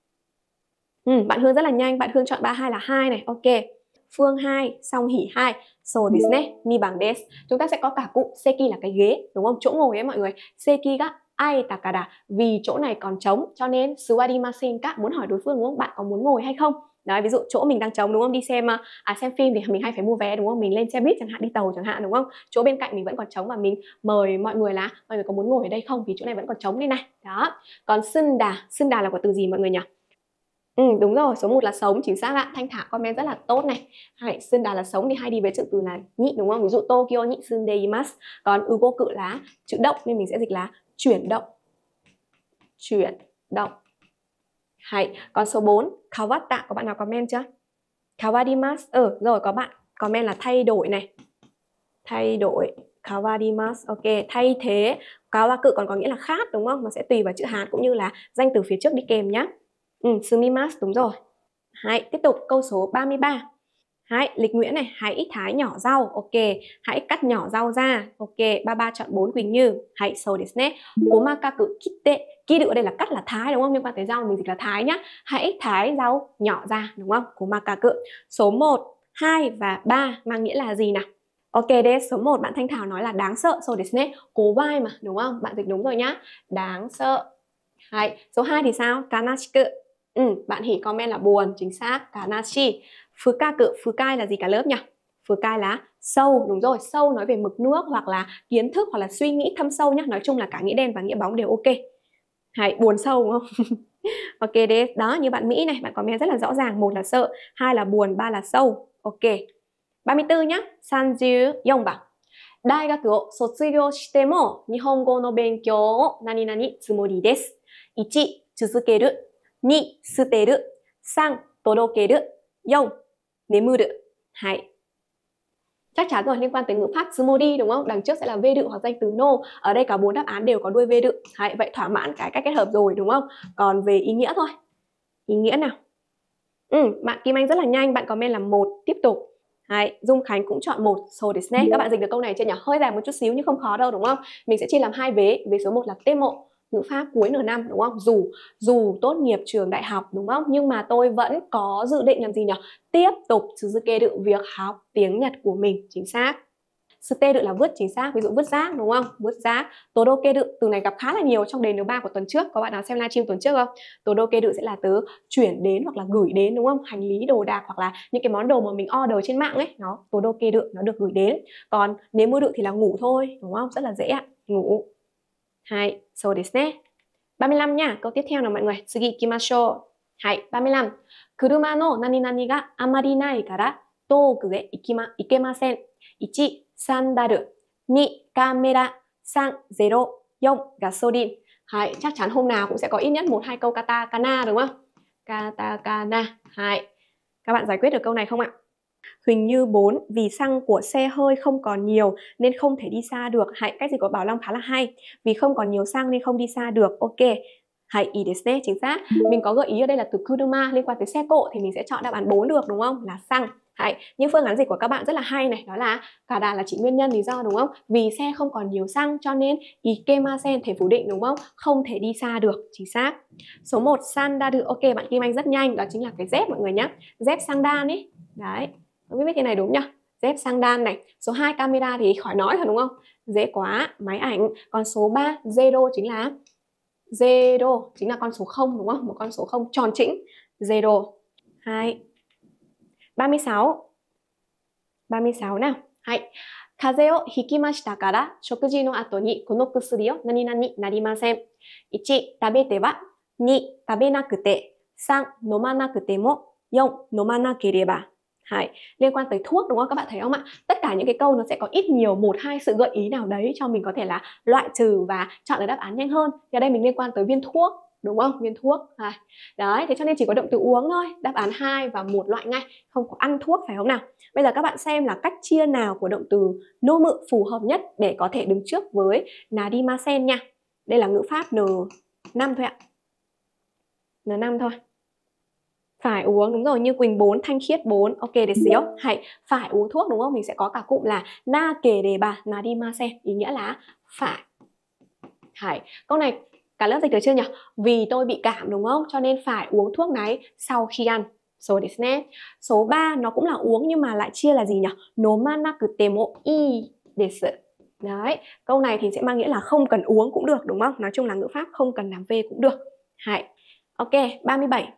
Ừ, bạn Hương rất là nhanh. Bạn Hương chọn ba mươi hai là hai này. Ok. Phương hai, Song Hỷ hai. So desu ne, ni bằng desu. Chúng ta sẽ có cả cụm seki là cái ghế, đúng không? Chỗ ngồi ấy mọi người. Seki ga aita kara, vì chỗ này còn trống, cho nên suwarimasen ka, muốn hỏi đối phương, đúng không? Bạn có muốn ngồi hay không? Đấy, ví dụ chỗ mình đang trống, đúng không? Đi xem à xem phim thì mình hay phải mua vé, đúng không? Mình lên xe buýt chẳng hạn, đi tàu chẳng hạn, đúng không? Chỗ bên cạnh mình vẫn còn trống và mình mời mọi người là mọi người có muốn ngồi ở đây không? Vì chỗ này vẫn còn trống đây này. Đó. Còn sunda, sunda là của từ gì mọi người nhỉ? Ừ, đúng rồi, số một là sống, chính xác ạ. Thanh Thảo comment rất là tốt này. Hay, sunda là sống thì hay đi với chữ từ là nhị, đúng không? Ví dụ Tokyo nhị sundeimasu. Còn ugoku là chữ động nên mình sẽ dịch là chuyển động. Chuyển động. Hay, còn số bốn, kawatta, có bạn nào comment chưa? Kawarimasu. Ừ, rồi có bạn comment là thay đổi này. Thay đổi, kawarimasu. Ok, thay thế. Kawaku còn có nghĩa là khác, đúng không? Nó sẽ tùy vào chữ Hán cũng như là danh từ phía trước đi kèm nhá. Ừ, sumimasu, đúng rồi. Hãy tiếp tục câu số ba mươi ba. Hãy, Lịch Nguyễn này, hãy thái nhỏ rau. Ok, hãy cắt nhỏ rau ra. Ok, ba mươi ba chọn bốn Quỳnh Như. Hãy so desu ne. Komakaku kitte. Kiru ở đây là cắt là thái, đúng không? Liên quan tới rau mình dịch là thái nhá. Hãy thái rau nhỏ ra, đúng không? Komakaku. Số một, hai và ba mang nghĩa là gì nào? Ok, đây số một bạn Thanh Thảo nói là đáng sợ. So desu ne. Cố vai mà, đúng không? Bạn dịch đúng rồi nhá. Đáng sợ. Hay. Số hai thì sao? Kanashiku. Ừ, bạn Hỷ comment là buồn, chính xác, kanashi. Fukaku, fukai là gì cả lớp nhỉ? Fukai là sâu, đúng rồi, sâu nói về mực nước hoặc là kiến thức hoặc là suy nghĩ thâm sâu nhá. Nói chung là cả nghĩa đen và nghĩa bóng đều ok. Hay, buồn sâu đúng không? Ok đấy, đó như bạn Mỹ này, bạn comment rất là rõ ràng, một là sợ, hai là buồn, ba là sâu. Ok. ba mươi tư nhá. Sanju Yong bảo. Đại họcを卒業しても日本語の勉強を何々つもりです。いち、続ける。に、捨てる。さん、届ける。よん、眠る。Hay. Chắc chắn rồi, liên quan tới ngữ pháp tsumori, đúng không? Đằng trước sẽ là vê đự hoặc danh từ no. Ở đây cả bốn đáp án đều có đuôi vê đự. Hay, vậy thỏa mãn cái cách kết hợp rồi, đúng không? Còn về ý nghĩa thôi. Ý nghĩa nào? Ừ, bạn Kim Anh rất là nhanh, bạn comment là một, tiếp tục. Hai, Dung Khánh cũng chọn một. So desu ne. Các bạn dịch được câu này chưa nhỉ? Hơi dài một chút xíu nhưng không khó đâu đúng không? Mình sẽ chia làm hai vế. Vế số một là temo, ngữ pháp cuối nửa năm đúng không? Dù dù tốt nghiệp trường đại học đúng không? Nhưng mà tôi vẫn có dự định làm gì nhỉ? Tiếp tục suzukeru việc học tiếng Nhật của mình. Chính xác. Steru là vứt, chính xác. Ví dụ vứt rác đúng không? Vứt rác. Todokeru, từ này gặp khá là nhiều trong đề nửa ba của tuần trước. Có bạn nào xem livestream tuần trước không? Todokeru sẽ là từ chuyển đến hoặc là gửi đến đúng không? Hành lý, đồ đạc hoặc là những cái món đồ mà mình order trên mạng ấy, nó todokeru, nó được gửi đến. Còn nếu mưa đự thì là ngủ thôi, đúng không? Rất là dễ ạ. Ngủ. Hai, so desu ne. ba mươi lăm nha. Câu tiếp theo nào mọi người. Tsugi ikimashou. Hai, ba mươi lăm. Kuruma no nani nani ga amari nai kara touku e ikima ikemasen. một. Sandaru. hai. Camera. ba. Zero. bốn. Gasoline. Hai, chắc chắn hôm nào cũng sẽ có ít nhất một hai câu katakana đúng không? Katakana. Hai. Các bạn giải quyết được câu này không ạ? Huỳnh Như bốn. Vì xăng của xe hơi không còn nhiều nên không thể đi xa được. Hãy cách gì của Bảo Long khá là hay. Vì không còn nhiều xăng nên không đi xa được. Ok. Hãy ý desu ne, chính xác. Mình có gợi ý ở đây là từ kuruma liên quan tới xe cộ thì mình sẽ chọn đáp án bốn được đúng không? Là xăng. Hãy. Nhưng phương án dịch của các bạn rất là hay này, đó là cả đà là chỉ nguyên nhân lý do đúng không? Vì xe không còn nhiều xăng cho nên ikemasen thể phủ định đúng không? Không thể đi xa được, chính xác. Số một sandaru. Ok, bạn Kim Anh rất nhanh, đó chính là cái dép mọi người nhé. Dép sandal ấy. Đấy. Không biết cái này đúng nhỉ? Dép sandal này. Số hai camera thì khỏi nói rồi đúng không? Dễ quá, máy ảnh. Còn số ba zero chính là zero, chính là con số không đúng không? Một con số không tròn chỉnh. Zero. Hai. ba mươi sáu. ba mươi sáu nào. Hai. Kaze o hikimashita kara shokuji no ato ni kono kusuri o nani nani narimasen. một. Tabete wa. hai. Tabenakute. ba. Nomanakute mo. bốn. Nomanakereba. Hai. Liên quan tới thuốc đúng không? Các bạn thấy không ạ? Tất cả những cái câu nó sẽ có ít nhiều một hai sự gợi ý nào đấy cho mình có thể là loại trừ và chọn được đáp án nhanh hơn. Thì ở đây mình liên quan tới viên thuốc đúng không? Viên thuốc. Hai. Đấy, thế cho nên chỉ có động từ uống thôi. Đáp án hai và một loại ngay, không có ăn thuốc phải không nào? Bây giờ các bạn xem là cách chia nào của động từ nomu phù hợp nhất để có thể đứng trước với narimasen nha. Đây là ngữ pháp N năm thôi ạ. N năm thôi. Phải uống, đúng rồi, như Quỳnh bốn, Thanh Khiết bốn. Ok, để xíu. Hãy phải uống thuốc đúng không? Mình sẽ có cả cụm là nakereba narimasen, ý nghĩa là phải. Hãy. Câu này cả lớp dịch được chưa nhỉ? Vì tôi bị cảm đúng không? Cho nên phải uống thuốc này sau khi ăn. So desu ne. Số ba nó cũng là uống nhưng mà lại chia là gì nhỉ? Nomanakute mo ii desu. Đấy, câu này thì sẽ mang nghĩa là không cần uống cũng được đúng không? Nói chung là ngữ pháp không cần làm V cũng được. Hãy. Ok, ba mươi bảy.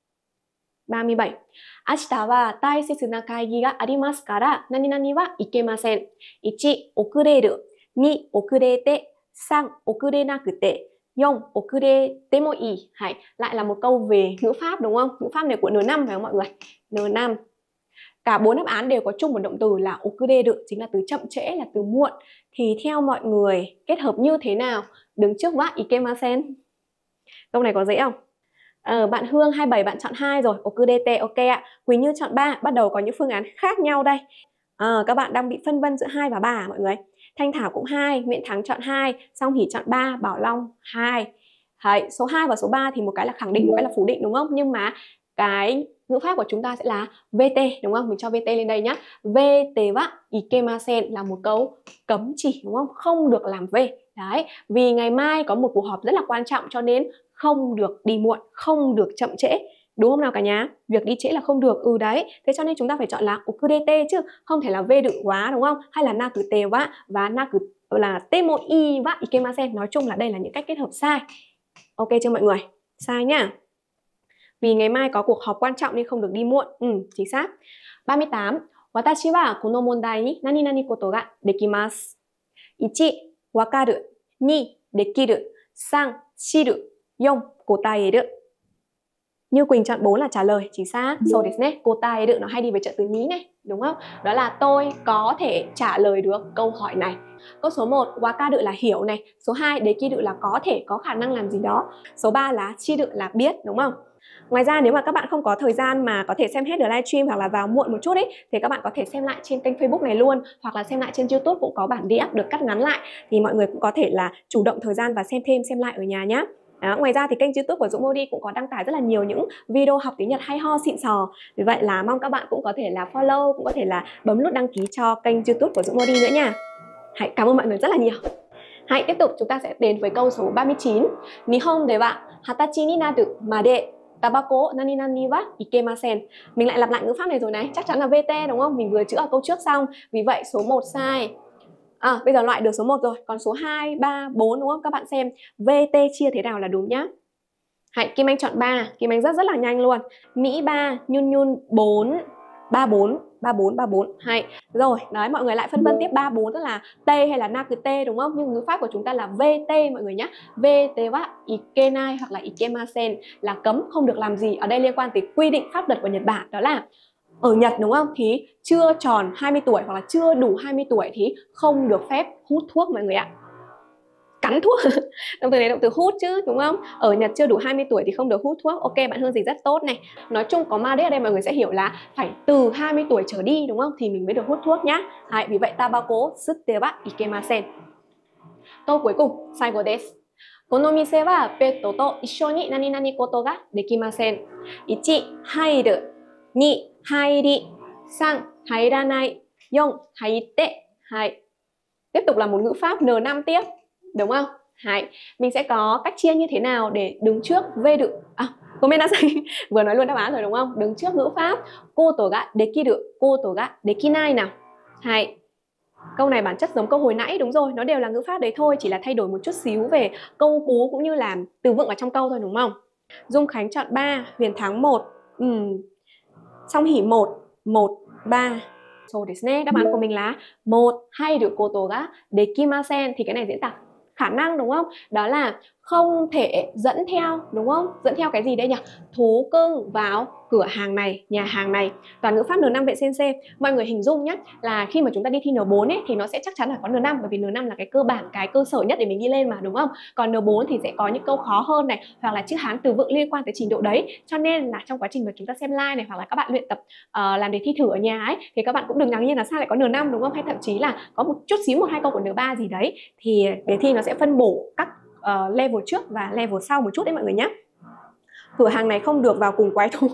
ba mươi bảy. Ashita wa taisetsu na kaigi ga arimasu kara nani nani wa ikemasen. một. Okureru. hai. Okurete. ba. Okurenakute. bốn. Okurete mo ii. Hãy. Lại là một câu về ngữ pháp đúng không? Ngữ pháp này của N năm phải không mọi người? N năm. Cả bốn đáp án đều có chung một động từ là okureru, chính là từ chậm trễ, là từ muộn. Thì theo mọi người kết hợp như thế nào đứng trước wa ikemasen? Câu này có dễ không? Ờ, bạn Hương hai mươi bảy bạn chọn hai rồi, okurete, ok ạ. Quỳnh Như chọn ba, bắt đầu có những phương án khác nhau đây. À, các bạn đang bị phân vân giữa hai và ba mọi người. Thanh Thảo cũng hai, Nguyễn Thắng chọn hai, Song Hỷ chọn ba, Bảo Long hai. Đấy, số hai và số ba thì một cái là khẳng định, một cái là phủ định đúng không? Nhưng mà cái ngữ pháp của chúng ta sẽ là vê tê đúng không? Mình cho vê tê lên đây nhá. vê tê wa ikemasen là một câu cấm chỉ đúng không? Không được làm V. Đấy, vì ngày mai có một cuộc họp rất là quan trọng cho nên không được đi muộn, không được chậm trễ. Đúng không nào cả nhà? Việc đi trễ là không được. Ừ đấy. Thế cho nên chúng ta phải chọn là okurete chứ không thể là v đự quá đúng không? Hay là nakute wa và naku là temo ii wa ikemasen. Nói chung là đây là những cách kết hợp sai. Ok chưa mọi người? Sai nhá. Vì ngày mai có cuộc họp quan trọng nên không được đi muộn. Ừ, chính xác. ba mươi tám. Watashi wa kono mondai ni nani nani koto ga dekimasu. một. Wakaru. hai. Dekiru. ba. Shiru. bốn. Kotaeru. Như Quỳnh chọn bốn là trả lời, chính xác. So desu ne. Kotaeru nó hay đi với trợ từ ní này, đúng không? Đó là tôi có thể trả lời được câu hỏi này. Câu số một, wakaru là hiểu này. Số hai, dekiru là có thể, có khả năng làm gì đó. Số ba là shiru là biết, đúng không? Ngoài ra nếu mà các bạn không có thời gian mà có thể xem hết được livestream hoặc là vào muộn một chút ấy, thì các bạn có thể xem lại trên kênh Facebook này luôn, hoặc là xem lại trên YouTube cũng có bản đi up được cắt ngắn lại, thì mọi người cũng có thể là chủ động thời gian và xem thêm xem lại ở nhà nhé. Đó, ngoài ra thì kênh YouTube của Dũng Modi cũng có đăng tải rất là nhiều những video học tiếng Nhật hay ho xịn sò. Vì vậy là mong các bạn cũng có thể là follow, cũng có thể là bấm nút đăng ký cho kênh YouTube của Dũng Modi nữa nha. Hãy cảm ơn mọi người rất là nhiều. Hãy tiếp tục chúng ta sẽ đến với câu số ba mươi chín. Nihon de wa hatachi ni naru made tabako nani nani wa ikemasen. Mình lại lặp lại ngữ pháp này rồi này, chắc chắn là vê tê đúng không? Mình vừa chữa ở câu trước xong. Vì vậy số một sai. À, bây giờ loại được số một rồi, còn số hai, ba, bốn đúng không? Các bạn xem vê tê chia thế nào là đúng nhá. Hãy Kim Anh chọn ba, Kim Anh rất rất là nhanh luôn. Mỹ ba, Nhun Nhun bốn, ba bốn, ba bốn, ba bốn. Hay. Rồi, đấy mọi người lại phân vân tiếp ba bốn tức là T hay là na cứ T đúng không? Nhưng ngữ pháp của chúng ta là vê tê mọi người nhé. vê tê wa ikenai hoặc là ikemasen là cấm không được làm gì. Ở đây liên quan tới quy định pháp luật của Nhật Bản, đó là ở Nhật đúng không? Thì chưa tròn hai mươi tuổi hoặc là chưa đủ hai mươi tuổi thì không được phép hút thuốc mọi người ạ. Cắn thuốc. Động từ này động từ hút chứ đúng không? Ở Nhật chưa đủ hai mươi tuổi thì không được hút thuốc. Ok, bạn Hương Dịch rất tốt này. Nói chung có made ở đây mọi người sẽ hiểu là phải từ hai mươi tuổi trở đi đúng không? Thì mình mới được hút thuốc nhá. Đấy, vì vậy tabako sutte wa ikemasen. Câu cuối cùng, saigo desu. Kono mise wa petto to issho ni nani nani koto ga dekimasen. một. Hairu. hai. Hairi. ba. Hairanai. bốn. Haitte. hai. Tiếp tục là một ngữ pháp en năm tiếp. Đúng không? Hay. Mình sẽ có cách chia như thế nào để đứng trước V được à, Gomennasai. Vừa nói luôn đáp án rồi đúng không? Đứng trước ngữ pháp koto ga dekiru, koto ga dekinai nào. Hay. Câu này bản chất giống câu hồi nãy đúng rồi, nó đều là ngữ pháp đấy thôi, chỉ là thay đổi một chút xíu về câu cú cũng như là từ vựng ở trong câu thôi đúng không? Dung Khánh chọn ba, Huyền Thắng một, ừm. Song Hỷ một, một, ba. So desu ne, đáp án của mình là một, hairu koto ga dekimasen thì cái này diễn tả khả năng đúng không? Đó là không thể dẫn theo đúng không? Dẫn theo cái gì đây nhỉ? Thú cưng vào cửa hàng này, nhà hàng này. Toàn ngữ pháp en năm vệ sensei. Mọi người hình dung nhé là khi mà chúng ta đi thi en bốn ấy thì nó sẽ chắc chắn là có en năm, bởi vì en năm là cái cơ bản, cái cơ sở nhất để mình ghi lên mà đúng không? Còn en bốn thì sẽ có những câu khó hơn này, hoặc là chữ Hán từ vựng liên quan tới trình độ đấy. Cho nên là trong quá trình mà chúng ta xem live này hoặc là các bạn luyện tập uh, làm đề thi thử ở nhà ấy thì các bạn cũng đừng ngạc nhiên là sao lại có en năm đúng không? Hay thậm chí là có một chút xíu một hai câu của en ba gì đấy thì đề thi nó sẽ phân bổ các uh, level trước và level sau một chút đấy mọi người nhé. Cửa hàng này không được vào cùng quái thú.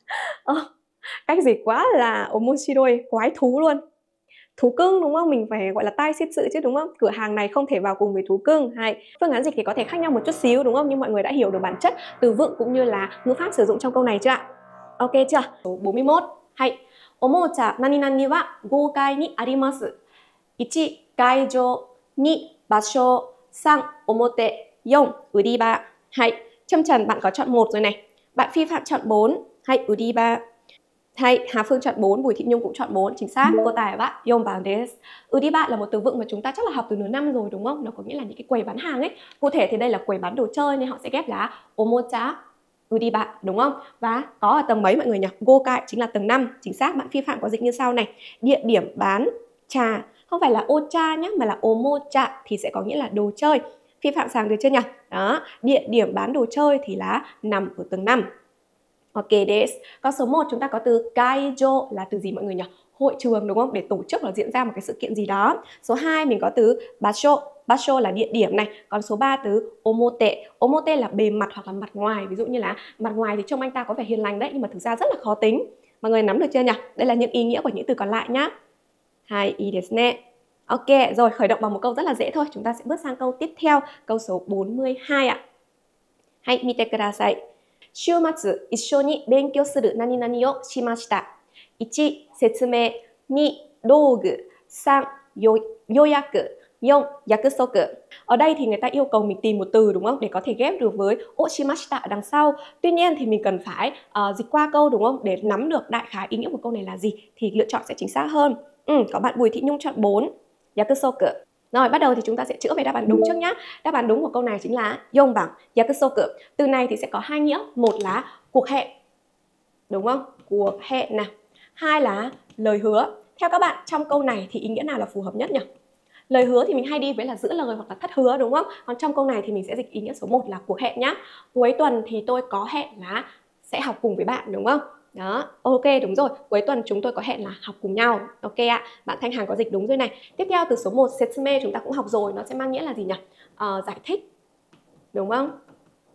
ờ, cách dịch quá là omoshiroi, quái thú luôn. Thú cưng đúng không? Mình phải gọi là tai xét sự chứ đúng không? Cửa hàng này không thể vào cùng với thú cưng. Hay. Phương án dịch thì có thể khác nhau một chút xíu đúng không? Nhưng mọi người đã hiểu được bản chất từ vựng cũng như là ngữ pháp sử dụng trong câu này chưa ạ? Ok chưa? Số bốn mươi mốt. Hay. Omocha nani nani wa goukai ni arimasu. một. Gaijo. hai. Basho. ba. Omote. bốn. Uriba. Hay. Trâm Trần bạn có chọn một rồi này. Bạn Phi Phạm chọn bốn. Hay. Uriba. Hay. Hà Phương chọn bốn, Bùi Thị Nhung cũng chọn bốn. Chính xác. Cô tài bạn Yom Bang Desu. Uriba là một từ vựng mà chúng ta chắc là học từ nửa năm rồi đúng không? Nó có nghĩa là những cái quầy bán hàng ấy. Cụ thể thì đây là quầy bán đồ chơi nên họ sẽ ghép là omocha Uriba đúng không? Và có ở tầng mấy mọi người nhỉ? Gokai chính là tầng năm. Chính xác. Bạn Phi Phạm có dịch như sau này. Địa điểm bán trà không phải là ocha nhé, mà là omocha thì sẽ có nghĩa là đồ chơi. Phi Phạm sàng được chưa nhỉ? Đó, địa điểm bán đồ chơi thì là nằm ở tầng năm. Ok, desu. Còn số một chúng ta có từ gaijo là từ gì mọi người nhỉ? Hội trường đúng không? Để tổ chức là diễn ra một cái sự kiện gì đó. Số hai mình có từ basho. Basho là địa điểm này. Còn số ba từ omote. Omote là bề mặt hoặc là mặt ngoài. Ví dụ như là mặt ngoài thì trông anh ta có vẻ hiền lành đấy, nhưng mà thực ra rất là khó tính. Mọi người nắm được chưa nhỉ? Đây là những ý nghĩa của những từ còn lại nhá. Hai, i desu ne. Ok, rồi khởi động bằng một câu rất là dễ thôi. Chúng ta sẽ bước sang câu tiếp theo, câu số bốn mươi hai ạ. Hai, mite kudasai. 週末一緒に勉強する何々をしました。một. 説明 hai. 道具 ba. 予約 bốn. 約束. Ở đây thì người ta yêu cầu mình tìm một từ đúng không? Để có thể ghép được với oshimashita ở đằng sau. Tuy nhiên thì mình cần phải uh, dịch qua câu đúng không? Để nắm được đại khái ý nghĩa của câu này là gì thì lựa chọn sẽ chính xác hơn. Ừ, có bạn Bùi Thị Nhung chọn bốn. Yakusoku. Rồi bắt đầu thì chúng ta sẽ chữa về đáp án đúng trước nhá. Đáp án đúng của câu này chính là yong bằng yakusoku. Từ này thì sẽ có hai nghĩa, một là cuộc hẹn. Đúng không? Cuộc hẹn nào. Hai là lời hứa. Theo các bạn trong câu này thì ý nghĩa nào là phù hợp nhất nhỉ? Lời hứa thì mình hay đi với là giữ lời hoặc là thất hứa đúng không? Còn trong câu này thì mình sẽ dịch ý nghĩa số một là cuộc hẹn nhá. Cuối tuần thì tôi có hẹn là sẽ học cùng với bạn đúng không? Đó, ok đúng rồi. Cuối tuần chúng tôi có hẹn là học cùng nhau. Ok ạ, bạn Thanh Hằng có dịch đúng rồi này. Tiếp theo từ số một, setsume chúng ta cũng học rồi. Nó sẽ mang nghĩa là gì nhỉ? Uh, giải thích. Đúng không?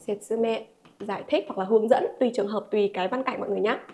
setsume, giải thích hoặc là hướng dẫn, tùy trường hợp, tùy cái văn cảnh mọi người nhé.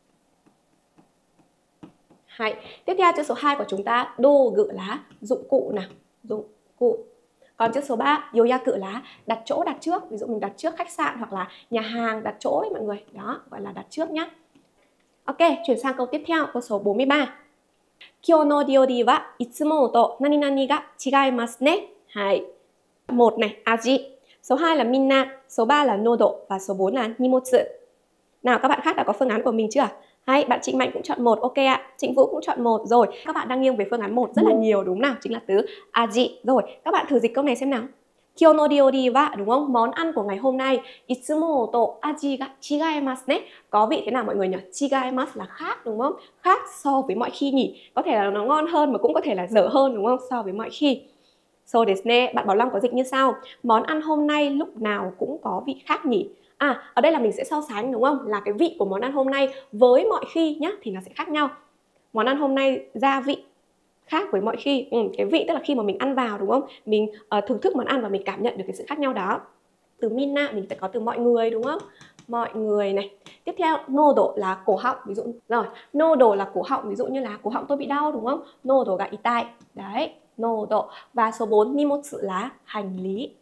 Hay. Tiếp theo chữ số hai của chúng ta đô gự lá, dụng cụ nào, dụng cụ. Còn chữ số ba yoyaku là đặt chỗ, đặt trước. Ví dụ mình đặt trước khách sạn hoặc là nhà hàng đặt chỗ ấy mọi người. Đó, gọi là đặt trước nhá. Ok, chuyển sang câu tiếp theo, câu số bốn mươi ba. Kyou no ryori wa itsumo to nani nani ga chigaimasu ne. Hay. Một này, aji. Số hai là minna, số ba là nodo và số bốn là nimotsu. Nào các bạn khác đã có phương án của mình chưa? Hay, bạn Trịnh Mạnh cũng chọn một, ok ạ. Trịnh Vũ cũng chọn một rồi. Các bạn đang nghiêng về phương án một rất là nhiều đúng nào? Chính là từ aji. Rồi, các bạn thử dịch câu này xem nào. Kyou no ryori wa, đúng không? Món ăn của ngày hôm nay itsumo to aji ga chigaimasu ne. Có vị thế nào mọi người nhỉ? Chigaimasu là khác đúng không? Khác so với mọi khi nhỉ? Có thể là nó ngon hơn mà cũng có thể là dở hơn đúng không? So với mọi khi. So desu ne, bạn Bảo Long có dịch như sau. Món ăn hôm nay lúc nào cũng có vị khác nhỉ? À, ở đây là mình sẽ so sánh đúng không? Là cái vị của món ăn hôm nay với mọi khi nhá thì nó sẽ khác nhau. Món ăn hôm nay gia vị khác với mọi khi. Ừ, cái vị tức là khi mà mình ăn vào đúng không? Mình uh, thưởng thức món ăn và mình cảm nhận được cái sự khác nhau đó. Từ minna mình sẽ có từ mọi người đúng không? Mọi người này. Tiếp theo nodo là cổ họng, ví dụ rồi, nodo là cổ họng, ví dụ như là cổ họng tôi bị đau đúng không? Nodo ga itai. Đấy, nodo. Và số bốn nimotsu là hành lý.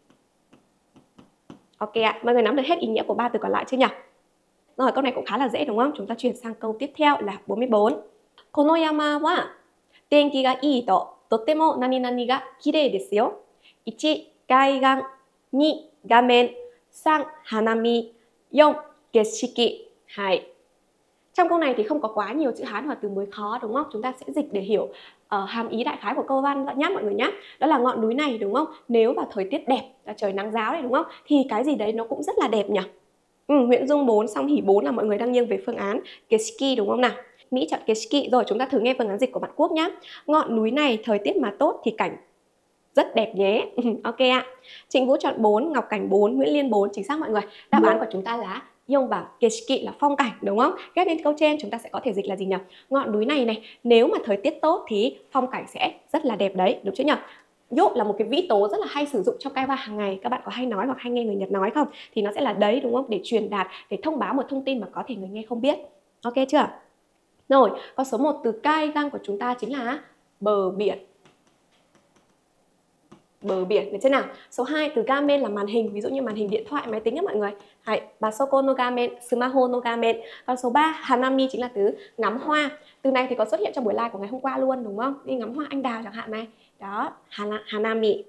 Ok ạ, mọi người nắm được hết ý nghĩa của ba từ còn lại chưa nhỉ? Rồi, câu này cũng khá là dễ đúng không? Chúng ta chuyển sang câu tiếp theo là bốn mươi bốn. Kono yama wa tenki ga ii to totemo nani nani ga kirei desu yo. một. Gaigan, hai. Gamen, ba. Hanami, bốn. Geshiki. Hai. Trong câu này thì không có quá nhiều chữ Hán hoặc từ mới khó đúng không? Chúng ta sẽ dịch để hiểu uh, hàm ý đại khái của câu văn nhé mọi người nhé. Đó là ngọn núi này đúng không? Nếu mà thời tiết đẹp, là trời nắng ráo này đúng không? Thì cái gì đấy nó cũng rất là đẹp nhỉ? Ừ, Nguyễn Dung bốn, Song Hỷ bốn là mọi người đang nghiêng về phương án Geshiki đúng không nào? Mỹ chọn Geshiki. Rồi chúng ta thử nghe phương án dịch của bạn Quốc nhé. Ngọn núi này thời tiết mà tốt thì cảnh rất đẹp nhé. Ok ạ. Trịnh Vũ chọn bốn, Ngọc Cảnh bốn, Nguyễn Liên bốn. Chính xác mọi người. Đáp án của chúng ta là Yông và Geshiki là phong cảnh đúng không? Ghép lên câu trên chúng ta sẽ có thể dịch là gì nhỉ? Ngọn núi này này, nếu mà thời tiết tốt thì phong cảnh sẽ rất là đẹp đấy, đúng chưa nhỉ? Yo là một cái vĩ tố rất là hay sử dụng trong cái va hàng ngày. Các bạn có hay nói hoặc hay nghe người Nhật nói không? Thì nó sẽ là đấy đúng không? Để truyền đạt, để thông báo một thông tin mà có thể người nghe không biết. Ok chưa? Rồi, con số một từ cai găng của chúng ta chính là bờ biển. Bờ biển, được chưa nào? Số hai từ gamen là màn hình, ví dụ như màn hình điện thoại, máy tính các mọi người. Hay, basoko no gamen, smaho no gamen. Còn số ba, hanami chính là từ ngắm hoa. Từ này thì có xuất hiện trong buổi live của ngày hôm qua luôn đúng không? Đi ngắm hoa anh đào chẳng hạn này. Đó, hana, hanami.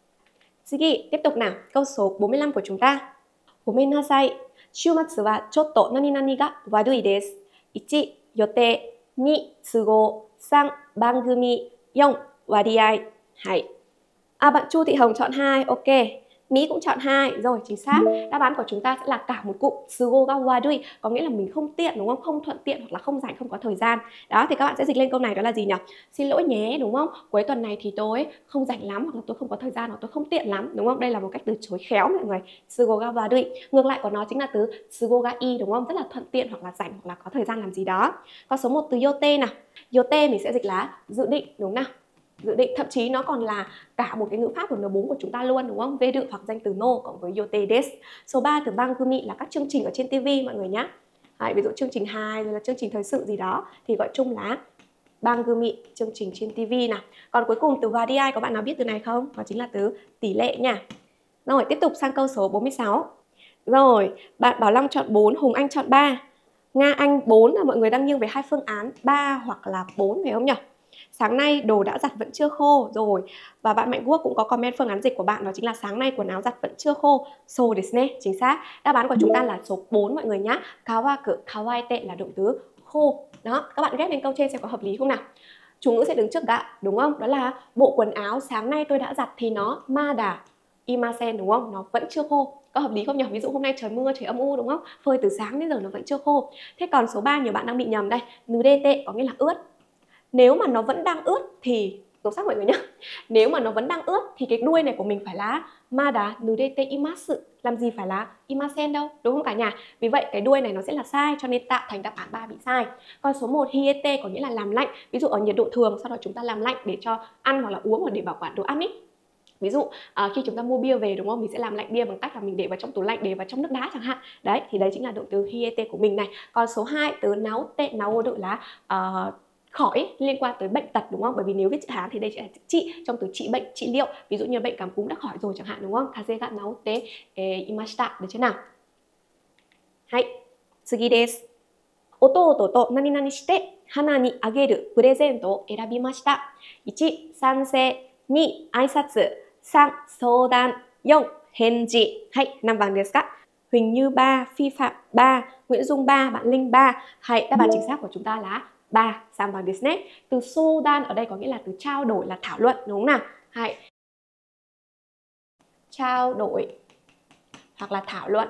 Tsugi, tiếp tục nào. Câu số bốn mươi lăm của chúng ta. Gomen nasai. Shumatsu wa chotto nani nani ga warui desu. một. Yote. hai. Tsugo. ba. Bangumi. bốn. Wariai. Hay. À, bạn Chu Thị Hồng chọn hai, ok. Mỹ cũng chọn hai, rồi chính xác. Đáp án của chúng ta sẽ là cả một cụm Tsugo ga warui, có nghĩa là mình không tiện đúng không? Không thuận tiện hoặc là không rảnh, không có thời gian. Đó thì các bạn sẽ dịch lên câu này đó là gì nhỉ? Xin lỗi nhé đúng không? Cuối tuần này thì tôi không rảnh lắm hoặc là tôi không có thời gian hoặc tôi không tiện lắm đúng không? Đây là một cách từ chối khéo mọi người. Tsugo ga warui. Ngược lại của nó chính là từ Tsugo ga i đúng không? Rất là thuận tiện hoặc là rảnh hoặc là có thời gian làm gì đó. Còn số một từ yote nào. Yote mình sẽ dịch là dự định đúng nào? Dự định, thậm chí nó còn là cả một cái ngữ pháp của N bốn của chúng ta luôn đúng không? Vê đự hoặc danh từ no cộng với yote desu. Số ba từ bangumi là các chương trình ở trên ti vi mọi người nhé. Đấy, ví dụ chương trình hài rồi là chương trình thời sự gì đó thì gọi chung là bangumi, chương trình trên ti vi nào. Còn cuối cùng từ wariai có bạn nào biết từ này không? Đó chính là từ tỷ lệ nha. Rồi tiếp tục sang câu số bốn mươi sáu. Rồi, bạn Bảo Long chọn bốn, Hùng Anh chọn ba. Nga Anh bốn là mọi người đang nghiêng về hai phương án ba hoặc là bốn phải không nhỉ? Sáng nay đồ đã giặt vẫn chưa khô rồi. Và bạn Mạnh Quốc cũng có comment phương án dịch của bạn, đó chính là sáng nay quần áo giặt vẫn chưa khô. So desu ne, chính xác. Đáp án của chúng ta là số bốn mọi người nhá. Kawaku, kawaite là động từ khô. Đó, các bạn ghép lên câu trên xem có hợp lý không nào. Chủ ngữ sẽ đứng trước gạ, đúng không? Đó là bộ quần áo sáng nay tôi đã giặt thì nó mada imasen đúng không? Nó vẫn chưa khô. Có hợp lý không nhỉ? Ví dụ hôm nay trời mưa, trời âm u đúng không? Phơi từ sáng đến giờ nó vẫn chưa khô. Thế còn số ba nhiều bạn đang bị nhầm đây. Nurete có nghĩa là ướt. Nếu mà nó vẫn đang ướt thì dấu sắc mọi người nhé. Nếu mà nó vẫn đang ướt thì cái đuôi này của mình phải là mada nurete imasu. Làm gì phải là imasen đâu, đúng không cả nhà? Vì vậy cái đuôi này nó sẽ là sai, cho nên tạo thành đáp án ba bị sai. Còn số một hiete có nghĩa là làm lạnh. Ví dụ ở nhiệt độ thường, sau đó chúng ta làm lạnh để cho ăn hoặc là uống hoặc để bảo quản đồ ăn ý. Ví dụ à, khi chúng ta mua bia về đúng không, mình sẽ làm lạnh bia bằng cách là mình để vào trong tủ lạnh, để vào trong nước đá chẳng hạn. Đấy, thì đấy chính là động từ hiete của mình này. Còn số hai, từ náo tệ náo độ là uh, khỏi, liên quan tới bệnh tật đúng không? Bởi vì nếu viết chữ Hán thì đây sẽ là chữ trị, trong từ trị bệnh, trị liệu. Ví dụ như bệnh cảm cúm đã khỏi rồi chẳng hạn đúng không? Kaze ga naotte imashita, được chưa nào? Hai, tsugi desu. 弟と何々して花にあげるプレゼントを選びました。いち、賛成。に、挨拶。さん、相談。よん、返事。はい、何番ですか? Huỳnh Như ba, Phi Phạm ba, Nguyễn Dung ba, bạn Linh ba. Hay, đáp án chính xác của chúng ta là ba, sam bằng desu ne. Từ sodan ở đây có nghĩa là từ trao đổi, là thảo luận đúng không nào? Hay, trao đổi hoặc là thảo luận.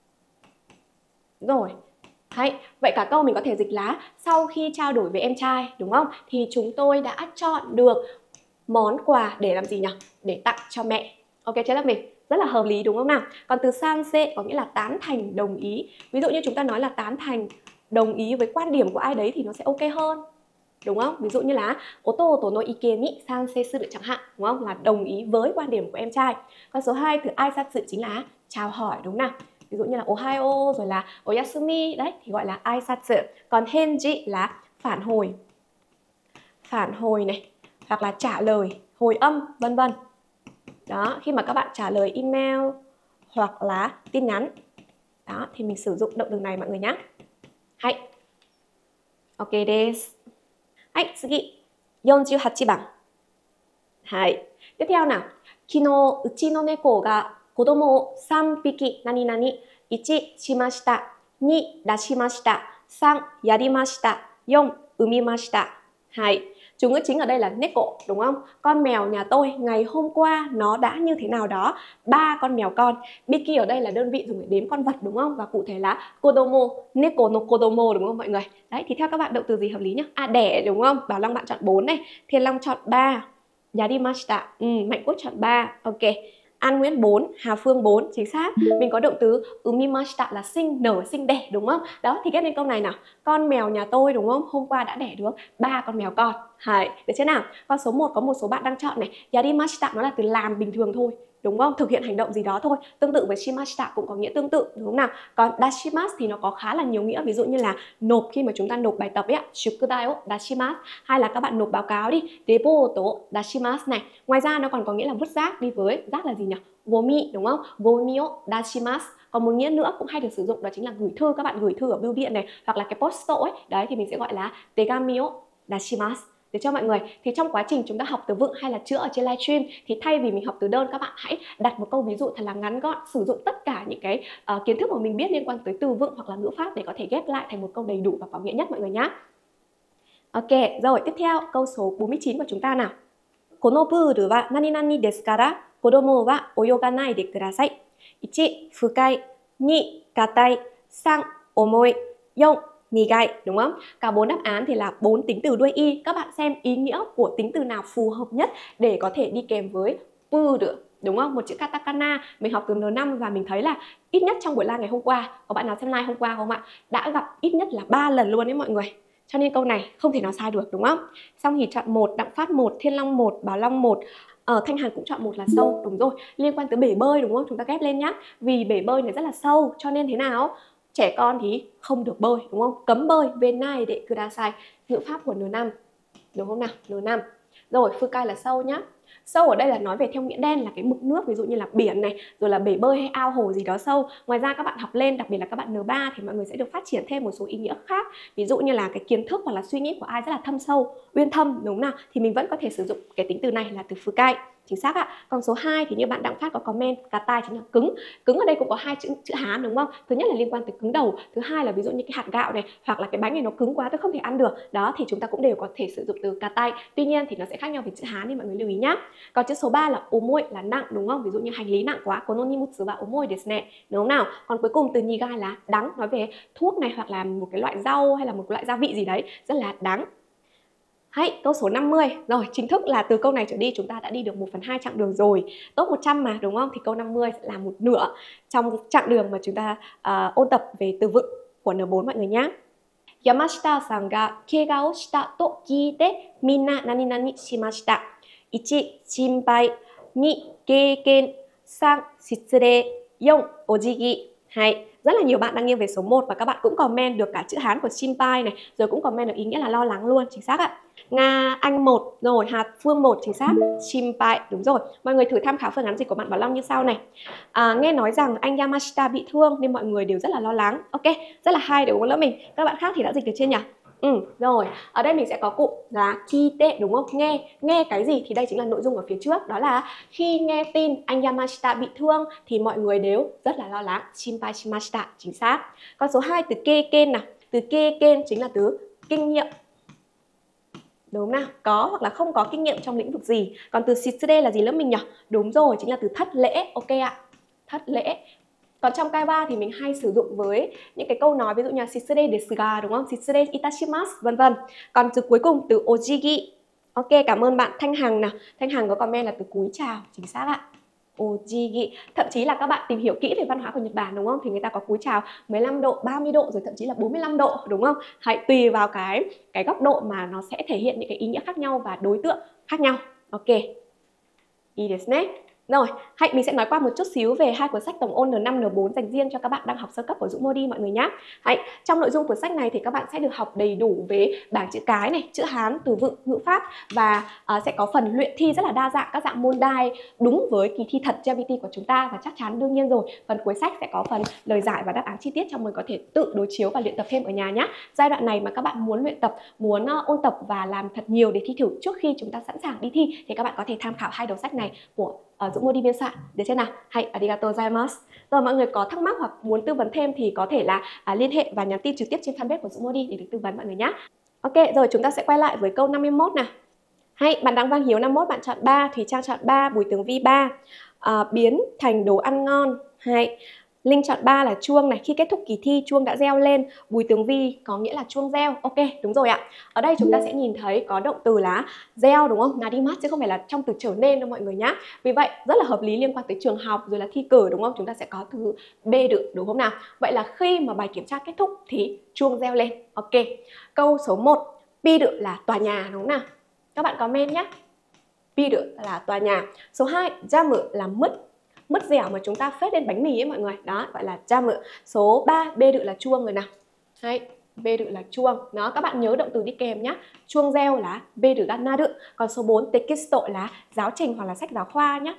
Rồi. Hay, vậy cả câu mình có thể dịch là sau khi trao đổi với em trai đúng không? Thì chúng tôi đã chọn được món quà để làm gì nhỉ? Để tặng cho mẹ. Ok chưa lớp mình? Rất là hợp lý đúng không nào? Còn từ sanse có nghĩa là tán thành, đồng ý. Ví dụ như chúng ta nói là tán thành, đồng ý với quan điểm của ai đấy thì nó sẽ ok hơn. Đúng không? Ví dụ như là oto to no iken ni sanse suru chẳng hạn, đúng không? Là đồng ý với quan điểm của em trai. Còn số hai, từ aisatsu chính là chào hỏi đúng nào? Ví dụ như là ohayo rồi là oyasumi, đấy thì gọi là aisatsu. Còn henji là phản hồi. Phản hồi này, hoặc là trả lời, hồi âm, vân vân. Đó, khi mà các bạn trả lời email hoặc là tin nhắn, đó thì mình sử dụng động từ này mọi người nhé. Hay. Ok desu. Hay, tsugi. bốn mươi tám番. Hay. Tiếp theo nào. Kino uchi no neko ga kodomo o ba biki nani nani. một, shimashita. hai, dashimashita. ba, yarimashita. bốn, umimashita. Hay. Chủ ngữ chính ở đây là neko đúng không? Con mèo nhà tôi ngày hôm qua nó đã như thế nào đó. Ba con mèo con. Biki ở đây là đơn vị dùng để đếm con vật đúng không? Và cụ thể là kodomo, neko no kodomo đúng không mọi người? Đấy thì theo các bạn động từ gì hợp lý nhá? À, đẻ đúng không? Bảo Long bạn chọn bốn này, Thiên Long chọn ba, yarimashita, ừ, Mạnh Quốc chọn ba. Ok. An Nguyễn bốn, Hà Phương bốn, chính xác. Mình có động từ umimashita là sinh, nở, sinh đẻ đúng không? Đó thì ghép lên câu này nào. Con mèo nhà tôi đúng không? Hôm qua đã đẻ được ba con mèo con. Hay, được chưa nào? Con số một có một số bạn đang chọn này. Yarimashita nó là từ làm bình thường thôi. Đúng không? Thực hiện hành động gì đó thôi. Tương tự với shimashita cũng có nghĩa tương tự đúng không nào? Còn dashimasu thì nó có khá là nhiều nghĩa. Ví dụ như là nộp, khi mà chúng ta nộp bài tập ấy ạ, shukudai o dashimasu. Hay là các bạn nộp báo cáo đi, reporto dashimasu này. Ngoài ra nó còn có nghĩa là vứt rác, đi với rác là gì nhỉ? Gomi đúng không? Gomi o dashimasu. Còn một nghĩa nữa cũng hay được sử dụng đó chính là gửi thư. Các bạn gửi thư ở bưu điện này hoặc là cái posto ấy. Đấy thì mình sẽ gọi là tegami o dashimasu. Được cho mọi người, thì trong quá trình chúng ta học từ vựng hay là chữa ở trên livestream thì thay vì mình học từ đơn, các bạn hãy đặt một câu ví dụ thật là ngắn gọn, sử dụng tất cả những cái uh, kiến thức mà mình biết liên quan tới từ vựng hoặc là ngữ pháp để có thể ghép lại thành một câu đầy đủ và có nghĩa nhất mọi người nhé. Ok, rồi tiếp theo câu số bốn mươi chín của chúng ta nào. Kono puru wa nani nani desu kara kodomo wa oyoganai de kudasai. một, fukai. hai, katai. ba, omoi. bốn, nigai, đúng không? Cả bốn đáp án thì là bốn tính từ đuôi y. Các bạn xem ý nghĩa của tính từ nào phù hợp nhất để có thể đi kèm với puru được, đúng không? Một chữ katakana mình học từ N năm và mình thấy là ít nhất trong buổi live ngày hôm qua, có bạn nào xem live hôm qua không ạ? Đã gặp ít nhất là ba lần luôn đấy mọi người. Cho nên câu này không thể nào sai được đúng không? Xong thì chọn một, Đặng Phát một, Thiên Long một, Bảo Long một. Ờ, Thanh Hàn cũng chọn một là sâu, đúng rồi. Liên quan tới bể bơi đúng không? Chúng ta ghép lên nhá. Vì bể bơi này rất là sâu cho nên thế nào? Trẻ con thì không được bơi đúng không? Cấm bơi, venai để kudasai, ngữ pháp của N năm. Đúng không nào? N năm. Rồi, fukai là sâu nhá. Sâu ở đây là nói về theo nghĩa đen là cái mực nước, ví dụ như là biển này, rồi là bể bơi hay ao hồ gì đó sâu. Ngoài ra các bạn học lên, đặc biệt là các bạn N ba thì mọi người sẽ được phát triển thêm một số ý nghĩa khác. Ví dụ như là cái kiến thức hoặc là suy nghĩ của ai rất là thâm sâu, uyên thâm đúng không nào? Thì mình vẫn có thể sử dụng cái tính từ này là từ fukai. Chính xác ạ. Còn số hai thì như bạn Đặng Phát có comment, katai chính là cứng. Cứng ở đây cũng có hai chữ chữ Hán đúng không? Thứ nhất là liên quan tới cứng đầu, thứ hai là ví dụ như cái hạt gạo này hoặc là cái bánh này nó cứng quá tôi không thể ăn được. Đó thì chúng ta cũng đều có thể sử dụng từ katai. Tuy nhiên thì nó sẽ khác nhau về chữ Hán thì mọi người lưu ý nhá. Còn chữ số ba là omoi là nặng đúng không? Ví dụ như hành lý nặng quá, kono nimutsu wa omoi desu ne, đúng không nào? Còn cuối cùng từ nigai là đắng, nói về thuốc này hoặc là một cái loại rau hay là một loại gia vị gì đấy rất là đắng. Hay, câu số năm mươi. Rồi, chính thức là từ câu này trở đi chúng ta đã đi được một phần hai chặng đường rồi. Top một trăm mà đúng không? Thì câu năm mươi sẽ là một nửa trong chặng đường mà chúng ta uh, ôn tập về từ vựng của N bốn mọi người nhé. Yamashita-san ga kega o shita to kiite minna nani nani shimashita. một. Shinpai. ni keiken, sang shitsure, yon ojigi. Hay, rất là nhiều bạn đang nghiêng về số một và các bạn cũng comment được cả chữ Hán của Shinpai này, rồi cũng comment được ý nghĩa là lo lắng luôn, chính xác ạ. Nga Anh một, rồi Hạt Phương một, chính xác. Shinpai, đúng rồi. Mọi người thử tham khảo phương án dịch của bạn Bảo Long như sau này. À, nghe nói rằng anh Yamashita bị thương nên mọi người đều rất là lo lắng. Ok, rất là hay đúng không lớp mình? Các bạn khác thì đã dịch được chưa nhỉ? Ừ, rồi, ở đây mình sẽ có cụm là kite, đúng không? Nghe, nghe cái gì thì đây chính là nội dung ở phía trước. Đó là khi nghe tin anh Yamashita bị thương thì mọi người đều rất là lo lắng. Shinpai shimashita, chính xác. Còn số hai, từ keiken nào. Từ keiken chính là từ kinh nghiệm. Đúng không nào? Có hoặc là không có kinh nghiệm trong lĩnh vực gì. Còn từ shitsure là gì lớp mình nhỉ? Đúng rồi, chính là từ thất lễ. Ok ạ, thất lễ. Còn trong Kaiwa thì mình hay sử dụng với những cái câu nói ví dụ như là shitsure desu ga, đúng không? Shitsure itashimasu, vân vân. Còn từ cuối cùng từ ojigi. Ok, cảm ơn bạn Thanh Hằng nào. Thanh Hằng có comment là từ cúi chào, chính xác ạ. Ojigi. Thậm chí là các bạn tìm hiểu kỹ về văn hóa của Nhật Bản đúng không? Thì người ta có cúi chào mười lăm độ, ba mươi độ rồi thậm chí là bốn mươi lăm độ đúng không? Hãy tùy vào cái cái góc độ mà nó sẽ thể hiện những cái ý nghĩa khác nhau và đối tượng khác nhau. Ok. Ý desu ne. Rồi, hãy mình sẽ nói qua một chút xíu về hai cuốn sách tổng ôn N năm N bốn dành riêng cho các bạn đang học sơ cấp của Dũng Modi mọi người nhé. Hãy, trong nội dung cuốn sách này thì các bạn sẽ được học đầy đủ về bảng chữ cái này, chữ Hán, từ vựng, ngữ pháp và uh, sẽ có phần luyện thi rất là đa dạng các dạng môn đai đúng với kỳ thi thật G R E T của chúng ta và chắc chắn đương nhiên rồi, phần cuối sách sẽ có phần lời giải và đáp án chi tiết cho mình có thể tự đối chiếu và luyện tập thêm ở nhà nhé. Giai đoạn này mà các bạn muốn luyện tập, muốn uh, ôn tập và làm thật nhiều để thi thử trước khi chúng ta sẵn sàng đi thi thì các bạn có thể tham khảo hai đầu sách này của ở Dũng Modi biên soạn, được chưa nào? Hay, arigatou gozaimasu. Rồi mọi người có thắc mắc hoặc muốn tư vấn thêm thì có thể là à, liên hệ và nhắn tin trực tiếp trên fanpage của Dũng Modi để được tư vấn mọi người nhé. Ok, rồi chúng ta sẽ quay lại với câu năm mươi mốt nào. Hay, bạn Đăng Văn Hiếu năm mươi mốt bạn chọn ba, Thùy Trang chọn ba, Bùi Tường Vi ba. À, biến thành đồ ăn ngon. Hay. Linh chọn ba là chuông này, khi kết thúc kỳ thi chuông đã reo lên. Bùi Tường Vi có nghĩa là chuông reo. Ok, đúng rồi ạ. Ở đây chúng ta sẽ nhìn thấy có động từ là reo đúng không? Narimasu chứ không phải là trong từ trở nên đâu mọi người nhá. Vì vậy rất là hợp lý liên quan tới trường học rồi là thi cử đúng không? Chúng ta sẽ có từ B được đúng không nào? Vậy là khi mà bài kiểm tra kết thúc thì chuông reo lên. Ok. Câu số một, Pi được là tòa nhà đúng không nào? Các bạn comment nhé. Pi được là tòa nhà. Số hai, Jamu là mứt. Mứt dẻo mà chúng ta phết lên bánh mì ấy mọi người. Đó, gọi là jamu. Số ba, B đự là chuông rồi nào. Đấy, B đự là chuông. Đó, các bạn nhớ động từ đi kèm nhá. Chuông reo là B đự là na đự. Còn số bốn, tekisto là giáo trình hoặc là sách giáo khoa nhá.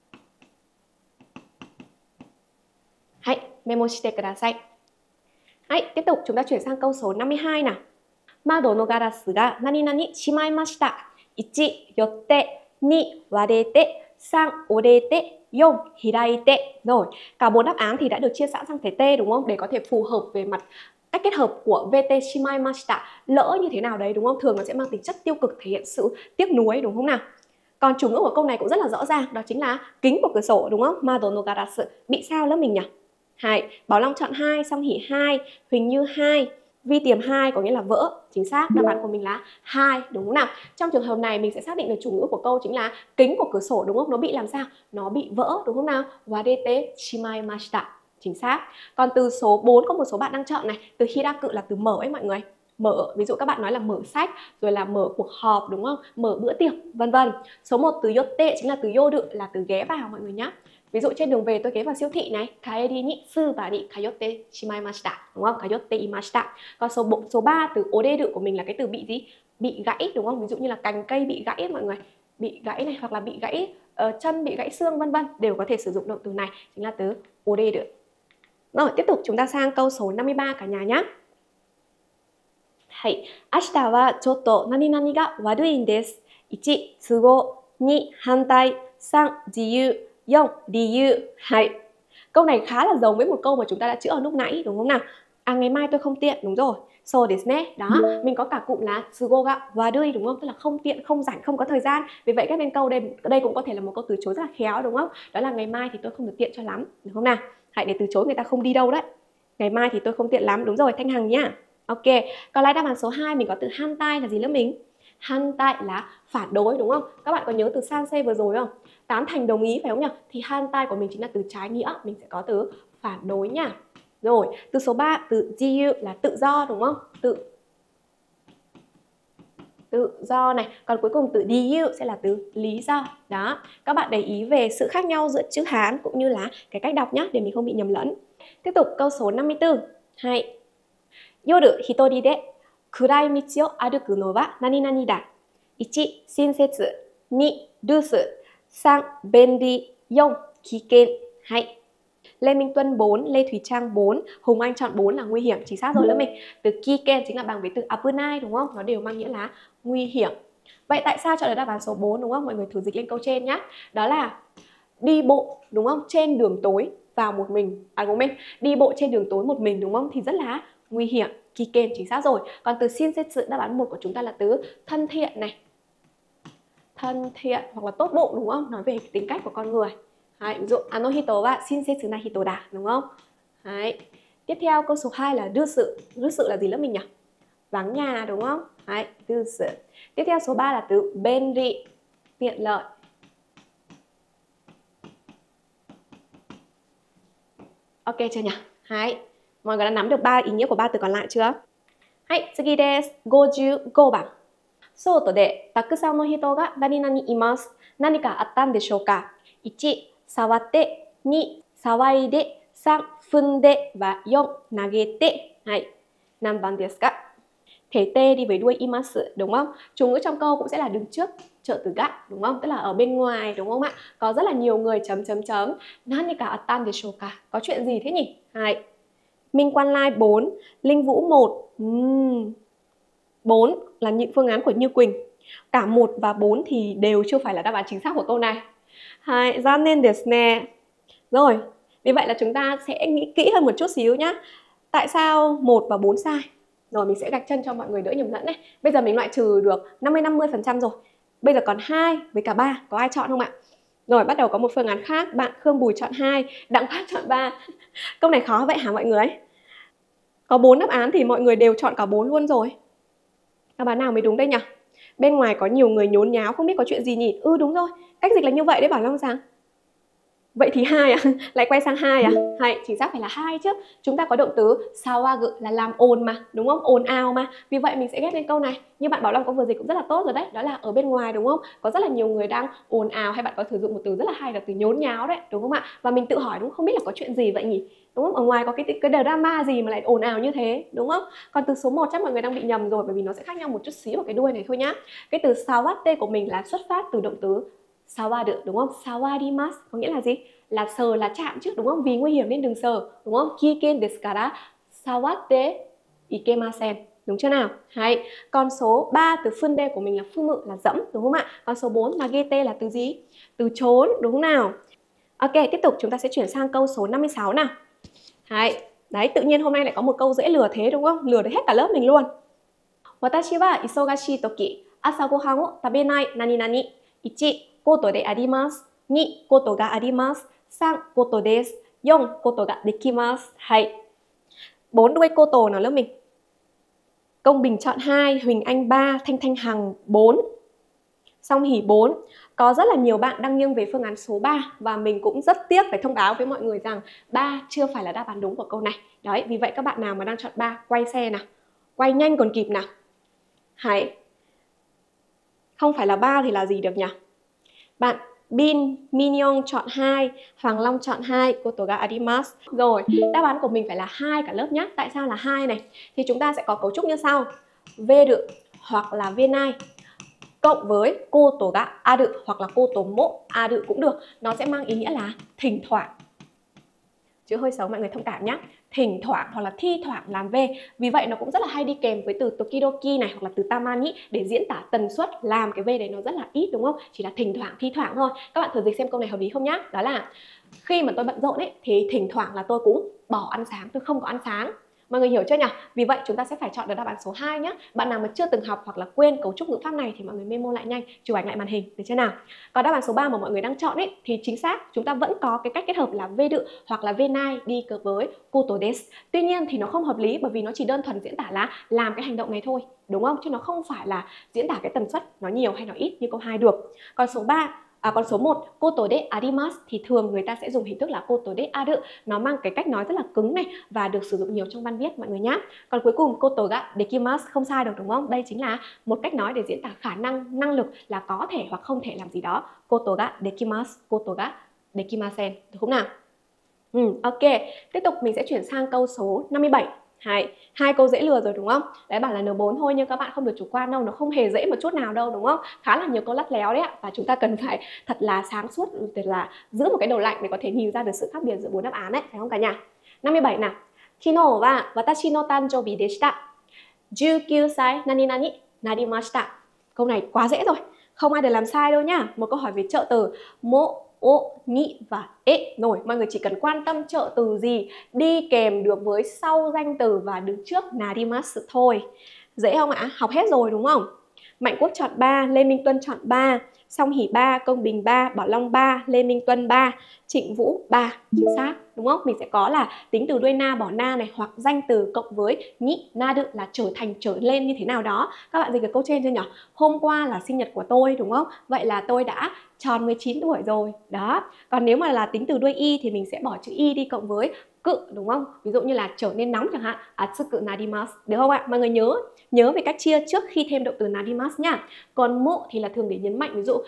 Hãy memo shite kudasai. Hãy tiếp tục chúng ta chuyển sang câu số năm mươi hai nào. Mado no garasu ga nani nani shimaimashita. Ichi yotte, ni warete, san orete, yon hiraite. Rồi, cả bốn đáp án thì đã được chia sẵn sang thể T đúng không? Để có thể phù hợp về mặt cách kết hợp của vê tê shimaimashita. Lỡ như thế nào đấy đúng không? Thường nó sẽ mang tính chất tiêu cực, thể hiện sự tiếc nuối đúng không nào? Còn chủ ngữ của câu này cũng rất là rõ ràng, đó chính là kính của cửa sổ đúng không? Mado no garasu. Bị sao lớp mình nhỉ? Hai. Bảo Long chọn hai, Song Hỷ hai, Huỳnh Như hai, Vi Tiềm hai có nghĩa là vỡ. Chính xác, đáp án của mình là hai đúng không nào? Trong trường hợp này mình sẽ xác định được chủ ngữ của câu chính là kính của cửa sổ đúng không? Nó bị làm sao? Nó bị vỡ đúng không nào? Warete shimaimashita. Chính xác. Còn từ số bốn có một số bạn đang chọn này, từ hiraku là từ mở ấy mọi người. Mở, ví dụ các bạn nói là mở sách, rồi là mở cuộc họp đúng không? Mở bữa tiệc, vân vân. Số một từ yotte chính là từ yoru là từ ghé vào mọi người nhé. Ví dụ trên đường về tôi ghé vào siêu thị này, kaeri ni suba ni kayotte shimaimashita, đúng không? Kayotte imashita. Còn số bộ số ba từ oreru của mình là cái từ bị gì? Bị gãy đúng không? Ví dụ như là cành cây bị gãy mọi người, bị gãy này hoặc là bị gãy uh, chân, bị gãy xương vân vân đều có thể sử dụng động từ này, chính là từ oreru. Rồi, tiếp tục chúng ta sang câu số năm mươi ba cả nhà nhé. Hai, ashita wa chotto nani nani ga warui desu. Ichi, tsugo, ni, hantai, san, jiyu, yon, ryu. Hay. Câu này khá là giống với một câu mà chúng ta đã chữa ở lúc nãy đúng không nào? À, ngày mai tôi không tiện, đúng rồi. So desu ne. Đó, mình có cả cụm là tsugo ga warui đúng không? Tức là không tiện, không rảnh, không có thời gian. Vì vậy các bên câu đây đây cũng có thể là một câu từ chối rất là khéo đúng không? Đó là ngày mai thì tôi không được tiện cho lắm, đúng không nào? Hãy để từ chối người ta không đi đâu đấy. Ngày mai thì tôi không tiện lắm, đúng rồi Thanh Hằng nhá. Ok, còn lại đáp án số hai mình có từ hantai là gì lớp mình? Hantai là phản đối đúng không? Các bạn có nhớ từ sansei vừa rồi không? Tán thành đồng ý phải không nhỉ? Thì hantai của mình chính là từ trái nghĩa, mình sẽ có từ phản đối nha. Rồi, từ số ba từ jiyu là tự do đúng không? Tự tự do này. Còn cuối cùng từ理由sẽ là từ lý do. Đó, các bạn để ý về sự khác nhau giữa chữ Hán cũng như là cái cách đọc nhé, để mình không bị nhầm lẫn. Tiếp tục câu số năm mươi tư. Hai. Yoru hitori de kurai michi o aruku no wa nani nani da. Ichi shinsetsu, ni rusu, sang benri, yon kiken. Hai. Lê Minh Tuân bốn, Lê Thùy Trang bốn, Hùng Anh chọn bốn là nguy hiểm, chính xác rồi lớp mình. Từ kiken chính là bằng với từ apunai đúng không? Nó đều mang nghĩa là nguy hiểm. Vậy tại sao chọn được đáp án số bốn đúng không? Mọi người thử dịch lên câu trên nhé. Đó là đi bộ đúng không? Trên đường tối vào một mình. À đúng mình, đi bộ trên đường tối một mình đúng không? Thì rất là nguy hiểm. Kiken chính xác rồi. Còn từ shinsetsu đáp án một của chúng ta là từ thân thiện này. Thân thiện hoặc là tốt bụng đúng không? Nói về tính cách của con người. Đấy, ví dụ ano hito wa shinsetsu na hito da đúng không? Đấy. Tiếp theo câu số hai là rusu. Rusu là gì lớp mình nhỉ? Vắng nhà đúng không? Đấy, rusu. Tiếp theo số ba là từ benri, tiện lợi. Ok chưa nhỉ? Đấy. Mọi người đã nắm được ba ý nghĩa của ba từ còn lại chưa? Hai, tsugi desu.ごじゅうごばん. 外でたくさんの人が何々います。何かあったんでしょうか？いち、触って、に、騒いで、さん、踏んでvà よん、投げて. Hay. năm番ですか? Thể t đi với đuôi imasu đúng không? Chủ ngữ trong câu cũng sẽ là đứng trước trợ từ ga đúng không? Tức là ở bên ngoài đúng không ạ? Có rất là nhiều người chấm chấm chấm. Nanika attan deshoka? Có chuyện gì thế nhỉ? Hay. Minh Quan Lai bốn, Linh Vũ một. Uhm. bốn là những phương án của Như Quỳnh. Cả một và bốn thì đều chưa phải là đáp án chính xác của câu này. Hai, zanen desu ne. Rồi, vì vậy là chúng ta sẽ nghĩ kỹ hơn một chút xíu nhé. Tại sao một và bốn sai? Rồi mình sẽ gạch chân cho mọi người đỡ nhầm lẫn này. Bây giờ mình loại trừ được năm mươi năm mươi phần trăm rồi. Bây giờ còn hai với cả ba, có ai chọn không ạ? Rồi bắt đầu có một phương án khác, bạn Khương Bùi chọn hai, Đặng Phát chọn ba. Câu này khó vậy hả mọi người? Có bốn đáp án thì mọi người đều chọn cả bốn luôn rồi. Đáp án nào mới đúng đây nhỉ? Bên ngoài có nhiều người nhốn nháo không biết có chuyện gì nhỉ? Ừ đúng rồi, cách dịch là như vậy đấy Bảo Long rằng. Vậy thì hai à? Lại quay sang hai à? Hay, chính xác phải là hai chứ. Chúng ta có động từ sawagu là làm ồn mà, đúng không? Ồn ào mà. Vì vậy mình sẽ ghép lên câu này. Như bạn Bảo Long có vừa dịch cũng rất là tốt rồi đấy. Đó là ở bên ngoài đúng không? Có rất là nhiều người đang ồn ào, hay bạn có sử dụng một từ rất là hay là từ nhốn nháo đấy, đúng không ạ? Và mình tự hỏi đúng không? Không biết là có chuyện gì vậy nhỉ? Đúng không? Ở ngoài có cái cái drama gì mà lại ồn ào như thế, đúng không? Còn từ số một chắc mọi người đang bị nhầm rồi, bởi vì nó sẽ khác nhau một chút xíu ở cái đuôi này thôi nhá. Cái từ sawate của mình là xuất phát từ động từ sawadu đúng không? Sawarimasu có nghĩa là gì? Là sờ là chạm trước đúng không? Vì nguy hiểm nên đừng sờ, đúng không? Kiken desu kara sawate ikemasen. Đúng chưa nào? Hay. Còn số ba từ funde của mình là phu mự là dẫm đúng không ạ? Còn số bốn nagete là từ gì? Từ trốn đúng không nào? Ok, tiếp tục chúng ta sẽ chuyển sang câu số năm mươi sáu nào. Hay. Đấy, tự nhiên hôm nay lại có một câu dễ lừa thế đúng không? Lừa được hết cả lớp mình luôn. Watashi wa isogashii toki asa gohan o tabenai nani nani. Ichi, koto de arimasu. Ni, koto ga arimasu. San, koto desu. Yon, koto ga dekimasu. Hay. Bốn đuôi koto nào lớp mình? Công Bình chọn hai, Huỳnh Anh ba, Thanh Thanh Hằng bốn. Song Hỷ bốn. Có rất là nhiều bạn đang nghiêng về phương án số ba và mình cũng rất tiếc phải thông báo với mọi người rằng ba chưa phải là đáp án đúng của câu này. Đấy, vì vậy các bạn nào mà đang chọn ba quay xe nào. Quay nhanh còn kịp nào. Hay. Không phải là ba thì là gì được nhỉ? Bạn Bin, Minyoung chọn hai, Hoàng Long chọn hai, koto ga arimasu. Rồi, đáp án của mình phải là hai cả lớp nhé. Tại sao là hai này? Thì chúng ta sẽ có cấu trúc như sau. V được hoặc là V nai cộng với koto ga aru hoặc là koto mo aru cũng được. Nó sẽ mang ý nghĩa là thỉnh thoảng. Chữ hơi xấu mọi người thông cảm nhé. Thỉnh thoảng hoặc là thi thoảng làm V. Vì vậy nó cũng rất là hay đi kèm với từ tokidoki này hoặc là từ tamani để diễn tả tần suất làm cái V đấy nó rất là ít đúng không? Chỉ là thỉnh thoảng, thi thoảng thôi. Các bạn thử dịch xem câu này hợp lý không nhá. Đó là khi mà tôi bận rộn ấy thì thỉnh thoảng là tôi cũng bỏ ăn sáng, tôi không có ăn sáng. Mọi người hiểu chưa nhỉ? Vì vậy chúng ta sẽ phải chọn được đáp án số hai nhé. Bạn nào mà chưa từng học hoặc là quên cấu trúc ngữ pháp này thì mọi người memo lại nhanh, chụp ảnh lại màn hình, được chưa nào? Còn đáp án số ba mà mọi người đang chọn ấy thì chính xác chúng ta vẫn có cái cách kết hợp là V đự hoặc là V nai đi cờ với koto desu. Tuy nhiên thì nó không hợp lý bởi vì nó chỉ đơn thuần diễn tả là làm cái hành động này thôi, đúng không? Chứ nó không phải là diễn tả cái tần suất nó nhiều hay nó ít như câu hai được. Còn số ba À, còn số một, koto de arimasu thì thường người ta sẽ dùng hình thức là koto de aru. Nó mang cái cách nói rất là cứng này và được sử dụng nhiều trong văn viết mọi người nhé. Còn cuối cùng koto ga dekimasu không sai được đúng không? Đây chính là một cách nói để diễn tả khả năng, năng lực là có thể hoặc không thể làm gì đó. Koto ga dekimasu, koto ga dekimasen, được không nào? Ừ, ok, tiếp tục mình sẽ chuyển sang câu số năm mươi bảy. Hai, hai câu dễ lừa rồi đúng không? Đấy, bảo là N bốn thôi nhưng các bạn không được chủ quan đâu, nó không hề dễ một chút nào đâu đúng không? Khá là nhiều câu lắt léo đấy ạ. Và chúng ta cần phải thật là sáng suốt, thật là giữ một cái đầu lạnh để có thể nhìn ra được sự khác biệt giữa bốn đáp án đấy, phải không cả nhà? năm mươi bảy nào. Kino wa watashi no tanjoubi deshita. mười chín sai nani nani narimashita. Câu này quá dễ rồi, không ai được làm sai đâu nhá. Một câu hỏi về trợ từ mo, o, ni và e. Rồi, mọi người chỉ cần quan tâm trợ từ gì đi kèm được với sau danh từ và đứng trước narimasu thôi. Dễ không ạ? Học hết rồi đúng không? Mạnh Quốc chọn ba, Lê Minh Tuân chọn ba, Song Hỷ ba, Công Bình ba, Bảo Long ba, Lê Minh Tuân ba, Trịnh Vũ ba. Chính xác, đúng không? Mình sẽ có là tính từ đuôi na bỏ na này, hoặc danh từ cộng với nhị na đự là trở thành, trở lên như thế nào đó. Các bạn dịch được câu trên chưa nhỉ? Hôm qua là sinh nhật của tôi đúng không? Vậy là tôi đã tròn mười chín tuổi rồi. Đó. Còn nếu mà là tính từ đuôi y thì mình sẽ bỏ chữ y đi cộng với cự đúng không? Ví dụ như là trở nên nóng chẳng hạn, atsuku narimasu, được không ạ? Mọi người nhớ nhớ về cách chia trước khi thêm động từ narimasu nhá. Còn mo thì là thường để nhấn mạnh, ví dụ uh,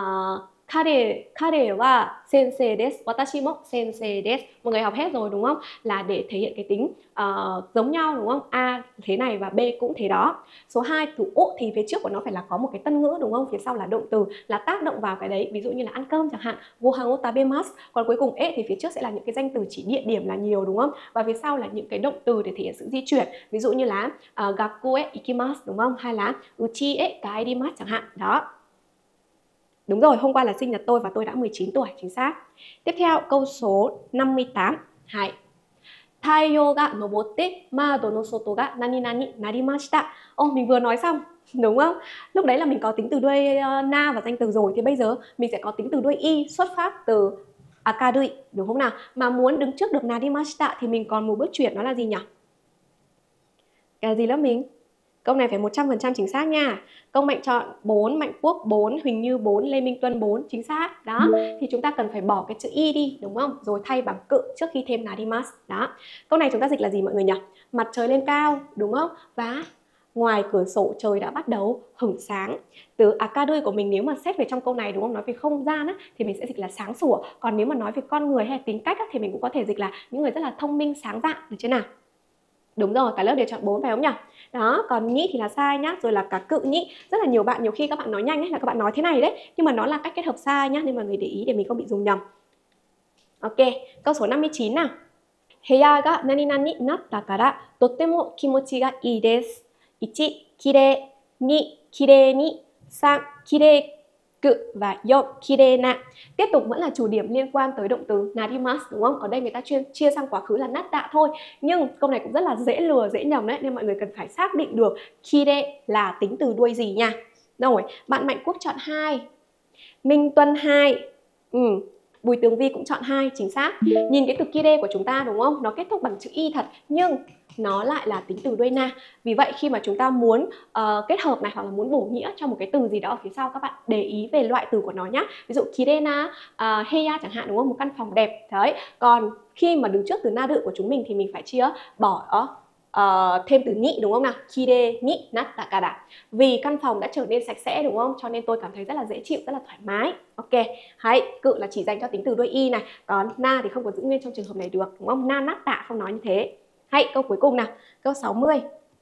kare, kare wa sensei desu, watashi mo sensei desu. Mọi người học hết rồi đúng không? Là để thể hiện cái tính uh, giống nhau đúng không? A thế này và B cũng thế đó. Số hai, từ o thì phía trước của nó phải là có một cái tân ngữ đúng không? Phía sau là động từ là tác động vào cái đấy, ví dụ như là ăn cơm chẳng hạn, gohan o tabemasu. Còn cuối cùng e thì phía trước sẽ là những cái danh từ chỉ địa điểm là nhiều đúng không? Và phía sau là những cái động từ để thể hiện sự di chuyển, ví dụ như là uh, gaku e ikimasu đúng không? Hay là uchi e kaerimasu chẳng hạn. Đó. Đúng rồi, hôm qua là sinh nhật tôi và tôi đã mười chín tuổi, chính xác. Tiếp theo câu số năm mươi tám. Hai. Taiyo ga nobotte mado no soto ga nani nani narimashita. Ô, mình vừa nói xong, đúng không? Lúc đấy là mình có tính từ đuôi uh, na và danh từ rồi, thì bây giờ mình sẽ có tính từ đuôi y xuất phát từ akadui, đúng không nào? Mà muốn đứng trước được narimashita thì mình còn một bước chuyển, đó là gì nhỉ? Cái gì lớp mình? Câu này phải một trăm phần trăm chính xác nha. Công Mạnh chọn bốn, Mạnh Quốc bốn, Huỳnh Như bốn, Lê Minh Tuân bốn, chính xác. Đó, thì chúng ta cần phải bỏ cái chữ y đi, đúng không? Rồi thay bằng cự trước khi thêm narimasu. Đó. Câu này chúng ta dịch là gì mọi người nhỉ? Mặt trời lên cao, đúng không? Và ngoài cửa sổ trời đã bắt đầu hửng sáng. Từ akadui của mình nếu mà xét về trong câu này đúng không? Nói về không gian á, thì mình sẽ dịch là sáng sủa. Còn nếu mà nói về con người hay tính cách á, thì mình cũng có thể dịch là những người rất là thông minh, sáng dạ, được chưa nào? Đúng rồi, cả lớp đều chọn bốn phải không nhỉ? Đó, còn nhĩ thì là sai nhá, rồi là cả cự nhĩ. Rất là nhiều bạn, nhiều khi các bạn nói nhanh ấy là các bạn nói thế này đấy, nhưng mà nó là cách kết hợp sai nhá, nên mọi người để ý để mình không bị dùng nhầm. Ok, câu số năm mươi chín nào. Heya ga nani nani natta kara totemo kimochi ga ii desu. Ichi, kirei, ni, kirei ni, san, kirei cự và yo, kirei na. Tiếp tục vẫn là chủ điểm liên quan tới động từ narimasu đúng không? Ở đây người ta chuyên chia sang quá khứ là natta thôi. Nhưng câu này cũng rất là dễ lừa, dễ nhầm đấy, nên mọi người cần phải xác định được kirei là tính từ đuôi gì nha. Rồi, bạn Mạnh Quốc chọn hai, Minh Tuân hai, ừ, Bùi Tường Vi cũng chọn hai, chính xác. Nhìn cái từ kirei của chúng ta đúng không? Nó kết thúc bằng chữ y thật, nhưng nó lại là tính từ đuôi na. Vì vậy khi mà chúng ta muốn uh, kết hợp này hoặc là muốn bổ nghĩa cho một cái từ gì đó ở phía sau, các bạn để ý về loại từ của nó nhé. Ví dụ kirena, uh, heya chẳng hạn đúng không? Một căn phòng đẹp. Đấy. Còn khi mà đứng trước từ na đự của chúng mình thì mình phải chia bỏ uh, thêm từ ni đúng không nào? Kire ni natta kara. Vì căn phòng đã trở nên sạch sẽ đúng không? Cho nên tôi cảm thấy rất là dễ chịu, rất là thoải mái. Ok. Hay, cự là chỉ dành cho tính từ đuôi y này. Còn na thì không có giữ nguyên trong trường hợp này được đúng không? Na natta không nói như thế. Hay, câu cuối cùng nào, câu sáu mươi.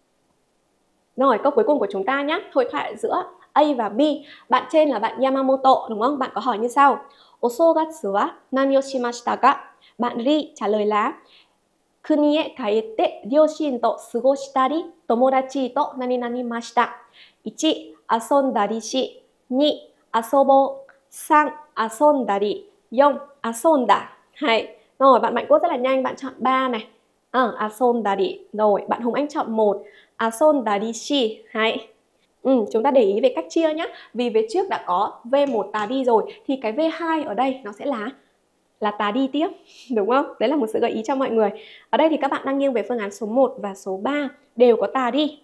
Rồi, câu cuối cùng của chúng ta nhé, hội thoại giữa A và B. Bạn trên là bạn Yamamoto đúng không? Bạn có hỏi như sau. Osogatsu wa nani o shimashita ka? Bạn Ri trả lời là Kuni e kaete ryoshin to sugoshitari tomodachi to nani nani mashita. Ichi, asondari shi. Ni, asobo. San, asondari. Yon, asonda. Hay. Rồi, bạn Mạnh Quốc rất là nhanh, bạn chọn ba này. À, asondari. Rồi, bạn Hùng Anh chọn một, asondari shi. Hay. Ừ, chúng ta để ý về cách chia nhé. Vì về trước đã có vê một tà đi rồi, thì cái vê hai ở đây nó sẽ là là tà đi tiếp, đúng không? Đấy là một sự gợi ý cho mọi người. Ở đây thì các bạn đang nghiêng về phương án số một và số ba đều có tà đi.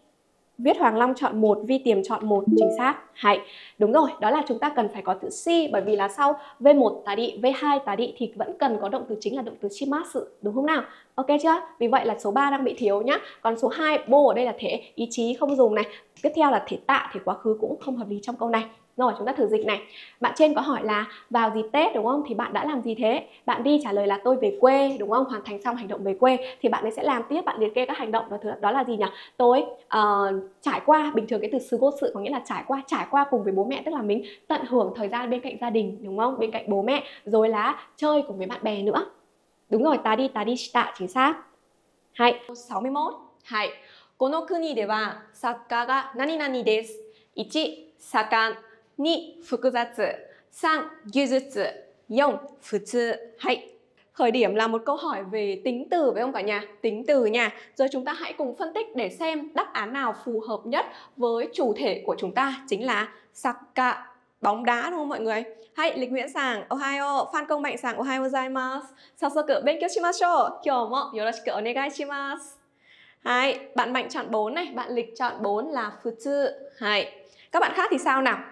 Viết Hoàng Long chọn một, Vi Tiềm chọn một, chính xác. Hay. Đúng rồi, đó là chúng ta cần phải có từ si, bởi vì là sau V một tá đi, V hai tá đi thì vẫn cần có động từ chính là động từ shimasu, đúng không nào? Ok chưa? Vì vậy là số ba đang bị thiếu nhá. Còn số hai, bô ở đây là thể ý chí không dùng này. Tiếp theo là thể tạ, thể quá khứ cũng không hợp lý trong câu này. Rồi chúng ta thử dịch này. Bạn trên có hỏi là vào dịp Tết đúng không? Thì bạn đã làm gì thế? Bạn đi trả lời là tôi về quê đúng không? Hoàn thành xong hành động về quê thì bạn ấy sẽ làm tiếp, bạn liệt kê các hành động đó, đó là gì nhỉ? Tôi uh, trải qua, bình thường cái từ sư vô sự có nghĩa là trải qua, trải qua cùng với bố mẹ, tức là mình tận hưởng thời gian bên cạnh gia đình đúng không? Bên cạnh bố mẹ, rồi là chơi cùng với bạn bè nữa. Đúng rồi, ta đi ta đi shita, chính xác. Hay. sáu mươi mốt. Hay. この国ではサッカーが何々です。いち、盛ん。に、複雑。さん、技術。bốn、普通. Hay. Khởi điểm là một câu hỏi về tính từ phải không cả nhà? Tính từ nha. Rồi chúng ta hãy cùng phân tích để xem đáp án nào phù hợp nhất với chủ thể của chúng ta, chính là soccer, bóng đá đúng không mọi người? Hay, Lịch Nguyễn Sàng, Ohio, Phan Công Mạnh Sàng, Ohayou gozaimasu. Sasoku benkyou shimashou. Kyou mo yoroshiku onegai shimasu. Hay, bạn Mạnh chọn bốn này, bạn Lịch chọn bốn là futsu. Hay. Các bạn khác thì sao nào?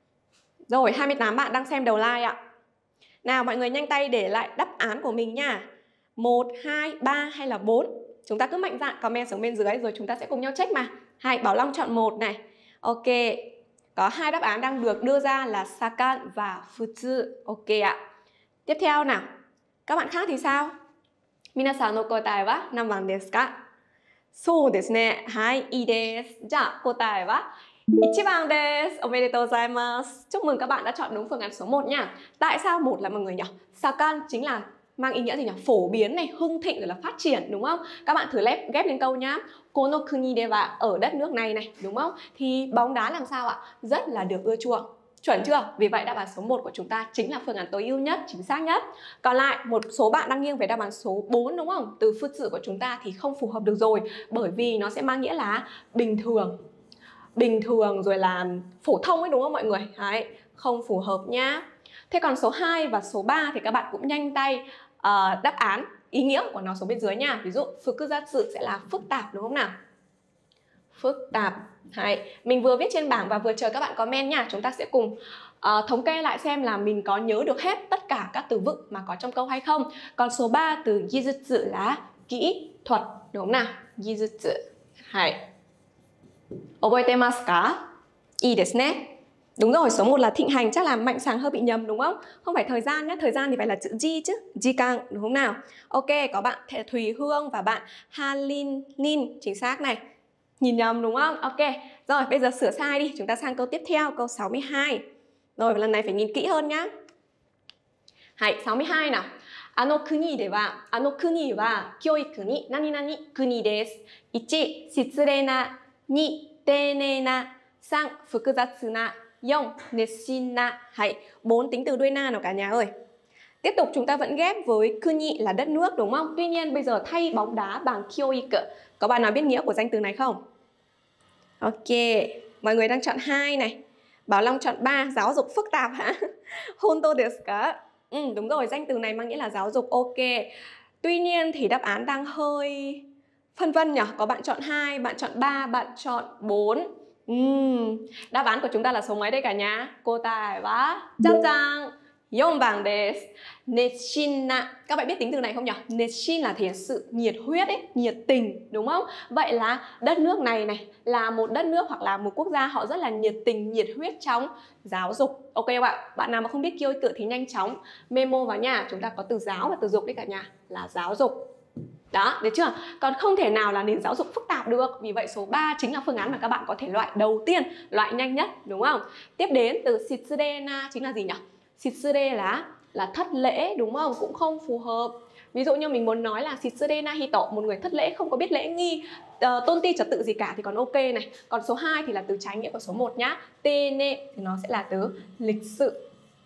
Rồi, hai mươi tám bạn đang xem đầu like ạ. Nào mọi người nhanh tay để lại đáp án của mình nha. một, hai, ba hay là bốn? Chúng ta cứ mạnh dạn comment xuống bên dưới rồi chúng ta sẽ cùng nhau check mà. Hay, Bảo Long chọn một này. Ok. Có hai đáp án đang được đưa ra là sakan và futsu. Ok ạ. Tiếp theo nào. Các bạn khác thì sao? Minasan no kotae wa nanban desu ka? Sou desu ne. Hai, ii desu. Ja, kotae wa một番desu. Omedetou gozaimasu. Chúc mừng các bạn đã chọn đúng phương án số một nha. Tại sao một là mọi người nhỉ? Sakan chính là mang ý nghĩa gì nhỉ? Phổ biến này, hưng thịnh rồi là phát triển đúng không? Các bạn thử ghép, ghép lên câu nhá. Kono kuni de wa, ở đất nước này này đúng không? Thì bóng đá làm sao ạ? Rất là được ưa chuộng. Chuẩn chưa? Vì vậy đáp án số một của chúng ta chính là phương án tối ưu nhất, chính xác nhất. Còn lại một số bạn đang nghiêng về đáp án số bốn đúng không? Từ phút sự của chúng ta thì không phù hợp được rồi, bởi vì nó sẽ mang nghĩa là bình thường. Bình thường rồi là phổ thông ấy đúng không mọi người? Đấy, không phù hợp nhá. Thế còn số hai và số ba thì các bạn cũng nhanh tay uh, đáp án ý nghĩa của nó xuống bên dưới nha. Ví dụ fukuzatsu sẽ là phức tạp đúng không nào? Phức tạp. Đấy. Mình vừa viết trên bảng và vừa chờ các bạn comment nha. Chúng ta sẽ cùng uh, thống kê lại xem là mình có nhớ được hết tất cả các từ vựng mà có trong câu hay không. Còn số ba từ gizutsu là kỹ thuật đúng không nào? Gizutsu. Đấy. Oboitemasu ka? Ii desu ne. Đúng rồi, số một là thịnh hành, chắc là Mạnh Sàng hơi bị nhầm đúng không? Không phải thời gian nhé, thời gian thì phải là chữ Ji chứ, Jikan đúng không nào? Ok, có bạn Thùy Hương và bạn Halin Nin, chính xác này. Nhìn nhầm đúng không? Ok, rồi bây giờ sửa sai đi, chúng ta sang câu tiếp theo, câu sáu mươi hai. Rồi, lần này phải nhìn kỹ hơn nhá. Hay, sáu mươi hai nào. Ano kuni de wa, ano kuni wa kyoiku ni nani nani kuni desu. một. Shitsurei na. hai. Teinei na. ba. Fukuzatsu na. bốn. Netshin na. Hay, bốn tính từ đuôi na nào cả nhà ơi. Tiếp tục chúng ta vẫn ghép với kuni là đất nước đúng không? Tuy nhiên bây giờ thay bóng đá bằng kyoiku. Có bạn nào biết nghĩa của danh từ này không? Ok, mọi người đang chọn hai này. Bảo Long chọn ba, giáo dục phức tạp hả? Honto desu ka? Ừ, đúng rồi, danh từ này mang nghĩa là giáo dục. Ok. Tuy nhiên thì đáp án đang hơi phân vân nhỉ? Có bạn chọn hai, bạn chọn ba, bạn chọn bốn. Uhm, đáp án của chúng ta là số mấy đây cả nhà? Kotae wa chan chan bốn番desu. Netshin na. Các bạn biết tính từ này không nhỉ? Netshin là thể hiện sự nhiệt huyết ấy, nhiệt tình đúng không? Vậy là đất nước này này là một đất nước hoặc là một quốc gia họ rất là nhiệt tình, nhiệt huyết trong giáo dục. Ok không ạ? Bạn nào mà không biết kyoiku thì nhanh chóng memo vào nha. Chúng ta có từ giáo và từ dục đấy cả nhà, là giáo dục. Đó, được chưa? Còn không thể nào là nền giáo dục phức tạp được. Vì vậy số ba chính là phương án mà các bạn có thể loại đầu tiên, loại nhanh nhất, đúng không? Tiếp đến từ shitsurei na chính là gì nhỉ? Shitsurei là là thất lễ, đúng không? Cũng không phù hợp. Ví dụ như mình muốn nói là shitsurei na hito, một người thất lễ, không có biết lễ nghi, uh, tôn ti trật tự gì cả thì còn ok này. Còn số hai thì là từ trái nghĩa của số một nhá. Tene thì nó sẽ là từ lịch sự.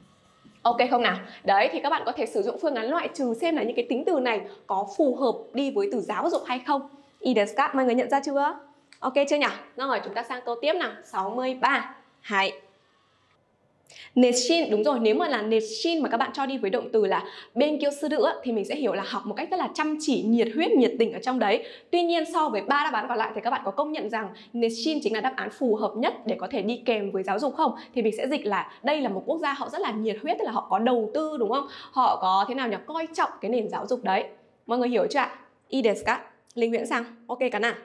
Ok không nào? Đấy, thì các bạn có thể sử dụng phương án loại trừ xem là những cái tính từ này có phù hợp đi với từ giáo dục hay không. Ii desu ka? Mọi người nhận ra chưa? Ok chưa nhỉ? Rồi, chúng ta sang câu tiếp nào. sáu mươi ba. Hay. Netshin, đúng rồi, nếu mà là netshin mà các bạn cho đi với động từ là benkyou suru thì mình sẽ hiểu là học một cách rất là chăm chỉ, nhiệt huyết, nhiệt tình ở trong đấy. Tuy nhiên so với ba đáp án còn lại thì các bạn có công nhận rằng netshin chính là đáp án phù hợp nhất để có thể đi kèm với giáo dục không? Thì mình sẽ dịch là đây là một quốc gia họ rất là nhiệt huyết, tức là họ có đầu tư, đúng không? Họ có thế nào nhỉ? Coi trọng cái nền giáo dục đấy. Mọi người hiểu chưa ạ? I desu ka? Linh Nguyễn sang. Ok cả nào.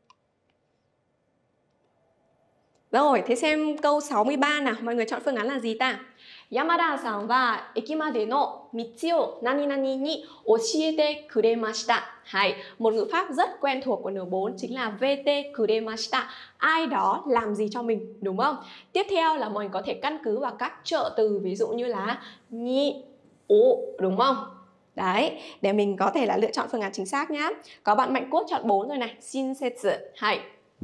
Rồi, thế xem câu sáu mươi ba nào, mọi người chọn phương án là gì ta? Yamada-san wa ekimade no michi o nani nani ni oshiete kuremashita. Hay, một ngữ pháp rất quen thuộc của N bốn chính là vete kuremashita. Ai đó làm gì cho mình, đúng không? Tiếp theo là mọi người có thể căn cứ vào các trợ từ, ví dụ như là ni, o, đúng không? Đấy, để mình có thể là lựa chọn phương án chính xác nhá. Có bạn Mạnh Quốc chọn bốn rồi này, shinsetsu. Hay.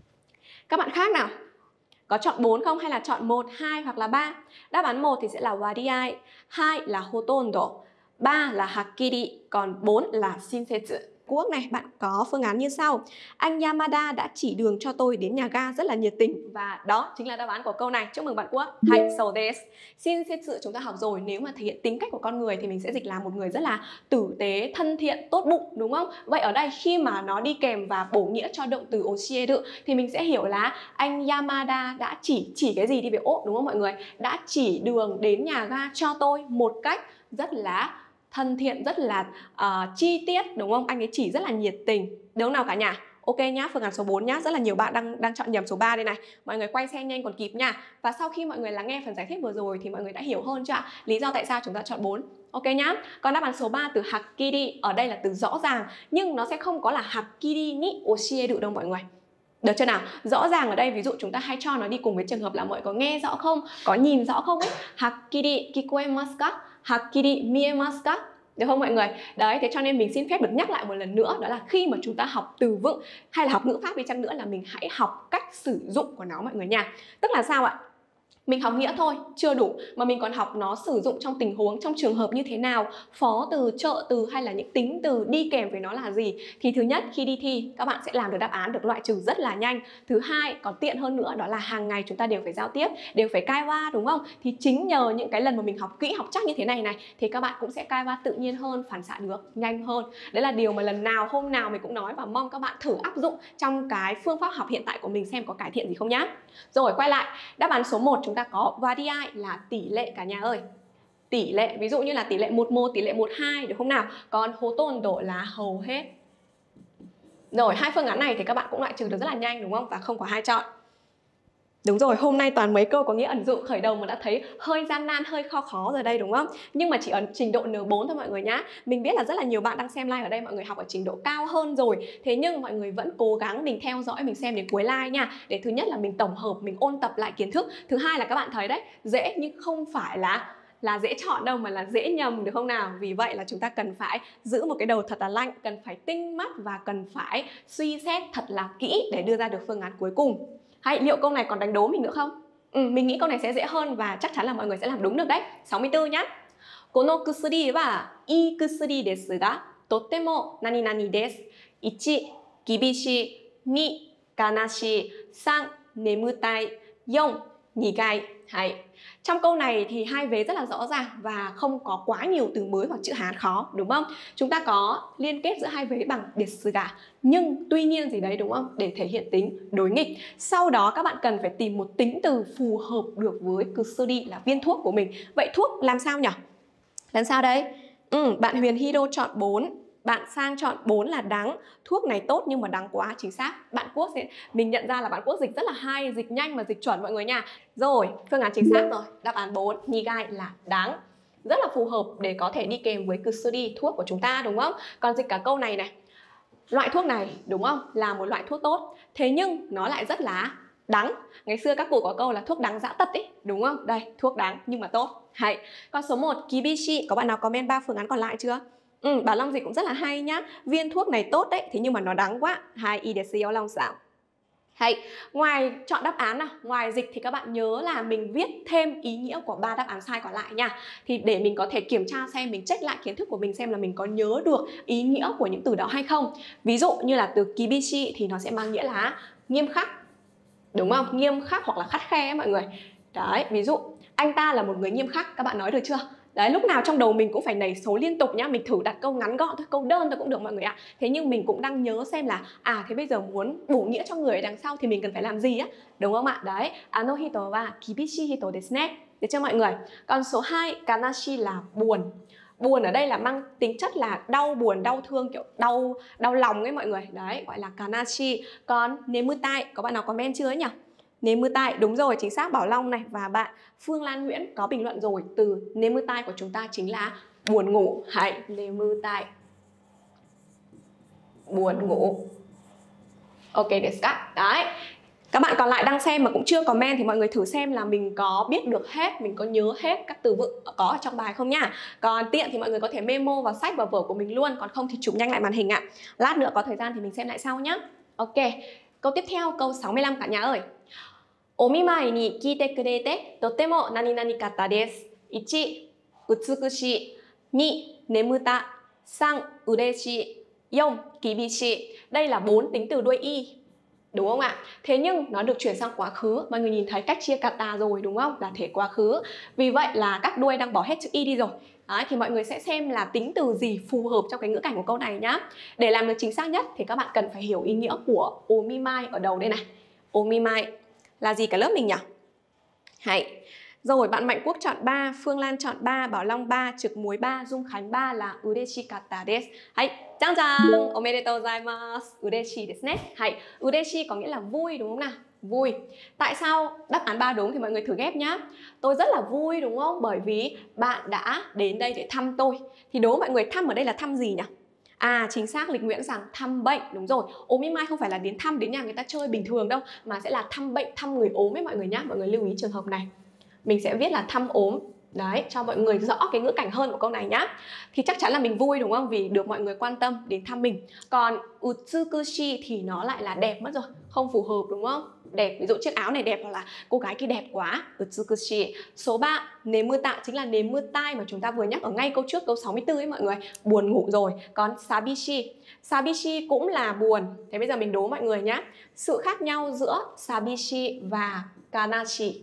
Các bạn khác nào? Có chọn bốn không hay là chọn một, hai hoặc là ba? Đáp án một thì sẽ là wariai, hai là hotondo, ba là hakiri, còn bốn là shinsetsu. Quốc này, bạn có phương án như sau. Anh Yamada đã chỉ đường cho tôi đến nhà ga rất là nhiệt tình. Và đó chính là đáp án của câu này. Chúc mừng bạn Quốc. Hay, so desu. Shinsetsu chúng ta học rồi. Nếu mà thể hiện tính cách của con người thì mình sẽ dịch là một người rất là tử tế, thân thiện, tốt bụng, đúng không? Vậy ở đây khi mà nó đi kèm và bổ nghĩa cho động từ oshieru thì mình sẽ hiểu là anh Yamada đã chỉ, chỉ cái gì đi về ố, đúng không mọi người? Đã chỉ đường đến nhà ga cho tôi một cách rất là thân thiện, rất là uh, chi tiết, đúng không? Anh ấy chỉ rất là nhiệt tình. Đúng nào cả nhà? Ok nhá, phương án số bốn nhá. Rất là nhiều bạn đang đang chọn nhầm số ba đây này. Mọi người quay xe nhanh còn kịp nha. Và sau khi mọi người lắng nghe phần giải thích vừa rồi thì mọi người đã hiểu hơn chưa ạ? Lý do tại sao chúng ta chọn bốn. Ok nhá. Còn đáp án số ba từ hakiri ở đây là từ rõ ràng, nhưng nó sẽ không có là hakiri ni oshieru đâu mọi người. Được chưa nào? Rõ ràng ở đây ví dụ chúng ta hay cho nó đi cùng với trường hợp là mọi người có nghe rõ không? Có nhìn rõ không ấy? Hakiri kikoemasu ka? Hakiri miemasu ka? Được không mọi người? Đấy, thế cho nên mình xin phép được nhắc lại một lần nữa, đó là khi mà chúng ta học từ vựng hay là học ngữ pháp đi chăng nữa là mình hãy học cách sử dụng của nó mọi người nha. Tức là sao ạ? Mình học nghĩa thôi, chưa đủ, mà mình còn học nó sử dụng trong tình huống, trong trường hợp như thế nào, phó từ, trợ từ hay là những tính từ đi kèm với nó là gì. Thì thứ nhất, khi đi thi, các bạn sẽ làm được đáp án, được loại trừ rất là nhanh. Thứ hai, còn tiện hơn nữa, đó là hàng ngày chúng ta đều phải giao tiếp, đều phải cai qua, đúng không? Thì chính nhờ những cái lần mà mình học kỹ, học chắc như thế này này, thì các bạn cũng sẽ cai qua tự nhiên hơn, phản xạ được nhanh hơn. Đấy là điều mà lần nào, hôm nào mình cũng nói và mong các bạn thử áp dụng trong cái phương pháp học hiện tại của mình xem có cải thiện gì không nhá. Rồi, quay lại, đáp án số một chúng ta có wariai là tỷ lệ cả nhà ơi. Tỷ lệ, ví dụ như là tỷ lệ một một, tỷ lệ một hai, được không nào? Còn hotondo là hầu hết. Rồi, hai phương án này thì các bạn cũng loại trừ được rất là nhanh, đúng không? Và không có hai chọn. Đúng rồi, hôm nay toàn mấy câu có nghĩa ẩn dụ khởi đầu mà đã thấy hơi gian nan, hơi khó khó rồi đây, đúng không? Nhưng mà chỉ ở trình độ N bốn thôi mọi người nhá. Mình biết là rất là nhiều bạn đang xem live ở đây, mọi người học ở trình độ cao hơn rồi. Thế nhưng mọi người vẫn cố gắng mình theo dõi, mình xem đến cuối live nha. Để thứ nhất là mình tổng hợp, mình ôn tập lại kiến thức. Thứ hai là các bạn thấy đấy, dễ nhưng không phải là là dễ chọn đâu mà là dễ nhầm, được không nào? Vì vậy là chúng ta cần phải giữ một cái đầu thật là lạnh, cần phải tinh mắt và cần phải suy xét thật là kỹ để đưa ra được phương án cuối cùng. Hay, liệu câu này còn đánh đố mình nữa không? Ừ, mình nghĩ câu này sẽ dễ hơn và chắc chắn là mọi người sẽ làm đúng được đấy. sáu mươi tư nhá. Kono kusuri wa ii kusuri desu ga totemo nani nani desu. Ichi, kibishii, ni, kanashii, san, nemutai, yon, nigai. Hay. Trong câu này thì hai vế rất là rõ ràng và không có quá nhiều từ mới hoặc chữ Hán khó, đúng không? Chúng ta có liên kết giữa hai vế bằng desu ga, nhưng tuy nhiên gì đấy, đúng không? Để thể hiện tính đối nghịch. Sau đó các bạn cần phải tìm một tính từ phù hợp được với kusuri là viên thuốc của mình. Vậy thuốc làm sao nhỉ? Làm sao đây? Ừ, bạn Huyền Hiro chọn bốn. Bạn Sang chọn bốn là đắng. Thuốc này tốt nhưng mà đắng quá, chính xác. Bạn Quốc sẽ, mình nhận ra là bạn Quốc dịch rất là hay, dịch nhanh mà dịch chuẩn mọi người nha. Rồi, phương án chính xác rồi. Đáp án bốn, nigai là đắng. Rất là phù hợp để có thể đi kèm với kusuri, thuốc của chúng ta, đúng không? Còn dịch cả câu này này. Loại thuốc này, đúng không? Là một loại thuốc tốt. Thế nhưng nó lại rất là đắng. Ngày xưa các cụ có câu là thuốc đắng dã tật ấy, đúng không? Đây, thuốc đắng nhưng mà tốt. Hay. Còn số một, kibishii. Có bạn nào comment ba phương án còn lại chưa? Ừ, Bảo Long dịch cũng rất là hay nhá. Viên thuốc này tốt đấy, thế nhưng mà nó đắng quá. Hai, i desu yo Long sao? Hay. Ngoài chọn đáp án nào, ngoài dịch thì các bạn nhớ là mình viết thêm ý nghĩa của ba đáp án sai còn lại nha. Thì để mình có thể kiểm tra xem, mình check lại kiến thức của mình xem là mình có nhớ được ý nghĩa của những từ đó hay không. Ví dụ như là từ kibishii thì nó sẽ mang nghĩa là nghiêm khắc, đúng không? Nghiêm khắc hoặc là khắt khe mọi người. Đấy, ví dụ Anh ta là một người nghiêm khắc. Các bạn nói được chưa? Đấy, lúc nào trong đầu mình cũng phải nảy số liên tục nhá. Mình thử đặt câu ngắn gọn thôi, câu đơn thôi cũng được mọi người ạ. Thế nhưng mình cũng đang nhớ xem là à thế bây giờ muốn bổ nghĩa cho người ở đằng sau thì mình cần phải làm gì á, đúng không ạ? Đấy, ano hito wa kibishi hito desu ne. Được chưa mọi người? Còn số hai, kanashi là buồn. Buồn ở đây là mang tính chất là đau buồn, đau thương, kiểu đau đau lòng ấy mọi người. Đấy, gọi là kanashi. Còn nemutai, có bạn nào comment chưa ấy nhỉ? Nemutai, đúng rồi, chính xác, Bảo Long này và bạn Phương Lan Nguyễn có bình luận rồi. Từ nemutai của chúng ta chính là buồn ngủ. Hãy nemutai, buồn ngủ. Ok, desu ka. Đấy. Các bạn còn lại đang xem mà cũng chưa comment thì mọi người thử xem là mình có biết được hết, mình có nhớ hết các từ vựng có ở trong bài không nha. Còn tiện thì mọi người có thể memo vào sách và vở của mình luôn, còn không thì chụp nhanh lại màn hình ạ. Lát nữa có thời gian thì mình xem lại sau nhá. Ok, câu tiếp theo, câu sáu mươi lăm cả nhà ơi. Omimai ni kiite kurete totemo nani nani katta desu. Ichi, utsukushii. Ni, nemuta. San, ureshii. Yon, kibishi. Đây là bốn tính từ đuôi y, đúng không ạ? Thế nhưng nó được chuyển sang quá khứ. Mọi người nhìn thấy cách chia kata rồi đúng không? Là thể quá khứ. Vì vậy là các đuôi đang bỏ hết chữ y đi rồi. Đấy, thì mọi người sẽ xem là tính từ gì phù hợp trong cái ngữ cảnh của câu này nhá. Để làm được chính xác nhất thì các bạn cần phải hiểu ý nghĩa của omimai ở đầu đây này. Omimai là gì cả lớp mình nhỉ? Hãy. Rồi, bạn Mạnh Quốc chọn ba, Phương Lan chọn ba, Bảo Long ba, Trực Muối ba, Dung Khánh ba là ureshi katta desu. Hãy, chang chang, omedetou gozaimasu, ureshi desu ne. Hãy, ureshi có nghĩa là vui đúng không nào? Vui. Tại sao đáp án ba đúng thì mọi người thử ghép nhá. Tôi rất là vui đúng không? Bởi vì bạn đã đến đây để thăm tôi. Thì đố mọi người thăm ở đây là thăm gì nhỉ? À, chính xác, Lịch Nguyễn rằng thăm bệnh, đúng rồi. Omimai không phải là đến thăm, đến nhà người ta chơi bình thường đâu, mà sẽ là thăm bệnh, thăm người ốm ấy mọi người nhá. Mọi người lưu ý trường hợp này. Mình sẽ viết là thăm ốm. Đấy, cho mọi người rõ cái ngữ cảnh hơn của câu này nhá. Thì chắc chắn là mình vui đúng không? Vì được mọi người quan tâm đến thăm mình. Còn utsukushi thì nó lại là đẹp mất rồi, không phù hợp đúng không? Đẹp, ví dụ chiếc áo này đẹp hoặc là cô gái kia đẹp quá, utsukushi. Số ba, nemuta chính là nemutai mà chúng ta vừa nhắc ở ngay câu trước, câu sáu mươi tư ấy mọi người. Buồn ngủ rồi. Còn sabishi, sabishi cũng là buồn. Thế bây giờ mình đố mọi người nhá. Sự khác nhau giữa sabishi và kanashi.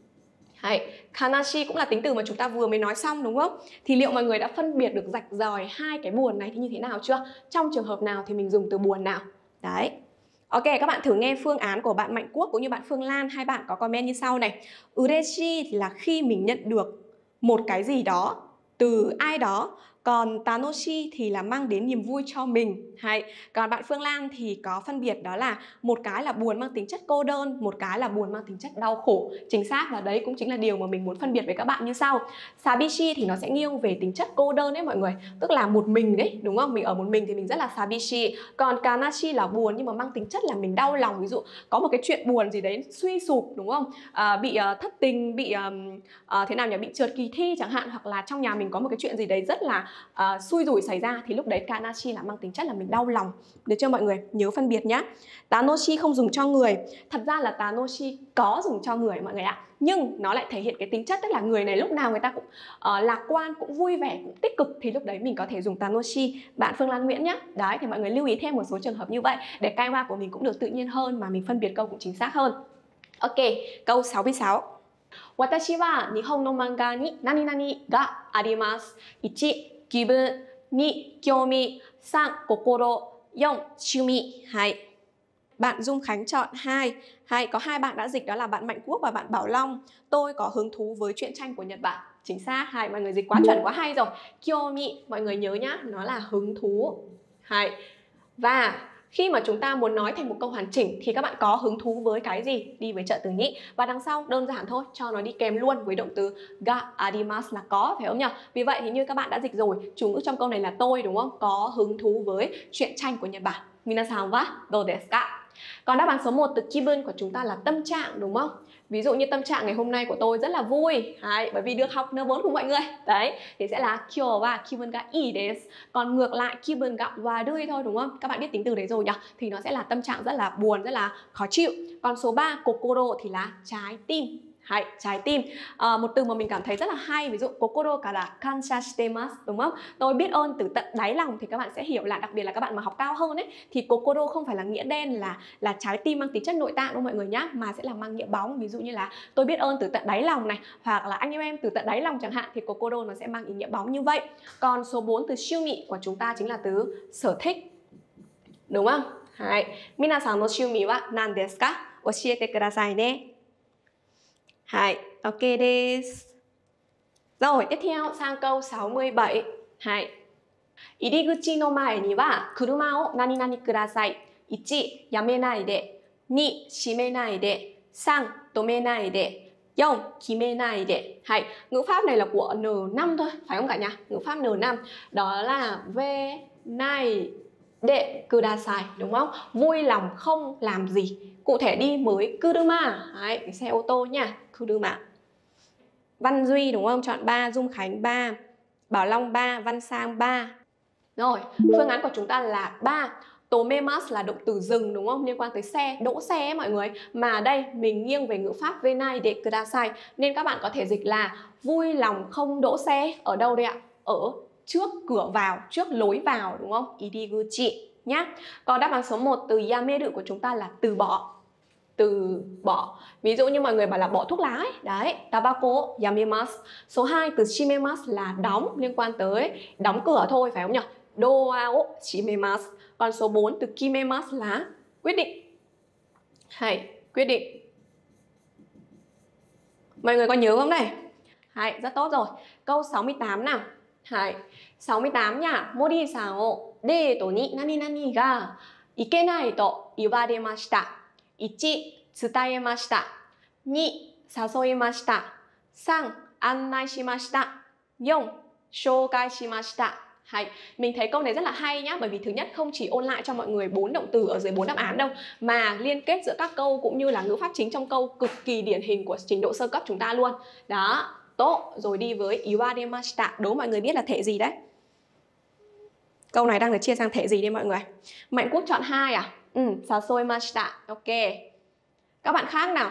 Đấy, kanashi cũng là tính từ mà chúng ta vừa mới nói xong đúng không? Thì liệu mọi người đã phân biệt được rạch ròi hai cái buồn này thì như thế nào chưa? Trong trường hợp nào thì mình dùng từ buồn nào? Đấy. Ok, các bạn thử nghe phương án của bạn Mạnh Quốc cũng như bạn Phương Lan. Hai bạn có comment như sau này. Ureshi là khi mình nhận được một cái gì đó từ ai đó. Còn tanoshi thì là mang đến niềm vui cho mình. Hay. Còn bạn Phương Lan thì có phân biệt đó là một cái là buồn mang tính chất cô đơn, một cái là buồn mang tính chất đau khổ. Chính xác là đấy cũng chính là điều mà mình muốn phân biệt với các bạn như sau. Sabishi thì nó sẽ nghiêng về tính chất cô đơn đấy mọi người. Tức là một mình đấy, đúng không? Mình ở một mình thì mình rất là sabishi. Còn kanashi là buồn nhưng mà mang tính chất là mình đau lòng. Ví dụ có một cái chuyện buồn gì đấy suy sụp đúng không? À, bị uh, thất tình, bị uh, uh, thế nào nhỉ? Bị trượt kỳ thi chẳng hạn. Hoặc là trong nhà mình có một cái chuyện gì đấy rất là Uh, xui rủi xảy ra thì lúc đấy kanashi là mang tính chất là mình đau lòng. Được chưa mọi người? Nhớ phân biệt nhá. Tanoshi không dùng cho người. Thật ra là tanoshi có dùng cho người mọi người ạ. Nhưng nó lại thể hiện cái tính chất tức là người này lúc nào người ta cũng uh, lạc quan, cũng vui vẻ, cũng tích cực thì lúc đấy mình có thể dùng tanoshi. Bạn Phương Lan Nguyễn nhá. Đấy thì mọi người lưu ý thêm một số trường hợp như vậy để kaiwa của mình cũng được tự nhiên hơn mà mình phân biệt câu cũng chính xác hơn. Ok, câu sáu mươi sáu. Watashi wa nihon no manga ni nani nani ga arimasu. Ichi, 気分 に kyomi, san, kokoro, yon, shumi. Hay. Bạn Dung Khánh chọn hai. Hay, có hai bạn đã dịch đó là bạn Mạnh Quốc và bạn Bảo Long. Tôi có hứng thú với truyện tranh của Nhật Bản. Chính xác. Hay, mọi người dịch quá chuẩn quá hay rồi. Kyomi, mọi người nhớ nhá, nó là hứng thú. Hay. Và khi mà chúng ta muốn nói thành một câu hoàn chỉnh thì các bạn có hứng thú với cái gì? Đi với trợ từ nhĩ. Và đằng sau đơn giản thôi, cho nó đi kèm luôn với động từ ga arimasu là có, phải không nhỉ? Vì vậy thì như các bạn đã dịch rồi, chủ ngữ trong câu này là tôi đúng không? Có hứng thú với truyện tranh của Nhật Bản. Minasan wa dou desu ka? Còn đáp án số một từ kibun của chúng ta là tâm trạng đúng không? Ví dụ như tâm trạng ngày hôm nay của tôi rất là vui. Đấy, bởi vì được học N bốn của mọi người. Đấy, thì sẽ là kyo wa kibun ga ii desu. Còn ngược lại kibun ga warui thôi đúng không? Các bạn biết tính từ đấy rồi nhỉ? Thì nó sẽ là tâm trạng rất là buồn, rất là khó chịu. Còn số ba kokoro thì là trái tim. Hay, trái tim. À, một từ mà mình cảm thấy rất là hay, ví dụ kokoro kara kansha shitemasu, đúng không? Tôi biết ơn từ tận đáy lòng, thì các bạn sẽ hiểu là, đặc biệt là các bạn mà học cao hơn ấy, thì kokoro không phải là nghĩa đen là là trái tim mang tính chất nội tạng đâu mọi người nhá, mà sẽ là mang nghĩa bóng. Ví dụ như là tôi biết ơn từ tận đáy lòng này, hoặc là anh yêu em từ tận đáy lòng chẳng hạn, thì kokoro nó sẽ mang ý nghĩa bóng như vậy. Còn số bốn, từ shumi của chúng ta chính là từ sở thích, đúng không? Hay. Minasan no shumi wa nan desu ka? Oshiete kudasai ne. Hay, ok desu. Rồi, tiếp theo sang câu sáu mươi bảy. Hay. Iriguchi no mae ni wa kuruma o nani nani kudasai. một. Yamenai de. hai. Shimenai de. ba. Tomenai de. bốn. Kimenai de. Hay, ngữ pháp này là của N năm thôi, phải không cả nhà? Ngữ pháp N năm. Đó là ve nai de kudasai, đúng không? Vui lòng không làm gì. Cụ thể đi với kuruma. Đấy, cái xe ô tô nha, kuruma. Văn Duy đúng không? Chọn ba, Dung Khánh ba, Bảo Long ba, Văn Sang ba. Rồi, phương án của chúng ta là ba. Tomemasu là động từ dừng đúng không? Liên quan tới xe, đỗ xe ấy, mọi người. Mà đây mình nghiêng về ngữ pháp venai de kudasai, nên các bạn có thể dịch là vui lòng không đỗ xe. Ở đâu đây ạ? Ở trước cửa vào, trước lối vào, đúng không? Iriguchi nhá. Còn đáp án số một, từ yameru của chúng ta là từ bỏ. Từ bỏ. Ví dụ như mọi người bảo là bỏ thuốc lá ấy. Đấy, tabako yamemasu. Số hai, từ shimemasu là đóng, liên quan tới đóng cửa thôi, phải không nhỉ? Doa o shimemasu. Còn số bốn, từ kimemasu là quyết định. Hay, quyết định. Mọi người có nhớ không này? Hay, rất tốt rồi. Câu sáu mươi tám nào. Hay, sáu mươi tám nha. Mori-san o date ni nani nani ga ikenai to iwaremashita. một. 伝えました に. 誘いました さん. 案内しました よん. 紹介しました Hay. Mình thấy câu này rất là hay nhá, bởi vì thứ nhất không chỉ ôn lại cho mọi người bốn động từ ở dưới bốn đáp án đâu, mà liên kết giữa các câu cũng như là ngữ pháp chính trong câu cực kỳ điển hình của trình độ sơ cấp chúng ta luôn. Đó, tốt. Rồi đi với iwaremashita. Đố mọi người biết là thể gì đấy? Câu này đang được chia sang thể gì đi mọi người? Mạnh Quốc chọn hai à? Ừ, sasoimashita. Ok. Các bạn khác nào?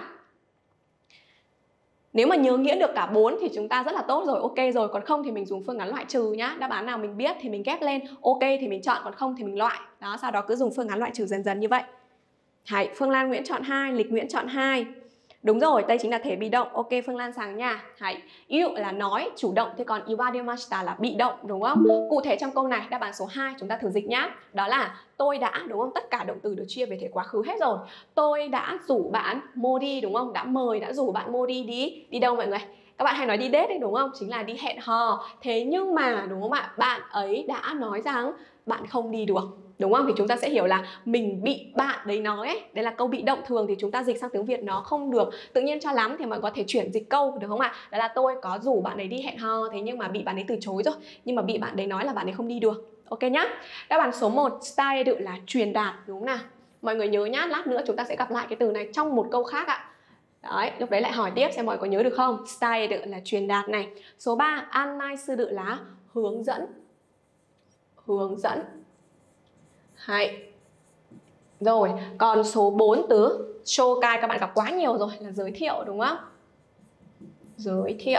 Nếu mà nhớ nghĩa được cả bốn thì chúng ta rất là tốt rồi, ok rồi. Còn không thì mình dùng phương án loại trừ nhá. Đáp án nào mình biết thì mình ghép lên, ok thì mình chọn, còn không thì mình loại. Đó, sau đó cứ dùng phương án loại trừ dần dần như vậy. Hay, Phương Lan Nguyễn chọn hai, Lịch Nguyễn chọn hai. Đúng rồi, đây chính là thể bị động. Ok, Phương Lan Sàng nha. Hay. Ví dụ là nói chủ động, thế còn iwademashita là bị động, đúng không? Cụ thể trong câu này, đáp án số hai chúng ta thử dịch nhá. Đó là tôi đã, đúng không? Tất cả động từ được chia về thể quá khứ hết rồi. Tôi đã rủ bạn Modi, đúng không? Đã mời, đã rủ bạn Modi đi. Đi đâu mọi người? Các bạn hay nói đi date đấy, đúng không? Chính là đi hẹn hò. Thế nhưng mà, đúng không ạ? Bạn ấy đã nói rằng bạn không đi được, đúng không? Thì chúng ta sẽ hiểu là mình bị bạn đấy nói ấy. Đây là câu bị động, thường thì chúng ta dịch sang tiếng Việt nó không được tự nhiên cho lắm, thì mọi người có thể chuyển dịch câu, được không ạ? Đó là tôi có rủ bạn ấy đi hẹn hò, thế nhưng mà bị bạn ấy từ chối rồi. Nhưng mà bị bạn đấy nói là bạn ấy không đi được. Ok nhá. Đáp án số một, style được là truyền đạt, đúng không nào? Mọi người nhớ nhá, lát nữa chúng ta sẽ gặp lại cái từ này trong một câu khác ạ. Đấy, lúc đấy lại hỏi tiếp xem mọi người có nhớ được không? Style được là truyền đạt này. Số ba, annai sư được là hướng dẫn. Hướng dẫn. Hay. Rồi, còn số bốn, từ shokai các bạn gặp quá nhiều rồi, là giới thiệu, đúng không? Giới thiệu.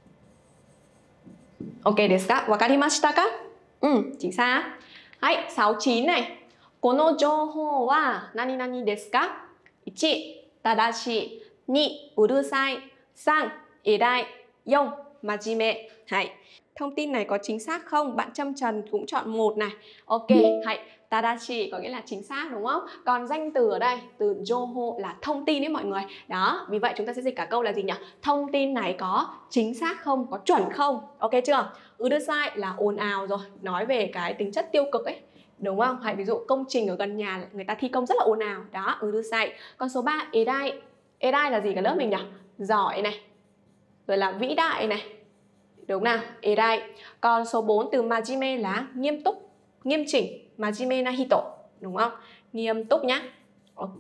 Ok desu ka? Wakarimashita ka? Ừ, chính xác. Hay, sáu chín này. Kono jouhou wa nani nani desu ka? một. Tadashi. hai. Urusai. ba. Erai. bốn. Majime. Hay. Thông tin này có chính xác không? Bạn Trâm Trần cũng chọn một này. Ok, hay. Tadashi có nghĩa là chính xác, đúng không? Còn danh từ ở đây, từ joho là thông tin đấy mọi người. Đó, vì vậy chúng ta sẽ dịch cả câu là gì nhỉ? Thông tin này có chính xác không? Có chuẩn không? Ok chưa? Urusai là ồn ào rồi, nói về cái tính chất tiêu cực ấy, đúng không? Hay ví dụ công trình ở gần nhà người ta thi công rất là ồn ào. Đó, urusai. Còn số ba, erai. Erai là gì cả lớp mình nhỉ? Giỏi này. Rồi là vĩ đại này. Đúng nào? Erai. Còn số bốn, từ majime là nghiêm túc, nghiêm chỉnh. Majime na hito, đúng không? Nghiêm túc nhá. Ok.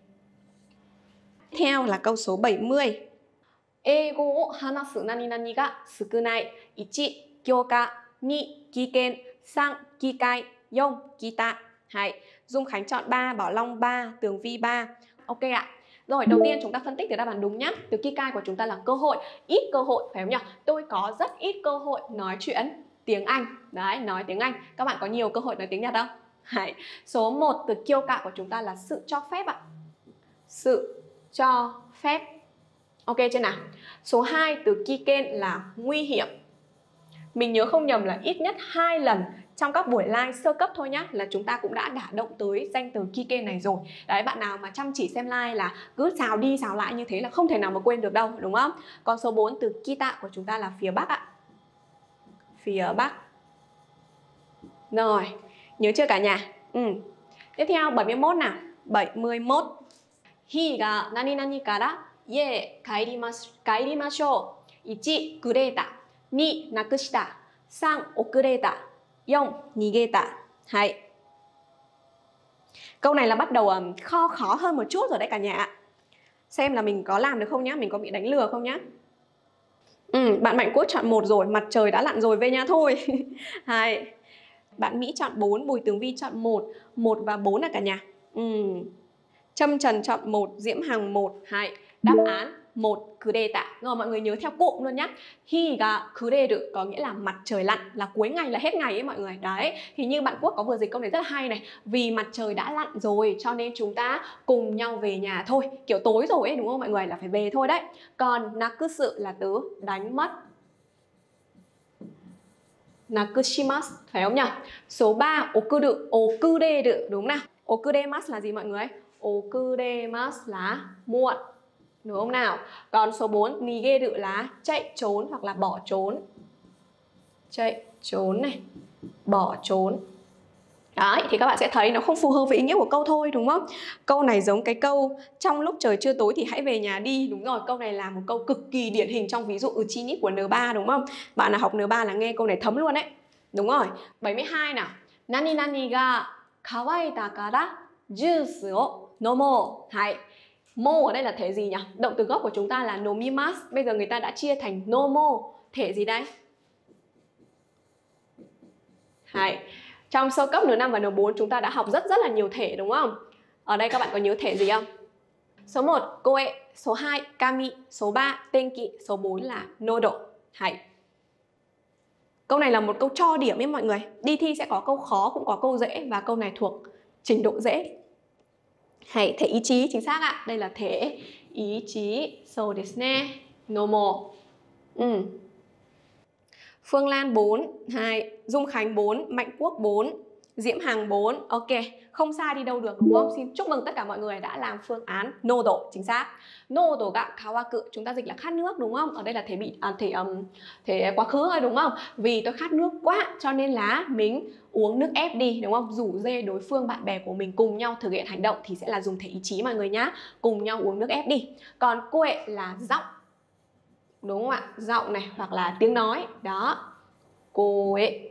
Theo là câu số bảy mươi. Eigo o hanasu nani nani ga sukunai. một. Kyoka. hai. Kiken. ba. Kikai. bốn. Kita. Hay. Dung Khánh chọn ba, Bảo Long ba, Tường Vi ba. Ok ạ. Rồi, đầu tiên chúng ta phân tích từ đáp án đúng nhá. Từ kikai của chúng ta là cơ hội, ít cơ hội, phải không nhỉ? Tôi có rất ít cơ hội nói chuyện tiếng Anh. Đấy, nói tiếng Anh. Các bạn có nhiều cơ hội nói tiếng Nhật không? Đấy. Số một từ kyoka của chúng ta là sự cho phép ạ. Sự cho phép. Ok chưa nào? Số hai từ kiken là nguy hiểm. Mình nhớ không nhầm là ít nhất hai lần trong các buổi live sơ cấp thôi nhá, là chúng ta cũng đã đả động tới danh từ kiken này rồi. Đấy, bạn nào mà chăm chỉ xem live là cứ xào đi xào lại như thế là không thể nào mà quên được đâu, đúng không? Còn số bốn từ kita của chúng ta là phía Bắc ạ. Phía Bắc. Rồi, nhớ chưa cả nhà? Ừ. Tiếp theo bảy mươi mốt nào. bảy mươi mốt. Hi ga nani nani kara ie kairimasu kairimashou. một. Kureta. hai. Nakushita. ba. Okureta. bốn. Nigeta. Hay. Câu này là bắt đầu um, khó khó hơn một chút rồi đấy cả nhà ạ. Xem là mình có làm được không nhá, mình có bị đánh lừa không nhá. Ừ, bạn Mạnh Quốc chọn một rồi, mặt trời đã lặn rồi về nhà thôi. Hay. Bạn Mỹ chọn bốn, Bùi Tường Vi chọn một, một và bốn là cả nhà. Ừ. Trâm Trần chọn một, Diễm Hằng một, hai. Đáp án một kureta. Rồi mọi người nhớ theo cụm luôn nhá. Hi ga kureru có nghĩa là mặt trời lặn, là cuối ngày là hết ngày ấy mọi người. Đấy, thì như bạn Quốc có vừa dịch câu này rất là hay này. Vì mặt trời đã lặn rồi cho nên chúng ta cùng nhau về nhà thôi. Kiểu tối rồi ấy đúng không mọi người, là phải về thôi đấy. Còn nakusu là từ đánh mất. Nakushimasu, phải không nhỉ? Số ba, okuru, okureru, đúng nào? Okuremasu là gì mọi người? Okuremasu là muộn, đúng không nào? Còn số bốn, nigeru là chạy trốn hoặc là bỏ trốn. Chạy trốn này, bỏ trốn. Đấy, thì các bạn sẽ thấy nó không phù hợp với ý nghĩa của câu thôi, đúng không? Câu này giống cái câu trong lúc trời chưa tối thì hãy về nhà đi. Đúng rồi, câu này là một câu cực kỳ điển hình trong ví dụ uchini của N ba, đúng không? Bạn nào học N ba là nghe câu này thấm luôn đấy. Đúng rồi. bảy mươi hai nào. Nani nani ga kawaita kara juice o nomo. Hay. Mo ở đây là thể gì nhỉ? Động từ gốc của chúng ta là nomimasu. Bây giờ người ta đã chia thành nomo. Thể gì đây? Hay. Trong sơ cấp N năm và N bốn chúng ta đã học rất rất là nhiều thể, đúng không? Ở đây các bạn có nhớ thể gì không? Số một, koe. Số hai, kami. Số ba, tenki. Số bốn là nodo. Hay. Câu này là một câu cho điểm ấy mọi người. Đi thi sẽ có câu khó, cũng có câu dễ. Và câu này thuộc trình độ dễ. Hay, thể ý chí chính xác ạ. Đây là thể ý chí. So desu ne. Nomo. Ừ. Phương Lan bốn, hai, Dung Khánh bốn, Mạnh Quốc bốn, Diễm Hằng bốn. Ok, không sai đi đâu được đúng không? Xin chúc mừng tất cả mọi người đã làm phương án nodo chính xác. Nodo ga kawaku, chúng ta dịch là khát nước đúng không? Ở đây là thể bị à, thể um, thể quá khứ thôi đúng không? Vì tôi khát nước quá cho nên là mình uống nước ép đi đúng không? Rủ dê đối phương bạn bè của mình cùng nhau thực hiện hành động thì sẽ là dùng thể ý chí mọi người nhá. Cùng nhau uống nước ép đi. Còn quệ là giọng. Đúng không ạ? Giọng này hoặc là tiếng nói. Đó. Cô ấy.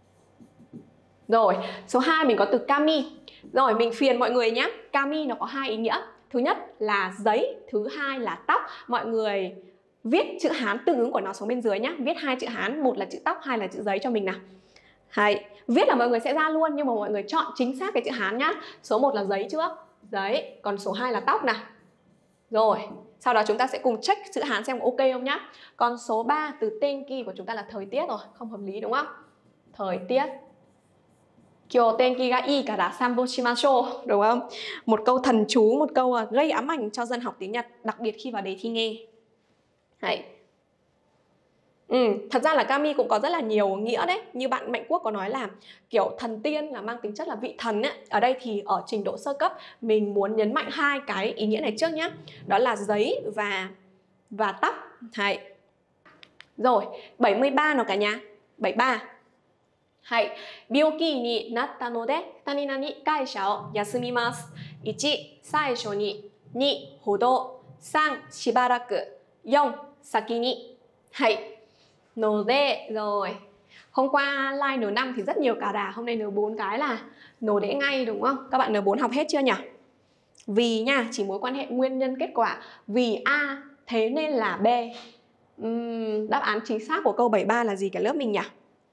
Rồi, số hai mình có từ kami. Rồi, mình phiền mọi người nhé. Kami nó có hai ý nghĩa. Thứ nhất là giấy, thứ hai là tóc. Mọi người viết chữ Hán tương ứng của nó xuống bên dưới nhé. Viết hai chữ Hán, một là chữ tóc, hai là chữ giấy cho mình nào. Hay. Viết là mọi người sẽ ra luôn nhưng mà mọi người chọn chính xác cái chữ Hán nhá. Số một là giấy trước. Giấy. Còn số hai là tóc nào. Rồi. Sau đó chúng ta sẽ cùng check chữ Hán xem ok không nhá. Còn số ba từ tenki của chúng ta là thời tiết rồi, không hợp lý đúng không? Thời tiết. Kyou tenki ga ii kara sanbo shimashou, đúng không? Một câu thần chú, một câu gây ám ảnh cho dân học tiếng Nhật, đặc biệt khi vào đề thi nghe. Đấy. Ừ, thật ra là kami cũng có rất là nhiều nghĩa đấy. Như bạn Mạnh Quốc có nói là kiểu thần tiên là mang tính chất là vị thần ấy. Ở đây thì ở trình độ sơ cấp mình muốn nhấn mạnh hai cái ý nghĩa này trước nhé. Đó là giấy và và tóc. Hay. Rồi, bảy mươi ba nào cả nhà. bảy mươi ba. Hay. Byoki ni natta node nani nani kaisha o yasumimasu. một. Saisho ni. hai. Hodo. ba. Shibaraku. bốn. Saki ni. Hay. Node. Rồi. Hôm qua live N năm thì rất nhiều cà đà. Hôm nay N bốn cái là nổ đễ ngay đúng không? Các bạn N bốn học hết chưa nhỉ? Vì nha, chỉ mối quan hệ nguyên nhân kết quả. Vì A thế nên là B. uhm, Đáp án chính xác của câu bảy mươi ba là gì cả lớp mình nhỉ?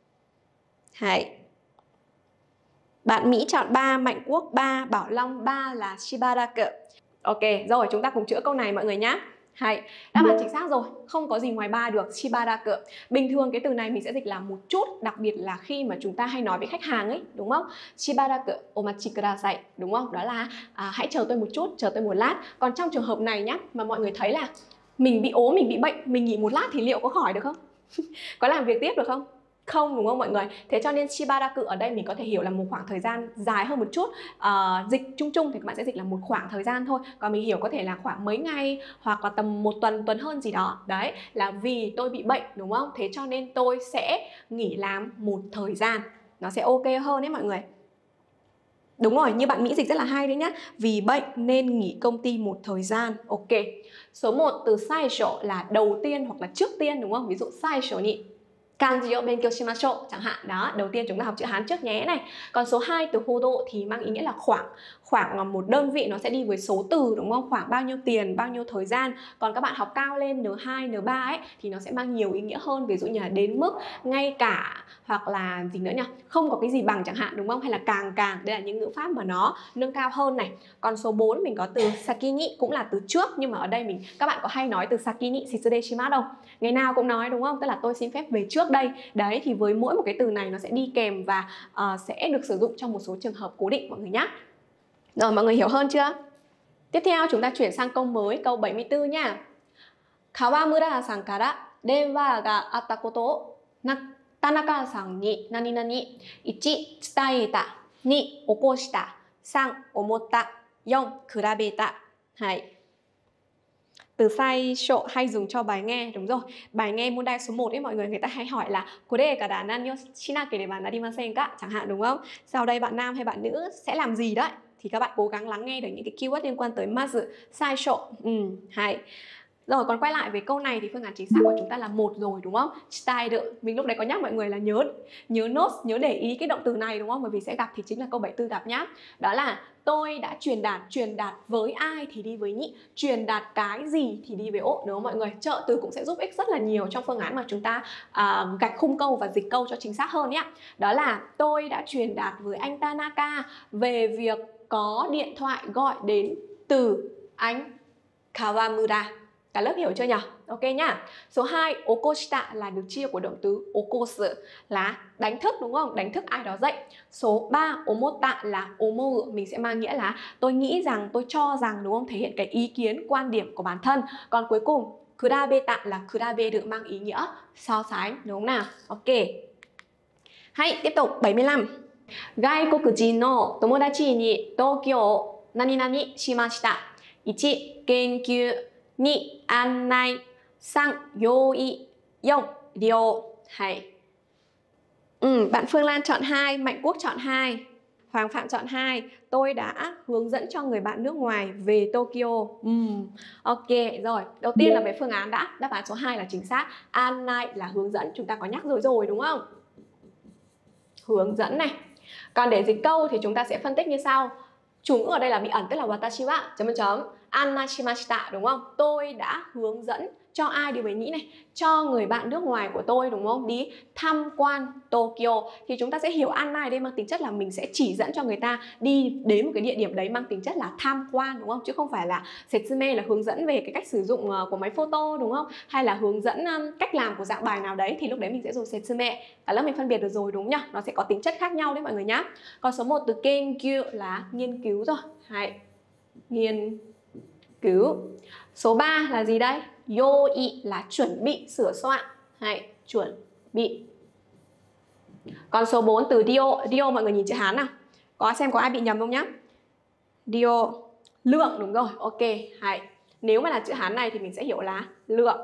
Hay. Bạn Mỹ chọn ba, Mạnh Quốc ba, Bảo Long ba là Shibaraku. Ok, rồi chúng ta cùng chữa câu này mọi người nhé. Hay, đáp án chính xác rồi, không có gì ngoài ba được, shibaraku. Bình thường cái từ này mình sẽ dịch là một chút, đặc biệt là khi mà chúng ta hay nói với khách hàng ấy, đúng không? Shibaraku omachi kudasai, đúng không? Đó là à, hãy chờ tôi một chút, chờ tôi một lát. Còn trong trường hợp này nhá, mà mọi người thấy là mình bị ốm, mình bị bệnh, mình nghỉ một lát thì liệu có khỏi được không? Có làm việc tiếp được không? Không, đúng không mọi người? Thế cho nên shibaraku ở đây mình có thể hiểu là một khoảng thời gian dài hơn một chút. à, Dịch chung chung thì các bạn sẽ dịch là một khoảng thời gian thôi. Còn mình hiểu có thể là khoảng mấy ngày, hoặc là tầm một tuần, tuần hơn gì đó. Đấy, là vì tôi bị bệnh, đúng không? Thế cho nên tôi sẽ nghỉ làm một thời gian. Nó sẽ ok hơn đấy mọi người. Đúng rồi, như bạn Mỹ dịch rất là hay đấy nhá. Vì bệnh nên nghỉ công ty một thời gian. Ok. Số một, từ saisho là đầu tiên hoặc là trước tiên, đúng không? Ví dụ saisho ni kanji o benkyou shimashou chẳng hạn. Đó, đầu tiên chúng ta học chữ Hán trước nhé này. Còn số hai, từ hodo thì mang ý nghĩa là khoảng. Khoảng là một đơn vị, nó sẽ đi với số từ, đúng không? Khoảng bao nhiêu tiền, bao nhiêu thời gian. Còn các bạn học cao lên N hai, N ba ấy thì nó sẽ mang nhiều ý nghĩa hơn. Ví dụ như là đến mức, ngay cả, hoặc là gì nữa nhỉ? Không có cái gì bằng chẳng hạn, đúng không? Hay là càng càng. Đây là những ngữ pháp mà nó nâng cao hơn này. Còn số bốn mình có từ sakini, cũng là từ trước, nhưng mà ở đây mình các bạn có hay nói từ sakini shitsude shimasu đâu. Ngày nào cũng nói, đúng không? Tức là tôi xin phép về trước đây. Đấy, thì với mỗi một cái từ này nó sẽ đi kèm và uh, sẽ được sử dụng trong một số trường hợp cố định mọi người nhé. Rồi, mọi người hiểu hơn chưa? Tiếp theo chúng ta chuyển sang câu mới, câu bảy mươi tư nha. Kawamura-san kara denwa ga atta koto o Tanaka-san ni nani nani ichi tsudaeta ni okoshita san omotta yon kurabeta. Hay. Từ sai sho hay dùng cho bài nghe, đúng rồi. Bài nghe môn đai số một ấy mọi người, người ta hay hỏi là kore kara nani o shinakereba narimasen ka chẳng hạn, đúng không? Sau đây bạn nam hay bạn nữ sẽ làm gì đấy? Thì các bạn cố gắng lắng nghe được những cái keyword liên quan tới mazu, sai sho. Ừ, hay. Rồi, còn quay lại với câu này thì phương án chính xác của chúng ta là một rồi, đúng không? Style được. Mình lúc đấy có nhắc mọi người là nhớ nhớ nốt, nhớ để ý cái động từ này, đúng không? Bởi vì sẽ gặp thì chính là câu bảy mươi tư gặp nhá. Đó là tôi đã truyền đạt, truyền đạt với ai thì đi với nhị, truyền đạt cái gì thì đi với ố, đúng không mọi người? Trợ từ cũng sẽ giúp ích rất là nhiều trong phương án mà chúng ta à, gạch khung câu và dịch câu cho chính xác hơn nhé. Đó là tôi đã truyền đạt với anh Tanaka về việc có điện thoại gọi đến từ anh Kawamura. Cả lớp hiểu chưa nhỉ? Ok nhá. Số hai, okoshita là được chia của động từ okosu là đánh thức, đúng không? Đánh thức ai đó dậy. Số ba, omotta là omou, mình sẽ mang nghĩa là tôi nghĩ rằng, tôi cho rằng, đúng không? Thể hiện cái ý kiến, quan điểm của bản thân. Còn cuối cùng, kurabeta là kurabe được mang ý nghĩa so sánh, đúng không nào? Ok. Hay, tiếp tục bảy mươi lăm. Gaikokujin no tomodachi ni Tokyo nani nani shimashita. Ichi, genkyu. Ni, annai. Sang, yoi. Yon, ryo. Hay. Ừ, bạn Phương Lan chọn hai, Mạnh Quốc chọn hai, Hoàng Phạm chọn hai. Tôi đã hướng dẫn cho người bạn nước ngoài về Tokyo. Ừ, ok, rồi. Đầu tiên là về phương án đã. Đáp án số hai là chính xác. Annai là hướng dẫn, chúng ta có nhắc rồi rồi đúng không? Hướng dẫn này. Còn để dịch câu thì chúng ta sẽ phân tích như sau. Chủ ngữ ở đây là bị ẩn, tức là watashi wa chấm chấm annai shimashita, đúng không? Tôi đã hướng dẫn cho ai đi với nhĩ này? Cho người bạn nước ngoài của tôi, đúng không? Đi tham quan Tokyo. Thì chúng ta sẽ hiểu annai đây mang tính chất là mình sẽ chỉ dẫn cho người ta đi đến một cái địa điểm đấy mang tính chất là tham quan, đúng không? Chứ không phải là setsume là hướng dẫn về cái cách sử dụng của máy photo, đúng không? Hay là hướng dẫn cách làm của dạng bài nào đấy thì lúc đấy mình sẽ dùng setsume. Cả lớp mình phân biệt được rồi đúng nhá? Nó sẽ có tính chất khác nhau đấy mọi người nhá. Còn số một, từ kenkyu là nghiên cứu rồi. Hay. Nghiên cứu. Số ba là gì đây? Yoi là chuẩn bị, sửa soạn. Hay, chuẩn bị. Còn số bốn, từ dio. Dio mọi người nhìn chữ Hán nào. Có xem có ai bị nhầm không nhá? Dio, lượng, đúng rồi. Ok, hay. Nếu mà là chữ Hán này thì mình sẽ hiểu là lượng.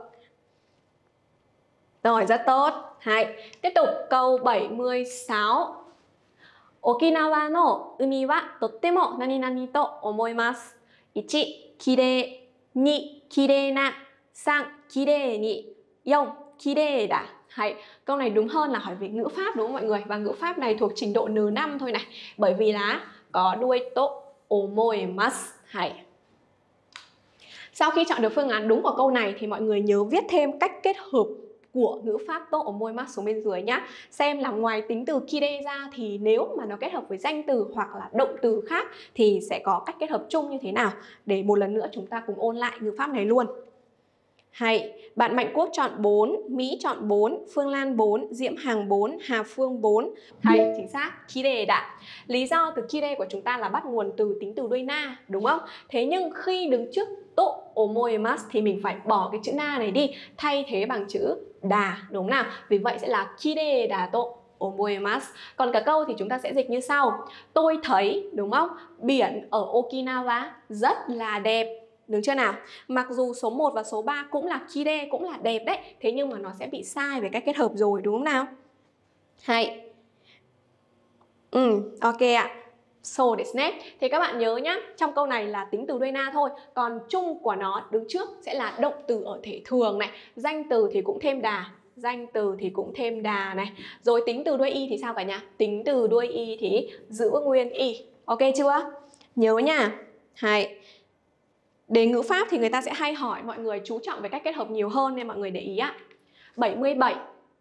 Rồi, rất tốt. Hay. Tiếp tục câu bảy mươi sáu. Okinawa no umi wa tottemo nani nani to omoimasu. Ichi, kirei. Ni, kirei na. San, kirei ni. Yon, kirei da. Hay. Câu này đúng hơn là hỏi về ngữ pháp, đúng không mọi người? Và ngữ pháp này thuộc trình độ N năm thôi này. Bởi vì là có đuôi to omoimasu. Hay. Sau khi chọn được phương án đúng của câu này thì mọi người nhớ viết thêm cách kết hợp của ngữ pháp to omoimasu xuống bên dưới nhá. Xem là ngoài tính từ kire ra thì nếu mà nó kết hợp với danh từ hoặc là động từ khác thì sẽ có cách kết hợp chung như thế nào. Để một lần nữa chúng ta cùng ôn lại ngữ pháp này luôn. Hay, bạn Mạnh Quốc chọn bốn, Mỹ chọn bốn, Phương Lan bốn, Diễm Hằng bốn, Hà Phương bốn. Hay, chính xác, kire đã. Lý do từ kire của chúng ta là bắt nguồn từ tính từ đuôi na, đúng không? Thế nhưng khi đứng trước to omoimasu thì mình phải bỏ cái chữ na này đi, thay thế bằng chữ đà, đúng nào? Vì vậy sẽ là kire da to omoimasu. Còn cả câu thì chúng ta sẽ dịch như sau. Tôi thấy, đúng không? Biển ở Okinawa rất là đẹp. Đúng chưa nào? Mặc dù số một và số ba cũng là kire, cũng là đẹp đấy. Thế nhưng mà nó sẽ bị sai về cách kết hợp rồi, đúng không nào? Hay. Ừ, ok ạ. So desu ne. Thì các bạn nhớ nhá, trong câu này là tính từ đuôi na thôi. Còn chung của nó đứng trước sẽ là động từ ở thể thường này. Danh từ thì cũng thêm đà. Danh từ thì cũng thêm đà này. Rồi tính từ đuôi y thì sao cả nhà? Tính từ đuôi y thì giữ nguyên y. Ok chưa? Nhớ nha. Hay. Để ngữ pháp thì người ta sẽ hay hỏi mọi người chú trọng về cách kết hợp nhiều hơn nên mọi người để ý ạ. bảy mươi bảy.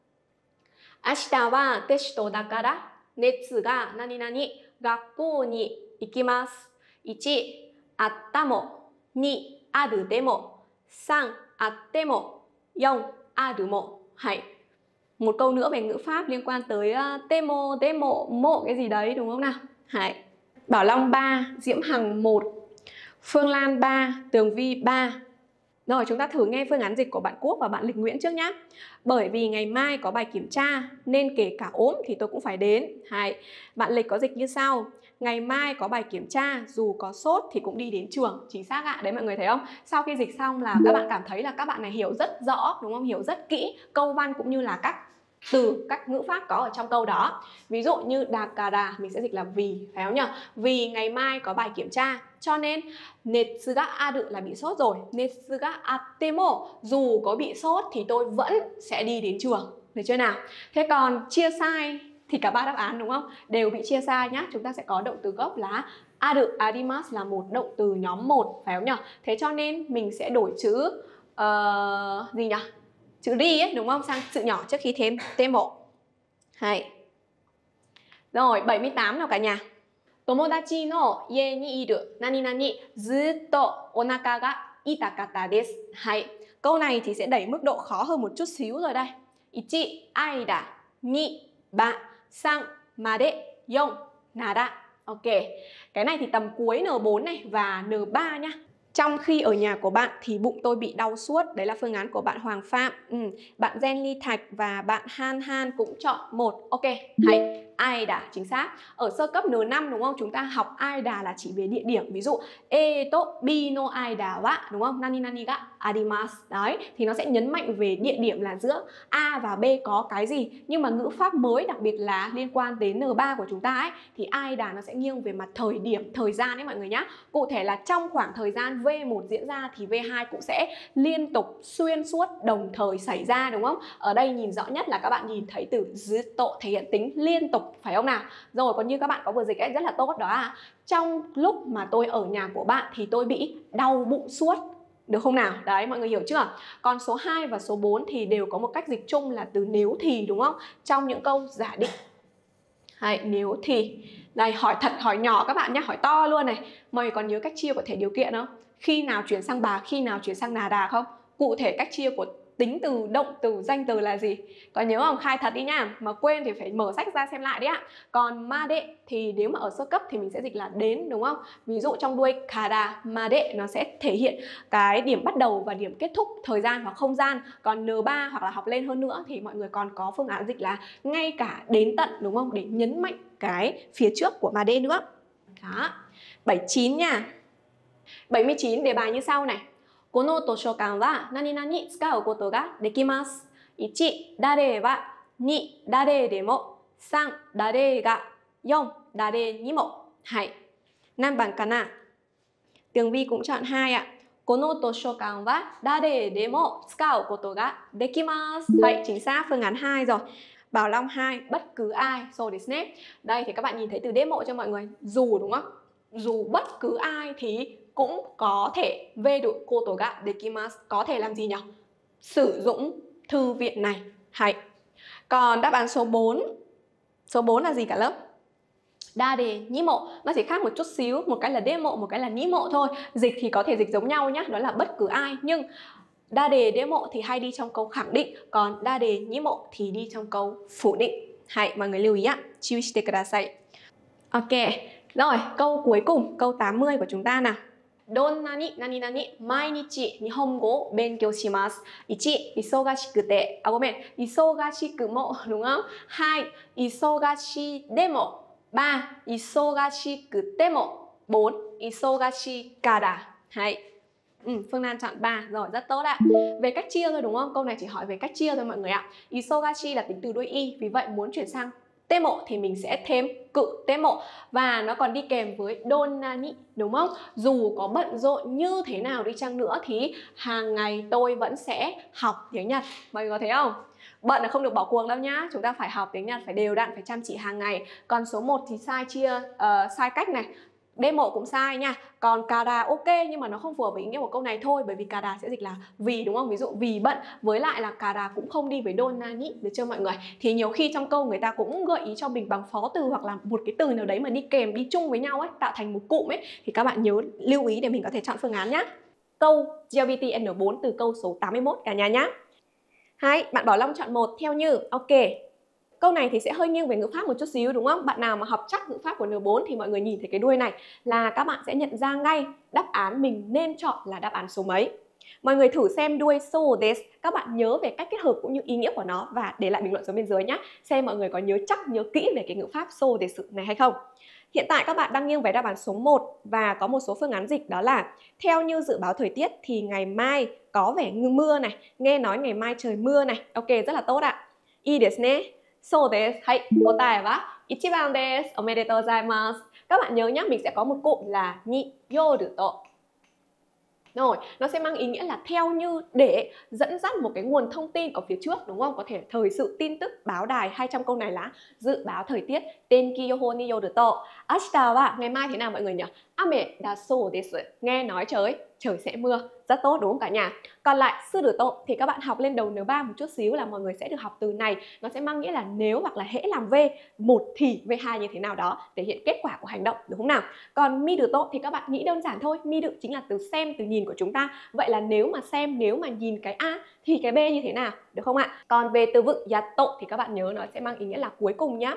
Ashita wa testo dakara netsu ga nani nani gakkou ni ikimasu. một. Atta mo. hai. Aru demo. ba. Atte mo. bốn. Aru mo. Hay. Một câu nữa về ngữ pháp liên quan tới uh, temo, demo, mo cái gì đấy đúng không nào? Hay. Bảo Long ba, Diễm Hằng một, Phương Lan ba, Tường Vi ba. Rồi chúng ta thử nghe phương án dịch của bạn Quốc và bạn Lịch Nguyễn trước nhé. Bởi vì ngày mai có bài kiểm tra nên kể cả ốm thì tôi cũng phải đến. Hay. Bạn Lịch có dịch như sau. Ngày mai có bài kiểm tra, dù có sốt thì cũng đi đến trường. Chính xác ạ. Đấy mọi người thấy không? Sau khi dịch xong là các bạn cảm thấy là các bạn này hiểu rất rõ, đúng không? Hiểu rất kỹ câu văn cũng như là các từ, các ngữ pháp có ở trong câu đó. Ví dụ như dakara mình sẽ dịch là vì, phải không nhỉ? Vì ngày mai có bài kiểm tra, cho nên netsu ga aru là bị sốt rồi, netsu ga atte mo, dù có bị sốt thì tôi vẫn sẽ đi đến trường. Được chưa nào? Thế còn chia sai thì cả ba đáp án đúng không? Đều bị chia sai nhá. Chúng ta sẽ có động từ gốc là aru arimasu là một động từ nhóm một, phải không nhỉ? Thế cho nên mình sẽ đổi chữ uh, gì nhỉ? Chữ ri ấy, đúng không? Sang chữ nhỏ trước khi thêm thêm bộ. Hay. Rồi, bảy mươi tám nào cả nhà. Tomodachi no ie ni iru nani nani zutto onaka ga itakata desu. Hay. Câu này thì sẽ đẩy mức độ khó hơn một chút xíu rồi đây. Ichi aida, ni ba, san made, yon nara. Ok. Cái này thì tầm cuối N bốn này và N ba nhá. Trong khi ở nhà của bạn thì bụng tôi bị đau suốt. Đấy là phương án của bạn Hoàng Phạm. ừ. Bạn Gen Ly Thạch và bạn Han Han cũng chọn một. Ok, hay. Aida, chính xác. Ở sơ cấp N năm đúng không? Chúng ta học aida là chỉ về địa điểm. Ví dụ Eto bi no aida wa, đúng không? Nani nani ga arimasu. Đấy, thì nó sẽ nhấn mạnh về địa điểm là giữa A và B có cái gì. Nhưng mà ngữ pháp mới, đặc biệt là liên quan đến N ba của chúng ta ấy, thì aida nó sẽ nghiêng về mặt thời điểm, thời gian đấy mọi người nhá. Cụ thể là trong khoảng thời gian V một diễn ra thì V hai cũng sẽ liên tục xuyên suốt đồng thời xảy ra, đúng không? Ở đây nhìn rõ nhất là các bạn nhìn thấy từ zutto thể hiện tính liên tục, phải không nào? Rồi còn như các bạn có vừa dịch ấy rất là tốt đó à. Trong lúc mà tôi ở nhà của bạn thì tôi bị đau bụng suốt. Được không nào? Đấy, mọi người hiểu chưa? Còn số hai và số bốn thì đều có một cách dịch chung là từ nếu thì, đúng không? Trong những câu giả định. Hay, nếu thì. Đây, hỏi thật, hỏi nhỏ các bạn nhé, hỏi to luôn này. Mọi người còn nhớ cách chia của thể điều kiện không? Khi nào chuyển sang bà, khi nào chuyển sang nà đà không? Cụ thể cách chia của tính từ, động từ, danh từ là gì? Có nhớ không? Khai thật đi nha. Mà quên thì phải mở sách ra xem lại đi ạ. Còn made thì nếu mà ở sơ cấp thì mình sẽ dịch là đến, đúng không? Ví dụ trong đuôi kara, made nó sẽ thể hiện cái điểm bắt đầu và điểm kết thúc, thời gian hoặc không gian. Còn N ba hoặc là học lên hơn nữa thì mọi người còn có phương án dịch là ngay cả đến tận, đúng không? Để nhấn mạnh cái phía trước của made nữa. Đó. bảy mươi chín nha. bảy mươi chín đề bài như sau này. Kono toshokan wa nani nani tsukau koto ga dekimasu. một. Dare wa hai. Dare demo. ba. Dare ga. bốn. Dare ni mo. Hay. năm bằng kana. Tường Vi cũng chọn hai ạ. Kono toshokan wa dare demo tsukau koto ga dekimasu. Hay, chính xác, phương án hai rồi. Bảo Long hai, bất cứ ai. So desu ne. Đây thì các bạn nhìn thấy từ demo cho mọi người. Dù, đúng không? Dù bất cứ ai thì cũng có thể veru koto ga dekimasu, có thể làm gì nhỉ? Sử dụng thư viện này. Hay. Còn đáp án số bốn. Số bốn là gì cả lớp? Đa đề nhĩ mộ. Nó chỉ khác một chút xíu, một cái là đê mộ, một cái là nhĩ mộ thôi. Dịch thì có thể dịch giống nhau nhá, đó là bất cứ ai. Nhưng đa đề đê mộ thì hay đi trong câu khẳng định, còn đa đề nhĩ mộ thì đi trong câu phủ định. Hãy mọi người lưu ý ạ. Chiu shite kudasai. Ok. Rồi, câu cuối cùng, câu tám mươi của chúng ta nào. Donna ni nani nani mainichi nihongo o benkyou shimasu. Ichi, isogashikute. À quên, isogashikumo đúng không? Hai, isogashi demo. Ba, isogashikutemo. Bốn, isogashikara. Hay. Ừ, Phương Lan chọn ba. Rồi, rất tốt ạ. Về cách chia thôi đúng không? Câu này chỉ hỏi về cách chia thôi mọi người ạ. Isogashi là tính từ đuôi y, vì vậy muốn chuyển sang temo thì mình sẽ thêm cự temo. Và nó còn đi kèm với donnani, đúng không? Dù có bận rộn như thế nào đi chăng nữa thì hàng ngày tôi vẫn sẽ học tiếng Nhật. Mọi người có thấy không? Bận là không được bỏ cuộc đâu nhá. Chúng ta phải học tiếng Nhật, phải đều đặn, phải chăm chỉ hàng ngày. Còn số một thì sai chia, uh, sai cách này. Demo cũng sai nha. Còn kara ok, nhưng mà nó không phù hợp với ý nghĩa của câu này thôi. Bởi vì kara sẽ dịch là vì, đúng không? Ví dụ vì bận, với lại là kara cũng không đi với donnani, được chưa mọi người? Thì nhiều khi trong câu người ta cũng gợi ý cho mình bằng phó từ, hoặc là một cái từ nào đấy mà đi kèm, đi chung với nhau ấy, tạo thành một cụm ấy. Thì các bạn nhớ lưu ý để mình có thể chọn phương án nhá. Câu giê lờ pê tê en bốn từ câu số tám mươi mốt cả nhà nhá. Hai, bạn Bảo Long chọn một theo như. Ok. Câu này thì sẽ hơi nghiêng về ngữ pháp một chút xíu đúng không? Bạn nào mà học chắc ngữ pháp của N bốn thì mọi người nhìn thấy cái đuôi này là các bạn sẽ nhận ra ngay đáp án mình nên chọn là đáp án số mấy. Mọi người thử xem đuôi so desu, các bạn nhớ về cách kết hợp cũng như ý nghĩa của nó và để lại bình luận xuống bên dưới nhé. Xem mọi người có nhớ chắc, nhớ kỹ về cái ngữ pháp so desu này hay không. Hiện tại các bạn đang nghiêng về đáp án số một và có một số phương án dịch, đó là theo như dự báo thời tiết thì ngày mai có vẻ ngưng mưa này, nghe nói ngày mai trời mưa này. Ok, rất là tốt ạ. I desu ne. So desu. Hay, kotae wa ichiban desu. Omedetou gozaimasu. Các bạn nhớ nhé, mình sẽ có một cụm là ni yoru to. Rồi, nó sẽ mang ý nghĩa là theo như, để dẫn dắt một cái nguồn thông tin ở phía trước, đúng không? Có thể thời sự, tin tức, báo đài, hay trong câu này là dự báo thời tiết. Tenki yoho ni yoru to. Ashita wa, ngày mai thế nào mọi người nhỉ? Ame da so desu. Nghe nói trời, trời sẽ mưa. Rất tốt đúng không cả nhà? Còn lại suru to thì các bạn học lên đầu N ba một chút xíu là mọi người sẽ được học từ này. Nó sẽ mang nghĩa là nếu hoặc là hễ làm V, một thì V hai như thế nào đó, thể hiện kết quả của hành động, đúng không nào? Còn miru to thì các bạn nghĩ đơn giản thôi. Miru chính là từ xem, từ nhìn của chúng ta. Vậy là nếu mà xem, nếu mà nhìn cái A thì cái B như thế nào, được không ạ? Còn về từ vựng yato thì các bạn nhớ nó sẽ mang ý nghĩa là cuối cùng nhá.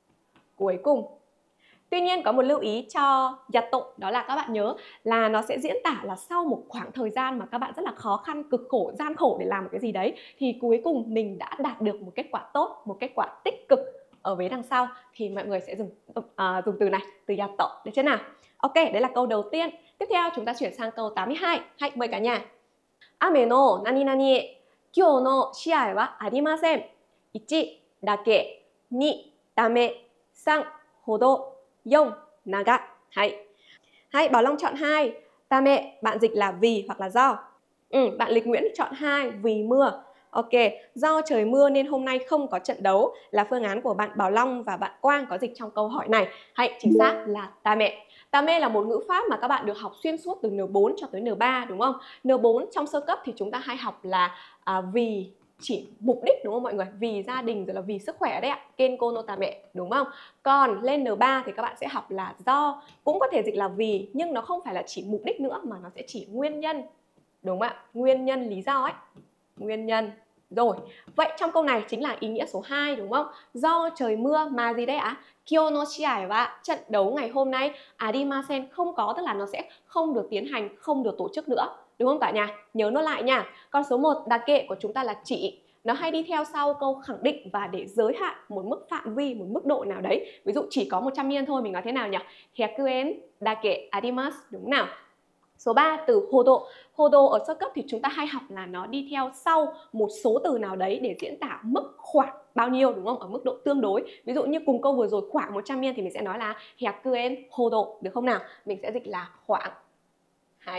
Cuối cùng. Tuy nhiên có một lưu ý cho yato, đó là các bạn nhớ là nó sẽ diễn tả là sau một khoảng thời gian mà các bạn rất là khó khăn, cực khổ, gian khổ để làm một cái gì đấy, thì cuối cùng mình đã đạt được một kết quả tốt, một kết quả tích cực ở vế đằng sau, thì mọi người sẽ dùng uh, dùng từ này, từ yato, được chưa nào? Ok, đấy là câu đầu tiên. Tiếp theo chúng ta chuyển sang câu tám mươi hai. Hãy mời cả nhà. Ame no nani nani e kyou no shiai wa arimasen. Ichi dake, ni dame, san hodo, Yong, naga. Hay. Hay, Bảo Long chọn hai. Tame, bạn dịch là vì hoặc là do. Ừ, bạn Lịch Nguyễn chọn hai, vì mưa. Ok, do trời mưa nên hôm nay không có trận đấu là phương án của bạn Bảo Long và bạn Quang có dịch trong câu hỏi này. Hay, chính xác là tame. Tame là một ngữ pháp mà các bạn được học xuyên suốt từ N bốn cho tới N ba, đúng không? N bốn trong sơ cấp thì chúng ta hay học là à, vì, chỉ mục đích, đúng không mọi người? Vì gia đình rồi là vì sức khỏe đấy ạ. Kenko no tame, đúng không? Còn lên N ba thì các bạn sẽ học là do, cũng có thể dịch là vì, nhưng nó không phải là chỉ mục đích nữa mà nó sẽ chỉ nguyên nhân. Đúng không ạ? Nguyên nhân, lý do ấy. Nguyên nhân. Rồi, vậy trong câu này chính là ý nghĩa số hai, đúng không? Do trời mưa mà gì đấy ạ? Kyou no shiai wa, trận đấu ngày hôm nay, arimasen, không có, tức là nó sẽ không được tiến hành, không được tổ chức nữa. Đúng không cả nhà? Nhớ nó lại nha. Con số một dake của chúng ta là chỉ. Nó hay đi theo sau câu khẳng định và để giới hạn một mức phạm vi, một mức độ nào đấy. Ví dụ chỉ có một trăm yen thôi, mình nói thế nào nhỉ? Hyakuen dake arimasu, đúng không nào? Số ba, từ hodo. Hodo ở sơ cấp thì chúng ta hay học là nó đi theo sau một số từ nào đấy để diễn tả mức khoảng bao nhiêu, đúng không? Ở mức độ tương đối. Ví dụ như cùng câu vừa rồi khoảng một trăm yen thì mình sẽ nói là hyakuen hodo, được không nào? Mình sẽ dịch là khoảng. Hay.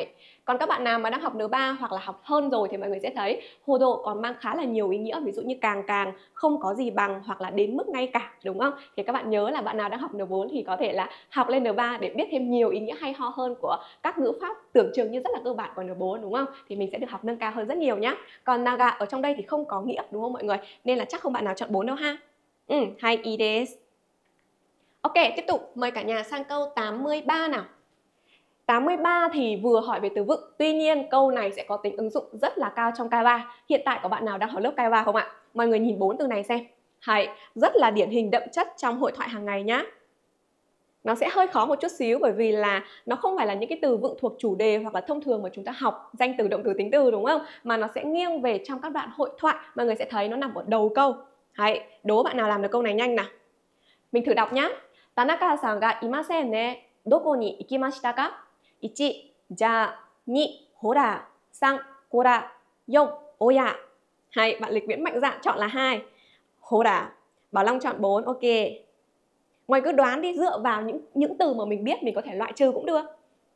Còn các bạn nào mà đang học N ba hoặc là học hơn rồi thì mọi người sẽ thấy hodo còn mang khá là nhiều ý nghĩa, ví dụ như càng càng, không có gì bằng hoặc là đến mức ngay cả, đúng không? Thì các bạn nhớ là bạn nào đang học N bốn thì có thể là học lên N ba để biết thêm nhiều ý nghĩa hay ho hơn của các ngữ pháp tưởng chừng như rất là cơ bản của N bốn, đúng không? Thì mình sẽ được học nâng cao hơn rất nhiều nhá. Còn naga ở trong đây thì không có nghĩa, đúng không mọi người? Nên là chắc không bạn nào chọn bốn đâu ha. Ừ, hay ý desu. Ok, tiếp tục mời cả nhà sang câu tám mươi ba nào. tám mươi ba thì vừa hỏi về từ vựng, tuy nhiên câu này sẽ có tính ứng dụng rất là cao trong Kaiwa. Hiện tại có bạn nào đang học lớp Kaiwa không ạ? Mọi người nhìn bốn từ này xem. Hay, rất là điển hình đậm chất trong hội thoại hàng ngày nhá. Nó sẽ hơi khó một chút xíu bởi vì là nó không phải là những cái từ vựng thuộc chủ đề hoặc là thông thường mà chúng ta học danh từ, động từ, tính từ, đúng không? Mà nó sẽ nghiêng về trong các đoạn hội thoại, mọi người sẽ thấy nó nằm ở đầu câu. Hay, đố bạn nào làm được câu này nhanh nào. Mình thử đọc nhá. Tanaka-san ga imasen ne. Doko ni ikimashita ka? một. Ja. Ni. Hora. San. Kora. Yon. Oya. Hay, bạn Lịch Viễn mạnh dạn chọn là hai. Hora. Bảo Long chọn bốn. Ok. Ngoài cứ đoán đi, dựa vào những những từ mà mình biết mình có thể loại trừ cũng được.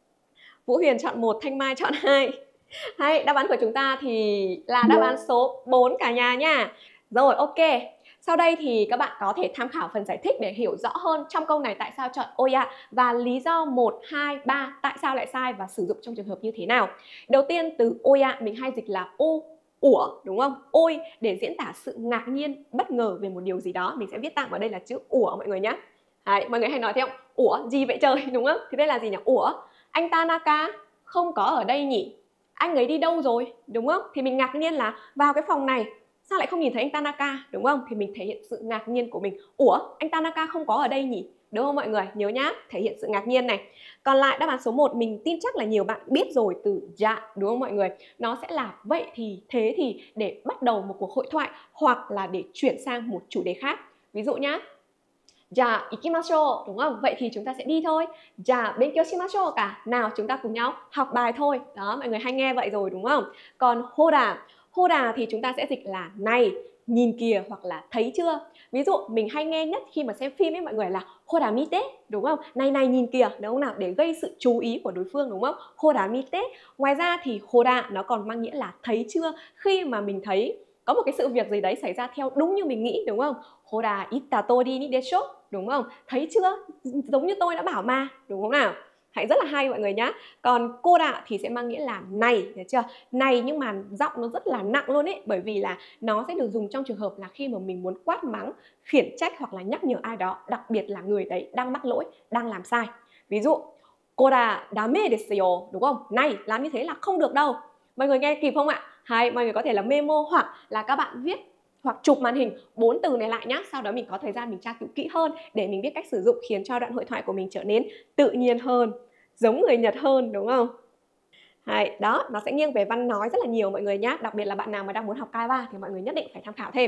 Vũ Huyền chọn một, Thanh Mai chọn hai. Hay, đáp án của chúng ta thì là đáp án số bốn cả nhà nha. Rồi, ok. Sau đây thì các bạn có thể tham khảo phần giải thích để hiểu rõ hơn trong câu này tại sao chọn oya và lý do một, hai, ba tại sao lại sai và sử dụng trong trường hợp như thế nào. Đầu tiên, từ oya mình hay dịch là ô, ủa, đúng không? Ôi để diễn tả sự ngạc nhiên, bất ngờ về một điều gì đó. Mình sẽ viết tạm ở đây là chữ ủa mọi người nhé. Đấy, mọi người hay nói thế không? Ủa, gì vậy trời, đúng không? Thì đây là gì nhỉ? Ủa, anh Tanaka không có ở đây nhỉ? Anh ấy đi đâu rồi, đúng không? Thì mình ngạc nhiên là vào cái phòng này sao lại không nhìn thấy anh Tanaka, đúng không? Thì mình thể hiện sự ngạc nhiên của mình. Ủa, anh Tanaka không có ở đây nhỉ? Đúng không mọi người? Nhớ nhá, thể hiện sự ngạc nhiên này. Còn lại đáp án số một mình tin chắc là nhiều bạn biết rồi, từ dạ, đúng không mọi người? Nó sẽ là vậy thì, thế thì để bắt đầu một cuộc hội thoại hoặc là để chuyển sang một chủ đề khác. Ví dụ nhá. Ja, ikimashou, đúng không? Vậy thì chúng ta sẽ đi thôi. Ja, benkyou shimashou cả. Nào chúng ta cùng nhau học bài thôi. Đó, mọi người hay nghe vậy rồi đúng không? Còn hora, hora thì chúng ta sẽ dịch là này, nhìn kìa hoặc là thấy chưa. Ví dụ mình hay nghe nhất khi mà xem phim ấy mọi người là hora mite, đúng không? Này này nhìn kìa, đúng không nào? Để gây sự chú ý của đối phương, đúng không? Hora mite. Ngoài ra thì hora nó còn mang nghĩa là thấy chưa. Khi mà mình thấy có một cái sự việc gì đấy xảy ra theo đúng như mình nghĩ, đúng không? Hora itta tori ni desho, đúng không? Thấy chưa? Giống như tôi đã bảo mà, đúng không nào? Hãy rất là hay mọi người nhá. Còn koda thì sẽ mang nghĩa là này, được chưa? Này nhưng mà giọng nó rất là nặng luôn ấy, bởi vì là nó sẽ được dùng trong trường hợp là khi mà mình muốn quát mắng, khiển trách hoặc là nhắc nhở ai đó, đặc biệt là người đấy đang mắc lỗi, đang làm sai. Ví dụ, koda dame desu yo, đúng không? Này, làm như thế là không được đâu. Mọi người nghe kịp không ạ? Hay, mọi người có thể là memo hoặc là các bạn viết hoặc chụp màn hình bốn từ này lại nhá. Sau đó mình có thời gian mình tra cứu kỹ hơn để mình biết cách sử dụng, khiến cho đoạn hội thoại của mình trở nên tự nhiên hơn, giống người Nhật hơn, đúng không? Hay, đó, nó sẽ nghiêng về văn nói rất là nhiều mọi người nhá. Đặc biệt là bạn nào mà đang muốn học Kaiwa thì mọi người nhất định phải tham khảo thêm.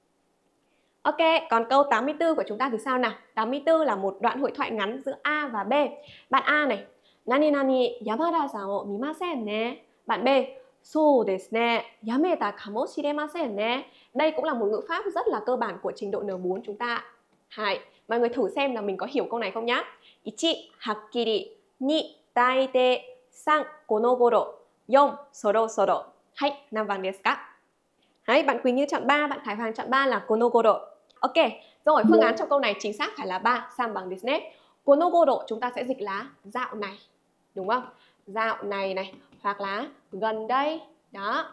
Ok, còn câu tám mươi tư của chúng ta thì sao nào? tám mươi tư là một đoạn hội thoại ngắn giữa A và B. Bạn A này, Nani nani Yamada-san o mimasen ne. Bạn B, so desu ne, yameta kamoshiremasen ne. Đây cũng là một ngữ pháp rất là cơ bản của trình độ N bốn chúng ta. Hai, mọi người thử xem là mình có hiểu câu này không nhá. một, hakkiri. Ni, taite. San, kono goro. Yon, soro soro. Hai, năm vàng desu ka? Đấy, bạn Quỳnh Như chọn ba, bạn Khải Hoàng chọn ba là konogoro. Ok, rồi phương án trong câu này chính xác phải là ba, san bằng desu ne. Konogoro chúng ta sẽ dịch là dạo này, đúng không? Dạo này này, hoặc là gần đây, đó.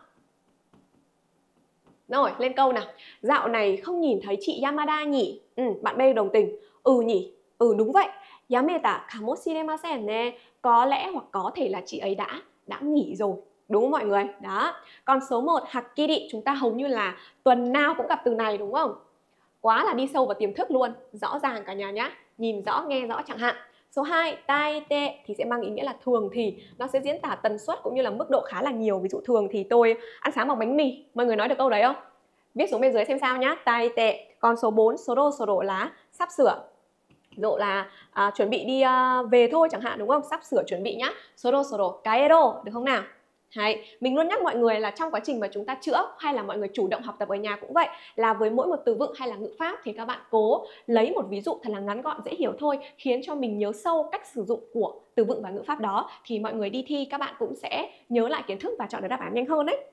Rồi, lên câu nào. Dạo này không nhìn thấy chị Yamada nhỉ? Ừ, bạn B đồng tình. Ừ nhỉ, ừ đúng vậy. Yameta kamoshiremasen ne. Có lẽ hoặc có thể là chị ấy đã, đã nghỉ rồi. Đúng không mọi người? Đó. Còn số một, hakkiri, chúng ta hầu như là tuần nào cũng gặp từ này đúng không? Quá là đi sâu vào tiềm thức luôn. Rõ ràng cả nhà nhá. Nhìn rõ, nghe rõ chẳng hạn. Số hai, taite thì sẽ mang ý nghĩa là thường thì. Nó sẽ diễn tả tần suất cũng như là mức độ khá là nhiều. Ví dụ thường thì tôi ăn sáng bằng bánh mì. Mọi người nói được câu đấy không? Viết xuống bên dưới xem sao nhá. Taite. Còn số bốn, soro soro là sắp sửa. Ví dụ là à, chuẩn bị đi à, về thôi chẳng hạn đúng không? Sắp sửa chuẩn bị nhá. Soro soro kaero, được không nào? Hay, mình luôn nhắc mọi người là trong quá trình mà chúng ta chữa hay là mọi người chủ động học tập ở nhà cũng vậy, là với mỗi một từ vựng hay là ngữ pháp thì các bạn cố lấy một ví dụ thật là ngắn gọn dễ hiểu thôi, khiến cho mình nhớ sâu cách sử dụng của từ vựng và ngữ pháp đó, thì mọi người đi thi các bạn cũng sẽ nhớ lại kiến thức và chọn được đáp án nhanh hơn đấy.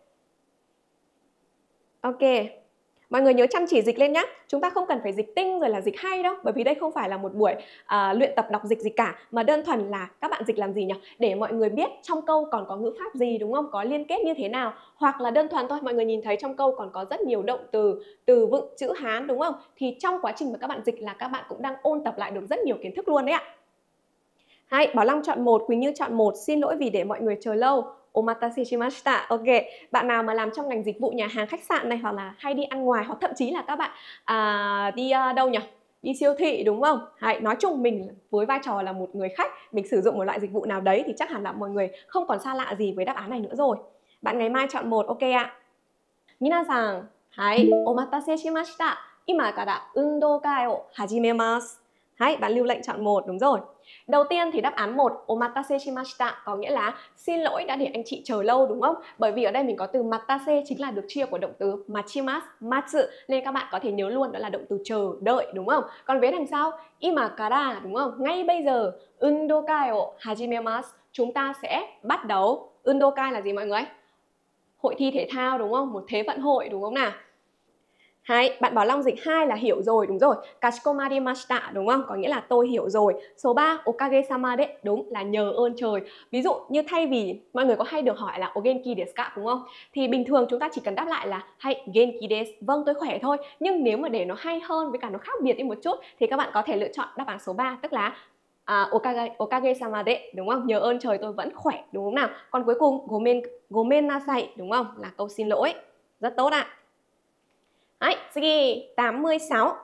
Ok, mọi người nhớ chăm chỉ dịch lên nhé. Chúng ta không cần phải dịch tinh rồi là dịch hay đâu, bởi vì đây không phải là một buổi à, luyện tập đọc dịch gì cả, mà đơn thuần là các bạn dịch làm gì nhỉ? Để mọi người biết trong câu còn có ngữ pháp gì, đúng không? Có liên kết như thế nào, hoặc là đơn thuần thôi, mọi người nhìn thấy trong câu còn có rất nhiều động từ, từ vựng, chữ Hán, đúng không? Thì trong quá trình mà các bạn dịch là các bạn cũng đang ôn tập lại được rất nhiều kiến thức luôn đấy ạ. Hay, Bảo Long chọn một, Quỳnh Như chọn một. Xin lỗi vì để mọi người chờ lâu. Omatase shimashita. Ok, bạn nào mà làm trong ngành dịch vụ nhà hàng khách sạn này, hoặc là hay đi ăn ngoài, hoặc thậm chí là các bạn à, đi uh, đâu nhỉ? Đi siêu thị, đúng không? Hay, nói chung mình với vai trò là một người khách, mình sử dụng một loại dịch vụ nào đấy thì chắc hẳn là mọi người không còn xa lạ gì với đáp án này nữa rồi. Bạn ngày mai chọn một, ok ạ. Minasan, hay, omatase shimashita. Ima kara undou kai o hajimemasu. Hay, bạn Lưu Lệnh chọn một, đúng rồi. Đầu tiên thì đáp án một, omatase shimashita, có nghĩa là xin lỗi đã để anh chị chờ lâu, đúng không? Bởi vì ở đây mình có từ matase chính là được chia của động từ machimasu, matsu, nên các bạn có thể nhớ luôn đó là động từ chờ, đợi, đúng không? Còn vế đằng sau, imakara, đúng không? Ngay bây giờ, undokai o hajimemasu, chúng ta sẽ bắt đầu. Undokai là gì mọi người? Hội thi thể thao, đúng không? Một thế vận hội, đúng không nào? Hay, bạn Bảo Long dịch hai là hiểu rồi, đúng rồi. Kashikomarimashita, đúng không? Có nghĩa là tôi hiểu rồi. Số ba, okage-sama de, đúng là nhờ ơn trời. Ví dụ như thay vì mọi người có hay được hỏi là o genki desu ka, đúng không? Thì bình thường chúng ta chỉ cần đáp lại là hay genki desu, vâng tôi khỏe thôi. Nhưng nếu mà để nó hay hơn với cả nó khác biệt đi một chút thì các bạn có thể lựa chọn đáp án số ba, tức là à, okage, okage-sama de, đúng không? Nhờ ơn trời tôi vẫn khỏe, đúng không nào? Còn cuối cùng, gomen, gomen nasai, đúng không? Là câu xin lỗi. Rất tốt ạ. Đấy, sige, tám mươi sáu.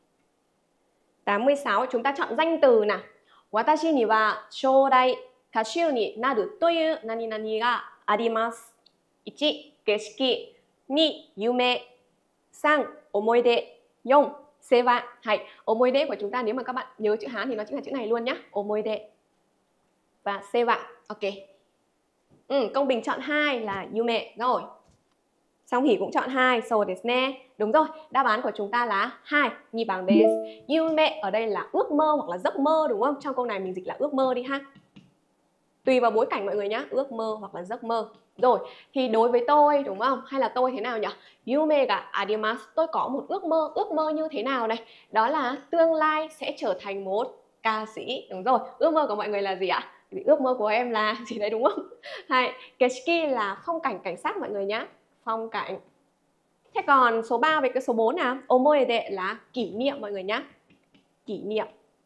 tám mươi sáu, chúng ta chọn danh từ nào. Watashi ni wa shoudai kashu ni naru toyu nani nani ga arimasu. một. Keshiki. hai. Yume. ba. Omoide. bốn. Seva. Hay, omoide của chúng ta nếu mà các bạn nhớ chữ Hán thì nó chính là chữ này luôn nhá. Omoide. Và seva. Ok. Ừ, Công Bình chọn hai là Yume. Rồi. Song Hỷ cũng chọn hai, so desu ne. Đúng rồi, đáp án của chúng ta là hai, nhị bằng desu. Yume ở đây là ước mơ hoặc là giấc mơ, đúng không? Trong câu này mình dịch là ước mơ đi ha. Tùy vào bối cảnh mọi người nhá, ước mơ hoặc là giấc mơ. Rồi, thì đối với tôi, đúng không? Hay là tôi thế nào nhỉ? Yume ga arimasu, tôi có một ước mơ. Ước mơ như thế nào này? Đó là tương lai sẽ trở thành một ca sĩ. Đúng rồi, ước mơ của mọi người là gì ạ? Vì ước mơ của em là gì đấy, đúng không? Hay, keshiki là phong cảnh cảnh sát mọi người nhá. Phong cảnh. Thế còn số ba với cái số bốn nào? Omoide là kỷ niệm mọi người nhá. Kỷ niệm.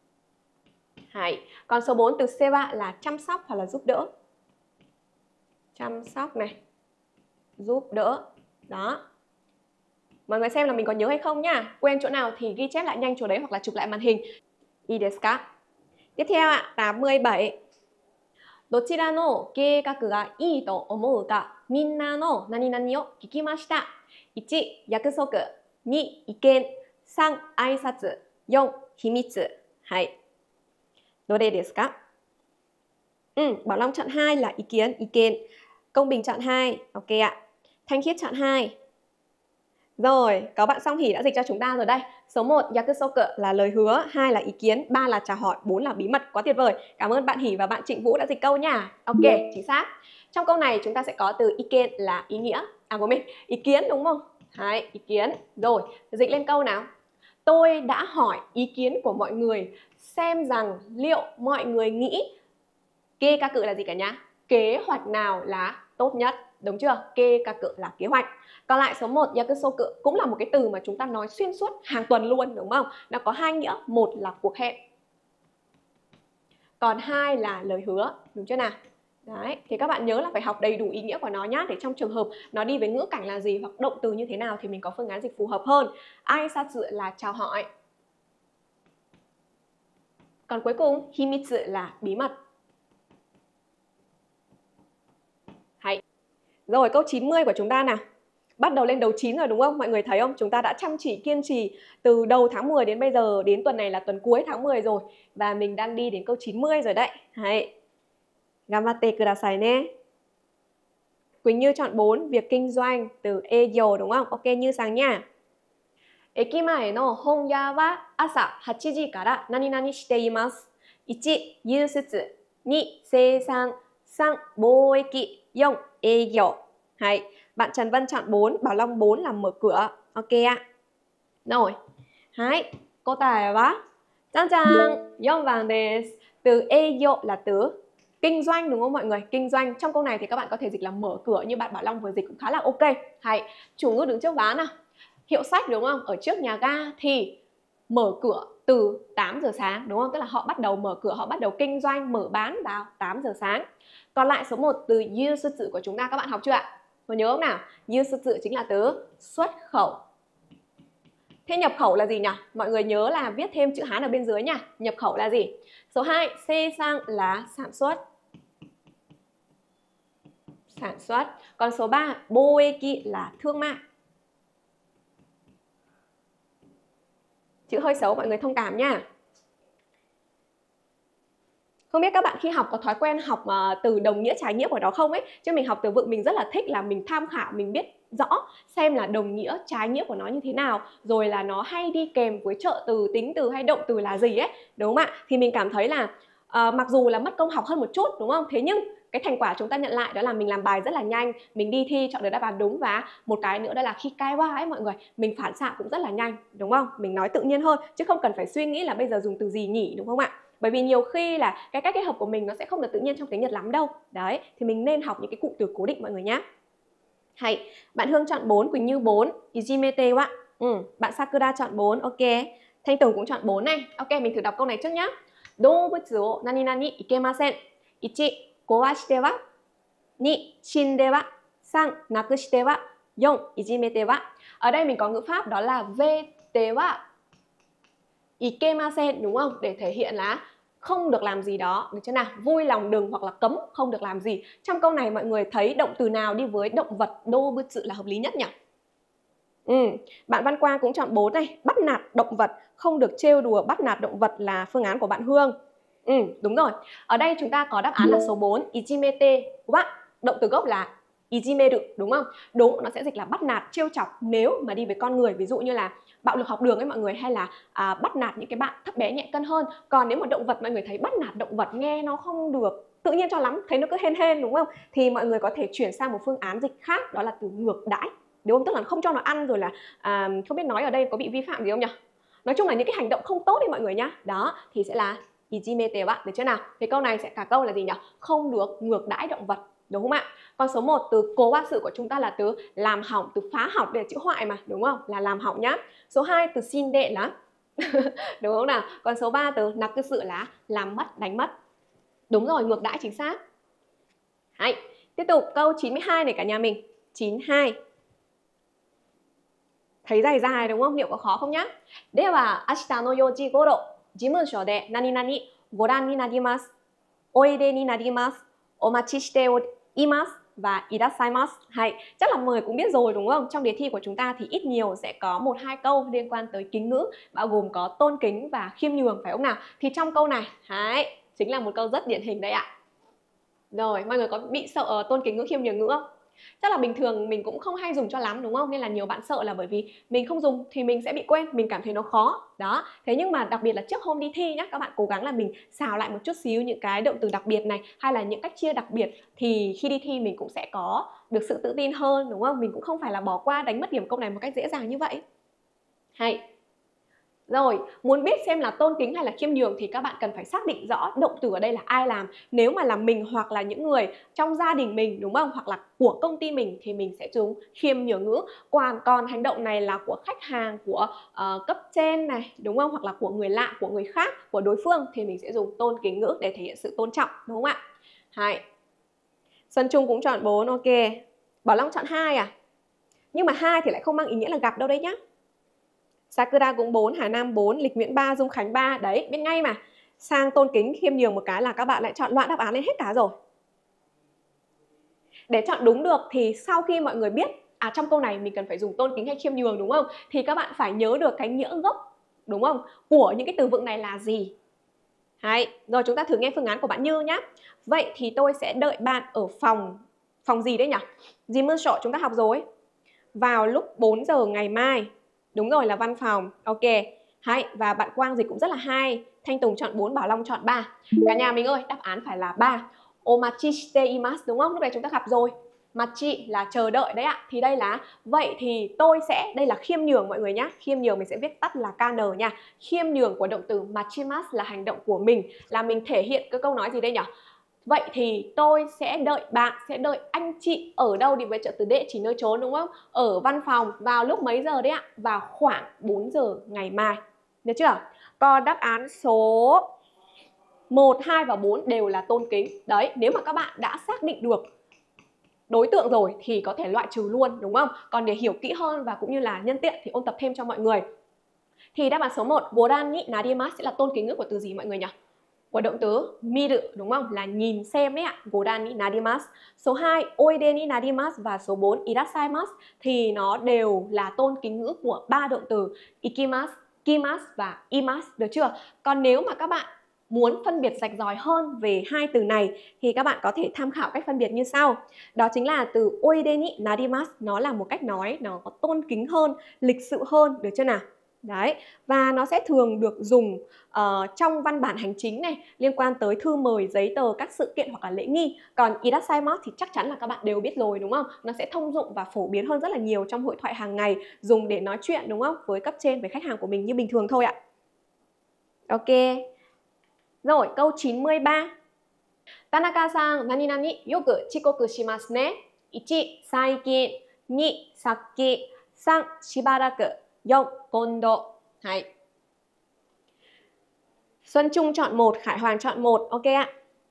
Hay. Còn số bốn từ seva là chăm sóc hoặc là giúp đỡ. Chăm sóc này. Giúp đỡ. Đó. Mọi người xem là mình có nhớ hay không nhá. Quên chỗ nào thì ghi chép lại nhanh chỗ đấy hoặc là chụp lại màn hình. I desu ka? Tiếp theo ạ, tám mươi bảy. どちらの計画がいいと思うか、みんなの何々を聞きました。いち、約束。に、意見。さん、挨拶。よん、秘密。はい。どれですか? Ừ, Bảo Long chọn hai là ý kiến, ý kiến. Công Bình chọn hai, ok ạ. Thanh Khiết chọn hai. Rồi, có bạn Song Hỷ đã dịch cho chúng ta rồi đây. Số một, yakusoku là lời hứa, hai là ý kiến, ba là chào hỏi, bốn là bí mật. Quá tuyệt vời. Cảm ơn bạn Hỷ và bạn Trịnh Vũ đã dịch câu nha. Ok, chính xác. Trong câu này chúng ta sẽ có từ iken là ý nghĩa. À của mình, ý kiến đúng không? Đấy, ý kiến. Rồi, dịch lên câu nào. Tôi đã hỏi ý kiến của mọi người xem rằng liệu mọi người nghĩ kê ca cự là gì cả nhá? Kế hoạch nào là tốt nhất? Đúng chưa? Kê ca cự là kế hoạch. Còn lại số một, yakusoku cũng là một cái từ mà chúng ta nói xuyên suốt hàng tuần luôn, đúng không? Nó có hai nghĩa, một là cuộc hẹn, còn hai là lời hứa, đúng chưa nào? Đấy, thì các bạn nhớ là phải học đầy đủ ý nghĩa của nó nhá, để trong trường hợp nó đi với ngữ cảnh là gì hoặc động từ như thế nào thì mình có phương án dịch phù hợp hơn. Aisatsu là chào hỏi. Còn cuối cùng, himitsu là bí mật. Hay. Rồi, câu chín mươi của chúng ta nào. Bắt đầu lên đầu chín rồi đúng không? Mọi người thấy không? Chúng ta đã chăm chỉ kiên trì từ đầu tháng mười đến bây giờ, đến tuần này là tuần cuối tháng mười rồi. Và mình đang đi đến câu chín mươi rồi đấy. Hay. Gambatte kudasai ne. Quỳnh Như chọn bốn, việc kinh doanh, từ営業đúng không? Ok, Như Sáng nha. 駅前の本屋は朝はちじから何々しています。いち、融出。に、生産。さん、貿易。よん、営業. Hay. Bạn Trần Vân chọn bốn, Bảo Long bốn là mở cửa. Ok ạ. Rồi. Hay. Cô tài quá. Chan chan. bốn番です. Từ 営業 là từ kinh doanh đúng không mọi người? Kinh doanh. Trong câu này thì các bạn có thể dịch là mở cửa, như bạn Bảo Long vừa dịch cũng khá là ok. Hay. Chủ ngữ đứng trước ván nào. Hiệu sách đúng không? Ở trước nhà ga thì mở cửa từ tám giờ sáng đúng không? Tức là họ bắt đầu mở cửa, họ bắt đầu kinh doanh, mở bán vào tám giờ sáng. Còn lại số một, từ yusutsu của chúng ta các bạn học chưa ạ? Có nhớ không nào? Yusutsu chính là từ xuất khẩu. Thế nhập khẩu là gì nhỉ? Mọi người nhớ là viết thêm chữ Hán ở bên dưới nha. Nhập khẩu là gì? Số hai, seisang là sản xuất. Sản xuất. Còn số ba, boeki là thương mại. Chữ hơi xấu mọi người thông cảm nha. Không biết các bạn khi học có thói quen học uh, từ đồng nghĩa trái nghĩa của nó không ấy. Chứ mình học từ vựng mình rất là thích là mình tham khảo, mình biết rõ xem là đồng nghĩa trái nghĩa của nó như thế nào, rồi là nó hay đi kèm với trợ từ, tính từ hay động từ là gì ấy, đúng không ạ? Thì mình cảm thấy là uh, mặc dù là mất công học hơn một chút đúng không? Thế nhưng cái thành quả chúng ta nhận lại đó là mình làm bài rất là nhanh, mình đi thi chọn được đáp án đúng, và một cái nữa đó là khi cai qua ấy mọi người, mình phản xạ cũng rất là nhanh đúng không? Mình nói tự nhiên hơn chứ không cần phải suy nghĩ là bây giờ dùng từ gì nhỉ, đúng không ạ? Bởi vì nhiều khi là cái cách kết hợp của mình nó sẽ không được tự nhiên trong tiếng Nhật lắm đâu. Đấy, thì mình nên học những cái cụm từ cố định mọi người nhé. Hay, bạn Hương chọn bốn, Quỳnh Như bốn, Ijimete wa. Ừ, bạn Sakura chọn bốn, ok. Thanh Tùng cũng chọn bốn này. Ok, mình thử đọc câu này trước nhá. Doubutsu o nani nani ikemasen. Ichi, 壊しては に、死んでは さん、なくしては よん、いじめては. Ở đây mình có ngữ pháp đó là vete wa ikemasen đúng không? Để thể hiện là không được làm gì đó, được chưa nào? Vui lòng đừng hoặc là cấm không được làm gì. Trong câu này mọi người thấy động từ nào đi với động vật dobutsu là hợp lý nhất nhỉ? Ừ, bạn Văn Quang cũng chọn bốn này, bắt nạt động vật, không được trêu đùa bắt nạt động vật là phương án của bạn Hương. Ừ, đúng rồi. Ở đây chúng ta có đáp án là số bốn, ijimete wa. Động từ gốc là ijimeru đúng không? Đúng, nó sẽ dịch là bắt nạt, trêu chọc nếu mà đi với con người, ví dụ như là bạo lực học đường ấy mọi người, hay là à, bắt nạt những cái bạn thấp bé nhẹ cân hơn. Còn nếu mà động vật mọi người thấy bắt nạt động vật nghe nó không được tự nhiên cho lắm, thấy nó cứ hên hên đúng không? Thì mọi người có thể chuyển sang một phương án dịch khác, đó là từ ngược đãi đúng không? Tức là không cho nó ăn, rồi là à, không biết nói ở đây có bị vi phạm gì không nhỉ? Nói chung là những cái hành động không tốt đi mọi người nhá. Đó, thì sẽ là ijimete wa, được chưa nào? Thì câu này sẽ cả câu là gì nhỉ? Không được ngược đãi động vật, đúng không ạ? Còn số một, từ cố wa sự của chúng ta là từ làm hỏng, từ phá hỏng, để chữ hoại mà, đúng không? Là làm hỏng nhá. Số hai, từ xin đệ là đúng không nào? Còn số ba, từ nặc sự là làm mất, đánh mất. Đúng rồi, ngược đãi chính xác. Hay. Tiếp tục câu chín mươi hai này cả nhà mình. chín mươi hai. Thấy dài dài đúng không? Liệu có khó không nhá? De wa ashita no yo ji goro, jimusho de nani nani goran ni narimasu. Oide ni narimasu. Omachi shite imasu và irasaimasu. Hay, chắc là mọi người cũng biết rồi đúng không? Trong đề thi của chúng ta thì ít nhiều sẽ có một hai câu liên quan tới kính ngữ, bao gồm có tôn kính và khiêm nhường, phải không nào? Thì trong câu này, hay, chính là một câu rất điển hình đấy ạ. Rồi, mọi người có bị sợ tôn kính ngữ, khiêm nhường ngữ không? Chắc là bình thường mình cũng không hay dùng cho lắm đúng không? Nên là nhiều bạn sợ là bởi vì mình không dùng thì mình sẽ bị quên, mình cảm thấy nó khó. Đó, thế nhưng mà đặc biệt là trước hôm đi thi nhá, các bạn cố gắng là mình xào lại một chút xíu những cái động từ đặc biệt này, hay là những cách chia đặc biệt, thì khi đi thi mình cũng sẽ có được sự tự tin hơn đúng không? Mình cũng không phải là bỏ qua, đánh mất điểm câu này một cách dễ dàng như vậy. Hay. Rồi, muốn biết xem là tôn kính hay là khiêm nhường thì các bạn cần phải xác định rõ động từ ở đây là ai làm. Nếu mà là mình hoặc là những người trong gia đình mình đúng không? Hoặc là của công ty mình thì mình sẽ dùng khiêm nhường ngữ. Còn còn hành động này là của khách hàng, của uh, cấp trên này đúng không? Hoặc là của người lạ, của người khác, của đối phương thì mình sẽ dùng tôn kính ngữ để thể hiện sự tôn trọng, đúng không ạ? Hai. Xuân Trung cũng chọn bốn, ok. Bảo Long chọn hai à? Nhưng mà hai thì lại không mang ý nghĩa là gặp đâu đấy nhá. Sakura cũng bốn, Hà Nam bốn, Lịch Nguyễn ba, Dung Khánh ba. Đấy, biết ngay mà. Sang tôn kính khiêm nhường một cái là các bạn lại chọn loạn đáp án lên hết cả rồi. Để chọn đúng được thì sau khi mọi người biết à trong câu này mình cần phải dùng tôn kính hay khiêm nhường đúng không? Thì các bạn phải nhớ được cái nghĩa gốc đúng không? Của những cái từ vựng này là gì? Hay. Rồi chúng ta thử nghe phương án của bạn Như nhé. Vậy thì tôi sẽ đợi bạn ở phòng phòng gì đấy nhỉ? Jimusho chúng ta học rồi. Vào lúc bốn giờ ngày mai. Đúng rồi, là văn phòng. Ok. Hay, và bạn Quang dịch cũng rất là hay. Thanh Tùng chọn bốn, Bảo Long chọn ba. Cả nhà mình ơi, đáp án phải là ba. Omachi shite imasu, đúng không? Lúc này chúng ta gặp rồi. Machi là chờ đợi đấy ạ. Thì đây là, vậy thì tôi sẽ, đây là khiêm nhường mọi người nhé. Khiêm nhường mình sẽ viết tắt là ca en nha. Khiêm nhường của động từ machimasu là hành động của mình. Là mình thể hiện cái câu nói gì đây nhỉ? Vậy thì tôi sẽ đợi bạn, sẽ đợi anh chị ở đâu, đi với trợ từ đệ chỉ nơi trốn đúng không? Ở văn phòng vào lúc mấy giờ đấy ạ? Vào khoảng bốn giờ ngày mai. Được chưa? Còn đáp án số một, hai và bốn đều là tôn kính. Đấy, nếu mà các bạn đã xác định được đối tượng rồi thì có thể loại trừ luôn đúng không? Còn để hiểu kỹ hơn và cũng như là nhân tiện thì ôn tập thêm cho mọi người. Thì đáp án số một, Goran ni narimasu sẽ là tôn kính ngữ của từ gì mọi người nhỉ? Của động từ miru đúng không? Là nhìn xem đấy ạ. Goran ni narimasu. Số hai, oide ni narimasu và số bốn, irasaimasu thì nó đều là tôn kính ngữ của ba động từ ikimasu, kimasu và imasu, được chưa? Còn nếu mà các bạn muốn phân biệt rạch ròi hơn về hai từ này thì các bạn có thể tham khảo cách phân biệt như sau. Đó chính là từ oide ni narimasu, nó là một cách nói nó có tôn kính hơn, lịch sự hơn, được chưa nào? Đấy, và nó sẽ thường được dùng uh, trong văn bản hành chính này, liên quan tới thư mời, giấy tờ, các sự kiện hoặc là lễ nghi. Còn irasaimasu thì chắc chắn là các bạn đều biết rồi đúng không? Nó sẽ thông dụng và phổ biến hơn rất là nhiều trong hội thoại hàng ngày, dùng để nói chuyện đúng không? Với cấp trên, với khách hàng của mình như bình thường thôi ạ. Ok. Rồi, câu chín mươi ba. Tanaka-san, nani nani yoku chikoku shimasu ne. một, saikin. hai, saki. ba, shibaraku. bốn, kondo. Hay. Xuân Trung chọn một, Khải Hoàng chọn một. Ok ạ.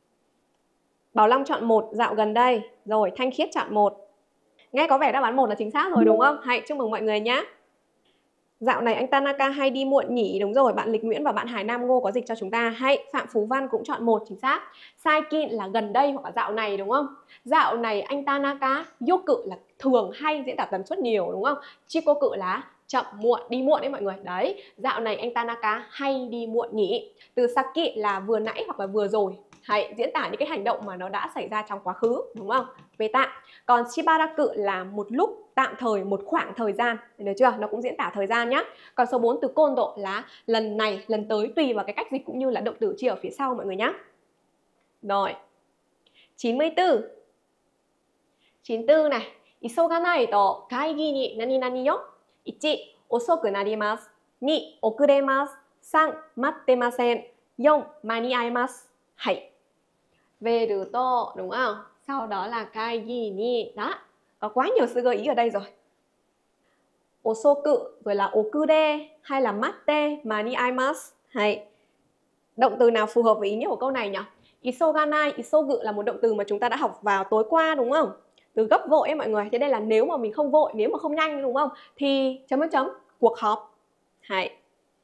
Bảo Long chọn một, dạo gần đây. Rồi, Thanh Khiết chọn một. Nghe có vẻ đáp án một là chính xác rồi đúng không? Hãy chúc mừng mọi người nhé. Dạo này anh Tanaka hay đi muộn nhỉ? Đúng rồi, bạn Lịch Nguyễn và bạn Hải Nam Ngô có dịch cho chúng ta. Hay, Phạm Phú Văn cũng chọn một, chính xác. Saikin là gần đây hoặc là dạo này đúng không? Dạo này anh Tanaka, yoku là thường hay, diễn tả tần suất nhiều đúng không? Chikoku là chậm muộn, đi muộn đấy mọi người. Đấy, dạo này anh Tanaka hay đi muộn nhỉ? Từ saki là vừa nãy hoặc là vừa rồi. Hay, diễn tả những cái hành động mà nó đã xảy ra trong quá khứ đúng không? Về tạm. Còn shibaraku là một lúc, tạm thời, một khoảng thời gian, được chưa? Nó cũng diễn tả thời gian nhá. Còn số bốn từ kondo là lần này, lần tới, tùy vào cái cách dịch cũng như là động từ chia ở phía sau mọi người nhá. Rồi. chín mươi tư. chín mươi tư này. Isoganai to kaigi ni nani nani yo. một, osoku narimasu. hai, okuremasu. ba, mattemasen. bốn, maniaimasu. Hay. Về từ to đúng không? Sau đó là kaigi ni. Đó. Có quá nhiều sự gợi ý ở đây rồi. Osoku rồi là okure hay là matte maniaimasu. Hay. Động từ nào phù hợp với ý nghĩa của câu này nhỉ? Isoganai, isogu là một động từ mà chúng ta đã học vào tối qua đúng không? Từ gấp vội ấy mọi người. Thế đây là nếu mà mình không vội, nếu mà không nhanh đúng không? Thì chấm chấm chấm cuộc họp. Hay.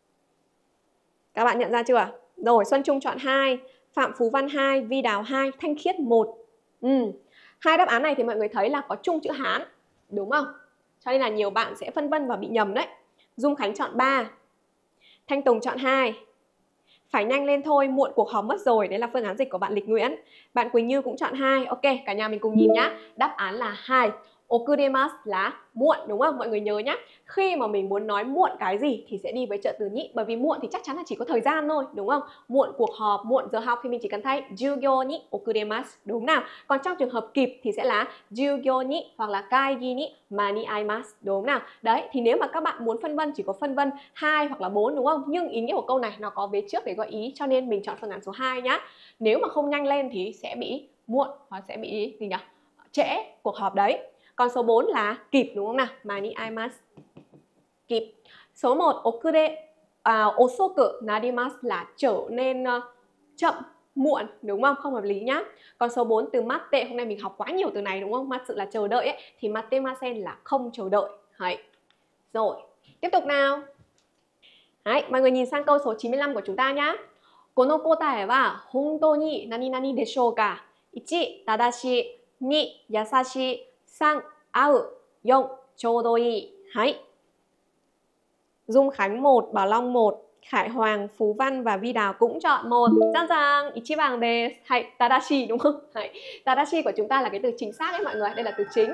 Các bạn nhận ra chưa? Rồi, Xuân Trung chọn hai, Phạm Phú Văn hai, Vi Đào hai, Thanh Khiết một. Ừ. Hai đáp án này thì mọi người thấy là có chung chữ Hán, đúng không? Cho nên là nhiều bạn sẽ phân vân và bị nhầm đấy. Dung Khánh chọn ba, Thanh Tùng chọn hai. Phải nhanh lên thôi, muộn cuộc họp mất rồi. Đấy là phương án dịch của bạn Lịch Nguyễn. Bạn Quỳnh Như cũng chọn hai. Ok, cả nhà mình cùng nhìn nhá. Đáp án là hai. Okuremasu là muộn đúng không? Mọi người nhớ nhá. Khi mà mình muốn nói muộn cái gì thì sẽ đi với trợ từ nhị. Bởi vì muộn thì chắc chắn là chỉ có thời gian thôi, đúng không? Muộn cuộc họp, muộn giờ học thì mình chỉ cần thay jugyo ni okuremasu, đúng nào? Còn trong trường hợp kịp thì sẽ là jugyo ni hoặc là kaigi ni maniaimasu, đúng nào? Đấy, thì nếu mà các bạn muốn phân vân chỉ có phân vân hai hoặc là bốn đúng không? Nhưng ý nghĩa của câu này nó có vế trước để gợi ý, cho nên mình chọn phương án số hai nhá. Nếu mà không nhanh lên thì sẽ bị muộn hoặc sẽ bị gì nhỉ? Trễ cuộc họp đấy. Còn số bốn là kịp đúng không nào? Maniaimasu. Kịp. Số một, okure, à, osoku narimasu là trở nên uh, chậm, muộn, đúng không? Không hợp lý nhá. Còn số bốn từ matte, hôm nay mình học quá nhiều từ này đúng không? Matsu là chờ đợi ấy, thì mattemasen là không chờ đợi. Đấy. Rồi, tiếp tục nào. Đấy, mọi người nhìn sang câu số chín mươi lăm của chúng ta nhá. Kono kotae wa hontou ni nani nani deshou ka? một, tadashi. hai, yasashi. ba, ao. bốn, choudoi. Hay. Dung Khánh một, Bảo Long một, Khải Hoàng, Phú Văn và Vi Đào cũng chọn một. Giang Giang, Ichiban desu. Hay, Tadashi đúng không? Hay. Tadashi của chúng ta là cái từ chính xác đấy mọi người. Đây là từ chính.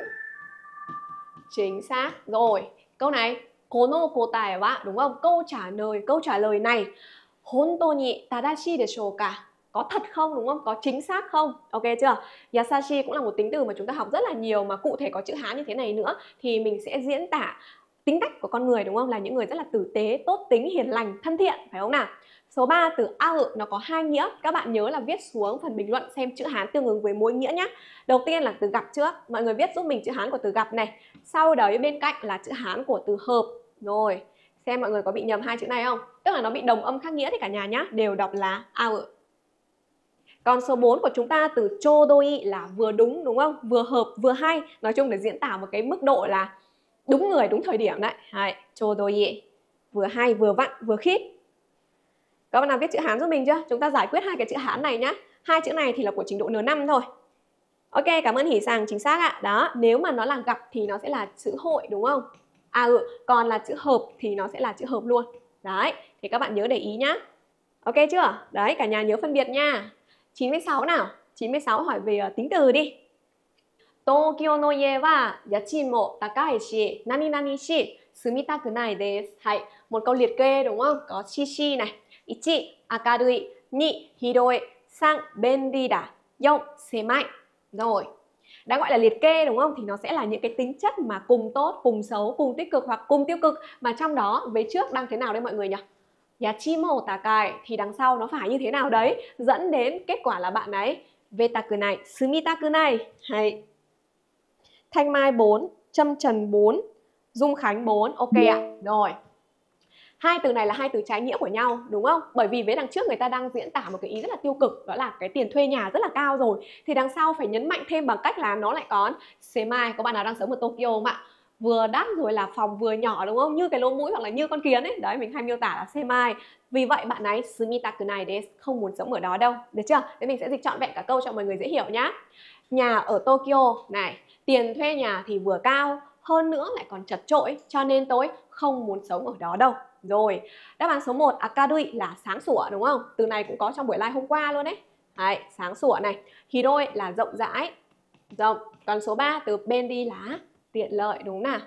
Chính xác. Rồi, câu này kono kotae wa, đúng không? Câu trả lời, câu trả lời này hontou ni tadashi desou ka? Có thật không, đúng không? Có chính xác không? Ok chưa? Yasashi cũng là một tính từ mà chúng ta học rất là nhiều, mà cụ thể có chữ Hán như thế này nữa thì mình sẽ diễn tả tính cách của con người, đúng không? Là những người rất là tử tế, tốt tính, hiền lành, thân thiện, phải không nào? Số ba, từ ao nó có hai nghĩa. Các bạn nhớ là viết xuống phần bình luận xem chữ Hán tương ứng với mỗi nghĩa nhé. Đầu tiên là từ gặp trước. Mọi người viết giúp mình chữ Hán của từ gặp này. Sau đấy bên cạnh là chữ Hán của từ hợp. Rồi, xem mọi người có bị nhầm hai chữ này không? Tức là nó bị đồng âm khác nghĩa thì cả nhà nhá, đều đọc là ao. Còn số bốn của chúng ta từ chodoi là vừa đúng, đúng không? Vừa hợp, vừa hay. Nói chung để diễn tả một cái mức độ là đúng người, đúng thời điểm đấy. Hay, chodoi. Vừa hay, vừa vặn, vừa khít. Các bạn nào viết chữ Hán giúp mình chưa? Chúng ta giải quyết hai cái chữ Hán này nhá. Hai chữ này thì là của trình độ N năm thôi. Ok, cảm ơn Hỷ Sàng, chính xác ạ. Đó, nếu mà nó là gặp thì nó sẽ là chữ hội, đúng không? À ừ, còn là chữ hợp thì nó sẽ là chữ hợp luôn. Đấy, thì các bạn nhớ để ý nhá. Ok chưa? Đấy, cả nhà nhớ phân biệt nha. chín mươi sáu nào. chín mươi sáu hỏi về uh, tính từ đi. Tokyo no ie wa yachin mo takai shi nani nani shi sumitaku nai desu. Hay, một câu liệt kê đúng không? Có shi shi này. Ichi, akarui. Ni, hiroi. Sang, benri da. Yon, semai. Rồi, đã gọi là liệt kê đúng không? Thì nó sẽ là những cái tính chất mà cùng tốt, cùng xấu, cùng tích cực hoặc cùng tiêu cực. Mà trong đó, vế trước đang thế nào đây mọi người nhỉ? Yachimo takai thì đằng sau nó phải như thế nào đấy, dẫn đến kết quả là bạn ấy Vetaku này, Sumitaku này. Hay. Thanh Mai bốn, Trâm Trần bốn, Dung Khánh bốn. Ok ạ. À? Rồi. Hai từ này là hai từ trái nghĩa của nhau, đúng không? Bởi vì với đằng trước người ta đang diễn tả một cái ý rất là tiêu cực, đó là cái tiền thuê nhà rất là cao rồi. Thì đằng sau phải nhấn mạnh thêm bằng cách là nó lại có semai. Có bạn nào đang sống ở Tokyo không ạ? Vừa đắt rồi là phòng vừa nhỏ đúng không? Như cái lỗ mũi hoặc là như con kiến ấy. Đấy, mình hay miêu tả là semai. Vì vậy bạn ấy sumitaku nai desu, không muốn sống ở đó đâu. Được chưa? Thế mình sẽ dịch trọn vẹn cả câu cho mọi người dễ hiểu nhá. Nhà ở Tokyo này, tiền thuê nhà thì vừa cao, hơn nữa lại còn chật chội, cho nên tôi không muốn sống ở đó đâu. Rồi, đáp án số một, akarui là sáng sủa đúng không? Từ này cũng có trong buổi live hôm qua luôn đấy. Đấy, sáng sủa này. Hiroi là rộng rãi, rộng. Còn số ba, từ benri là tiện lợi đúng nào?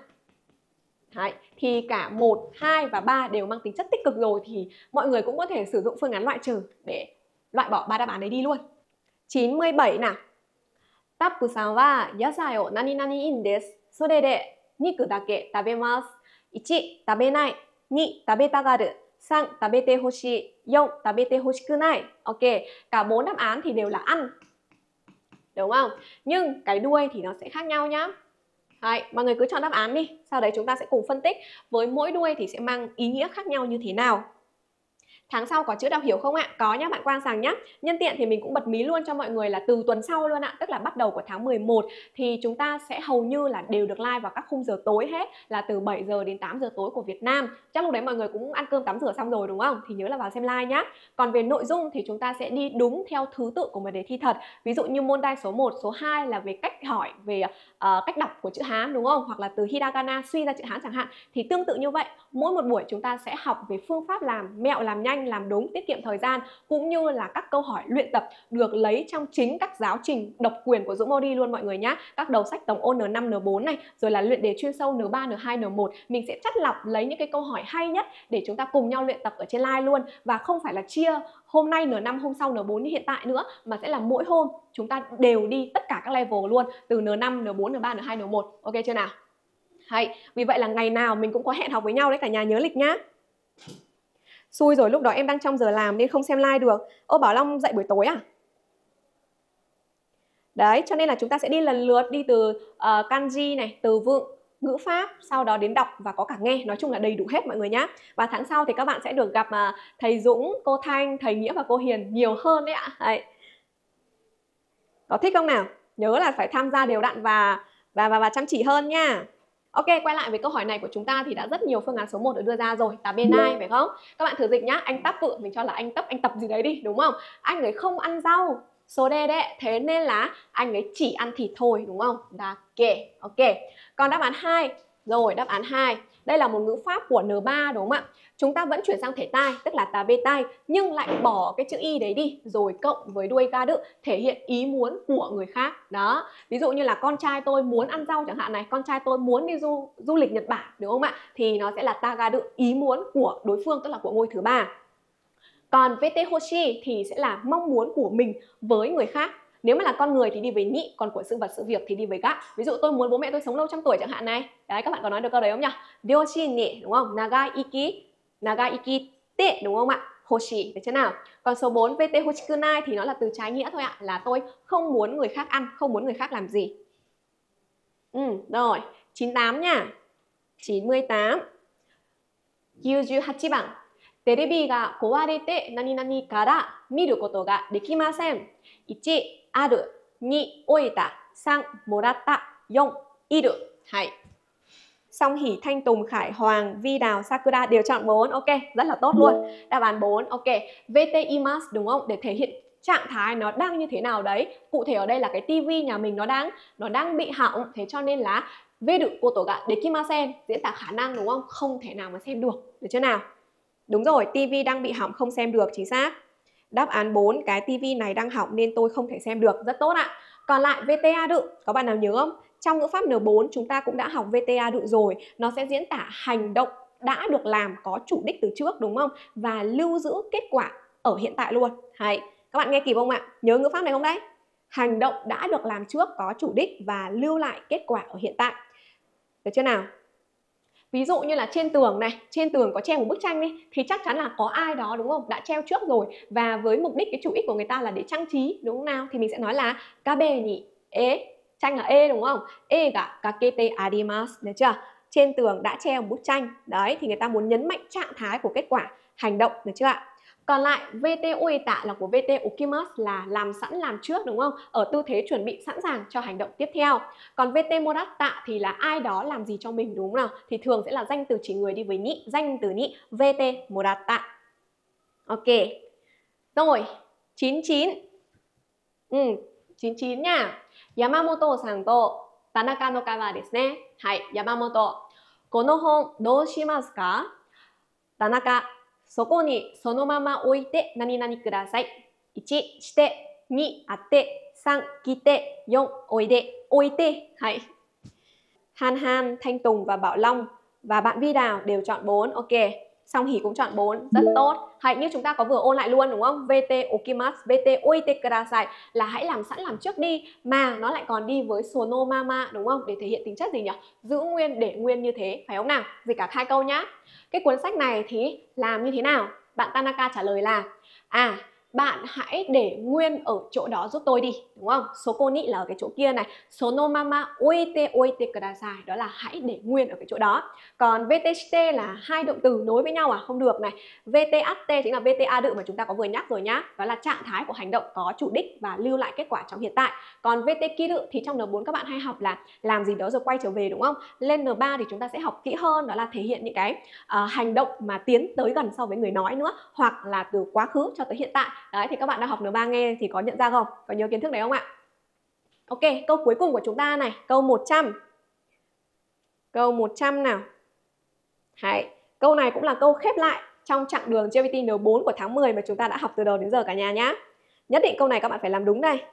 Đấy, thì cả một, hai và ba đều mang tính chất tích cực rồi thì mọi người cũng có thể sử dụng phương án loại trừ để loại bỏ ba đáp án đấy đi luôn. chín mươi bảy nào. Tappu-san wa yasai o nani nani in desu. Sore de niku dake tabemasu. Ichi, tabenai. Ni, tabetagaru. San, tabete hoshii. Yon, tabete hoshikunai. Ok, cả bốn đáp án thì đều là ăn. Đúng không? Nhưng cái đuôi thì nó sẽ khác nhau nhá. Đấy, mọi người cứ chọn đáp án đi. Sau đấy chúng ta sẽ cùng phân tích với mỗi đuôi thì sẽ mang ý nghĩa khác nhau như thế nào. Tháng sau có chữ đọc hiểu không ạ? Có nhá bạn Quang Sàng nhá. Nhân tiện thì mình cũng bật mí luôn cho mọi người là từ tuần sau luôn ạ, tức là bắt đầu của tháng mười một thì chúng ta sẽ hầu như là đều được live vào các khung giờ tối hết, là từ bảy giờ đến tám giờ tối của Việt Nam. Chắc lúc đấy mọi người cũng ăn cơm tắm rửa xong rồi đúng không? Thì nhớ là vào xem live nhá. Còn về nội dung thì chúng ta sẽ đi đúng theo thứ tự của một đề thi thật. Ví dụ như môn đai số một, số hai là về cách hỏi về uh, cách đọc của chữ Hán đúng không? Hoặc là từ hiragana suy ra chữ Hán chẳng hạn. Thì tương tự như vậy, mỗi một buổi chúng ta sẽ học về phương pháp làm, mẹo làm nhanh, làm đúng, tiết kiệm thời gian, cũng như là các câu hỏi luyện tập được lấy trong chính các giáo trình độc quyền của Dũng Modi luôn mọi người nhé. Các đầu sách tổng ôn N năm, N bốn này, rồi là luyện đề chuyên sâu N ba, N hai, N một. Mình sẽ chắt lọc lấy những cái câu hỏi hay nhất để chúng ta cùng nhau luyện tập ở trên live luôn. Và không phải là chia hôm nay N năm, hôm sau N bốn như hiện tại nữa, mà sẽ là mỗi hôm chúng ta đều đi tất cả các level luôn, từ N năm, N bốn, N ba, N hai, N một. Ok chưa nào? Hay, vì vậy là ngày nào mình cũng có hẹn học với nhau đấy, cả nhà nhớ lịch nhá. Xui rồi, lúc đó em đang trong giờ làm nên không xem live được. Ô, Bảo Long dạy buổi tối à? Đấy, cho nên là chúng ta sẽ đi lần lượt, đi từ uh, kanji này, từ vựng, ngữ pháp, sau đó đến đọc và có cả nghe. Nói chung là đầy đủ hết mọi người nhá. Và tháng sau thì các bạn sẽ được gặp uh, thầy Dũng, cô Thanh, thầy Nghĩa và cô Hiền nhiều hơn đấy ạ. Đấy. Có thích không nào? Nhớ là phải tham gia đều đặn và, và, và, và chăm chỉ hơn nha. Ok, quay lại với câu hỏi này của chúng ta thì đã rất nhiều phương án số một được đưa ra rồi. Tà bên ai phải không? Các bạn thử dịch nhá. Anh tắp vự, mình cho là anh tấp, anh tập gì đấy đi, đúng không? Anh ấy không ăn rau, số đê đấy. Thế nên là anh ấy chỉ ăn thịt thôi, đúng không? Đà kệ. Ok. Còn đáp án hai. Rồi, đáp án hai. Đây là một ngữ pháp của N ba đúng không ạ? Chúng ta vẫn chuyển sang thể tai, tức là tà bê tai, nhưng lại bỏ cái chữ y đấy đi, rồi cộng với đuôi ga đự, thể hiện ý muốn của người khác. Đó, ví dụ như là con trai tôi muốn ăn rau chẳng hạn này, con trai tôi muốn đi du, du lịch Nhật Bản, đúng không ạ? Thì nó sẽ là ta ga đự, ý muốn của đối phương, tức là của ngôi thứ ba. Còn vê tê hoshi thì sẽ là mong muốn của mình với người khác. Nếu mà là con người thì đi với ni, còn của sự vật sự việc thì đi với ga. Ví dụ tôi muốn bố mẹ tôi sống lâu trăm tuổi chẳng hạn này. Đấy, các bạn có nói được câu đấy không nhỉ? Ryoshi ni, đúng không? Nagai iki, nagai ikite, đúng không ạ? Hoshi, được chưa nào? Còn số bốn, vê tê hoshikunai thì nó là từ trái nghĩa thôi ạ, là tôi không muốn người khác ăn, không muốn người khác làm gì. Ừ, rồi, chín mươi tám nha. chín mươi tám. chín mươi tám番. テレビが壊れて何々から見ることができません。いち、ある。に、置いた。さん、もらった。よん、いる。はい。Song Hỷ, Thanh Tùng, Khải Hoàng, Vi Đào, Sakura đều chọn bốn. Ok, rất là tốt luôn. Đáp án bốn. Ok. vê tê imasu đúng không? Để thể hiện trạng thái nó đang như thế nào đấy. Cụ thể ở đây là cái tivi nhà mình nó đang nó đang bị hỏng, thế cho nên là veru koto ga dekimasen, diễn tả khả năng đúng không? Không thể nào mà xem được. Được chưa nào? Đúng rồi, tivi đang bị hỏng không xem được, chính xác. Đáp án bốn, cái tivi này đang hỏng nên tôi không thể xem được. Rất tốt ạ. Còn lại vê tê a đự, có bạn nào nhớ không? Trong ngữ pháp N bốn chúng ta cũng đã học vê tê a đự rồi. Nó sẽ diễn tả hành động đã được làm có chủ đích từ trước đúng không? Và lưu giữ kết quả ở hiện tại luôn. Hay. Các bạn nghe kịp không ạ? Nhớ ngữ pháp này không đấy? Hành động đã được làm trước có chủ đích và lưu lại kết quả ở hiện tại. Được chưa nào? Ví dụ như là trên tường này, trên tường có treo một bức tranh đi, thì chắc chắn là có ai đó đúng không? Đã treo trước rồi, và với mục đích cái chủ ích của người ta là để trang trí đúng không nào? Thì mình sẽ nói là kabe ni e, tranh là e đúng không? E ga kakete arimasu, được chưa? Trên tường đã treo một bức tranh. Đấy, thì người ta muốn nhấn mạnh trạng thái của kết quả hành động, được chưa ạ? Còn lại vê tê oita là của vê tê okimasu, là làm sẵn làm trước đúng không? Ở tư thế chuẩn bị sẵn sàng cho hành động tiếp theo. Còn vê tê moratta thì là ai đó làm gì cho mình đúng không nào? Thì thường sẽ là danh từ chỉ người đi với ni, danh từ ni, vê tê moratta. Ok. Rồi, chín mươi chín. Ừ, chín mươi chín nha. Yamamoto-san to Tanaka no kai wa desu ne. Hai, Yamamoto. Kono hon dou shimasu ka? Tanaka. そこにそのまま置いて何々ください。いち、して、に、あって、さん、来て、よん、おいで、置いて. Hay. Han Han, Thanh Tùng và Bảo Long và bạn Vi Đào đều chọn bốn. Ok. Song Hỷ cũng chọn bốn. Rất tốt. Hay, như chúng ta có vừa ôn lại luôn đúng không? vê tê okimasu, vê tê oite kudasai là hãy làm sẵn làm trước đi, mà nó lại còn đi với sonomama đúng không? Để thể hiện tính chất gì nhỉ? Giữ nguyên, để nguyên như thế, phải không nào? Dịch cả hai câu nhá. Cái cuốn sách này thì làm như thế nào? Bạn Tanaka trả lời là à, bạn hãy để nguyên ở chỗ đó giúp tôi đi, đúng không? Soko ni là ở cái chỗ kia này, sonomama oite oite kudasai, đó là hãy để nguyên ở cái chỗ đó. Còn vê tê shite là hai động từ nối với nhau à? Không được này. vê tê atte chính là vê tê a đự mà chúng ta có vừa nhắc rồi nhá. Đó là trạng thái của hành động có chủ đích và lưu lại kết quả trong hiện tại. Còn vê tê kiru thì trong N bốn các bạn hay học là làm gì đó rồi quay trở về đúng không? Lên N ba thì chúng ta sẽ học kỹ hơn, đó là thể hiện những cái uh, hành động mà tiến tới gần so với người nói nữa, hoặc là từ quá khứ cho tới hiện tại. Đấy, thì các bạn đang học N ba nghe thì có nhận ra không? Có nhớ kiến thức đấy không ạ? Ok, câu cuối cùng của chúng ta này, câu một trăm. Câu một trăm nào. Đấy, câu này cũng là câu khép lại trong chặng đường giê pê tê N bốn của tháng mười mà chúng ta đã học từ đầu đến giờ cả nhà nhá. Nhất định câu này các bạn phải làm đúng đây.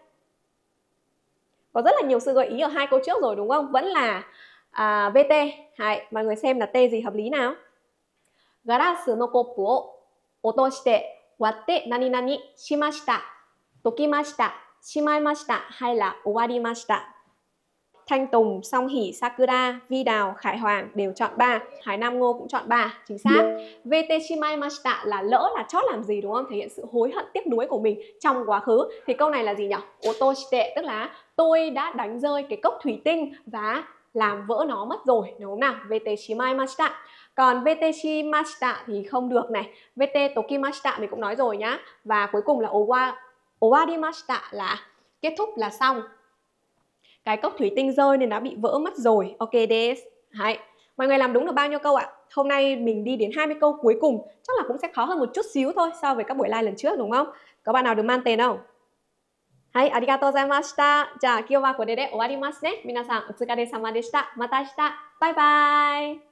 Có rất là nhiều sự gợi ý ở hai câu trước rồi đúng không? Vẫn là à, vê tê. Đấy, mọi người xem là T gì hợp lý nào. Garasu no koppu o otoshite watte nani nani shimashita, tokimashita, shimaimashita hay là owarimashita. Thanh Tùng, Song Hỷ, Sakura, Vi Đào, Khải Hoàng đều chọn ba. Hải Nam Ngô cũng chọn ba. Chính xác. vê tê shimaimashita là lỡ là chót làm gì đúng không? Thể hiện sự hối hận tiếc nuối của mình trong quá khứ. Thì câu này là gì nhỉ? Otoshite tức là tôi đã đánh rơi cái cốc thủy tinh và làm vỡ nó mất rồi, đúng không nào? vê tê shimaimashita. Còn vê tê shimashita thì không được này. vê tê tokimashita mình cũng nói rồi nhá. Và cuối cùng là owa, owarimashita là kết thúc là xong. Cái cốc thủy tinh rơi nên đã bị vỡ mất rồi. Ok desu. Hay. Mọi người làm đúng được bao nhiêu câu ạ? Hôm nay mình đi đến hai mươi câu cuối cùng. Chắc là cũng sẽ khó hơn một chút xíu thôi so với các buổi live lần trước đúng không? Có bạn nào được man tiền không? Hay, arigatou gozaimashita. Ja, kyou wa kore de owarimasu ne. Minasan, otsukare sama deshita. Mata ashita. Bye bye.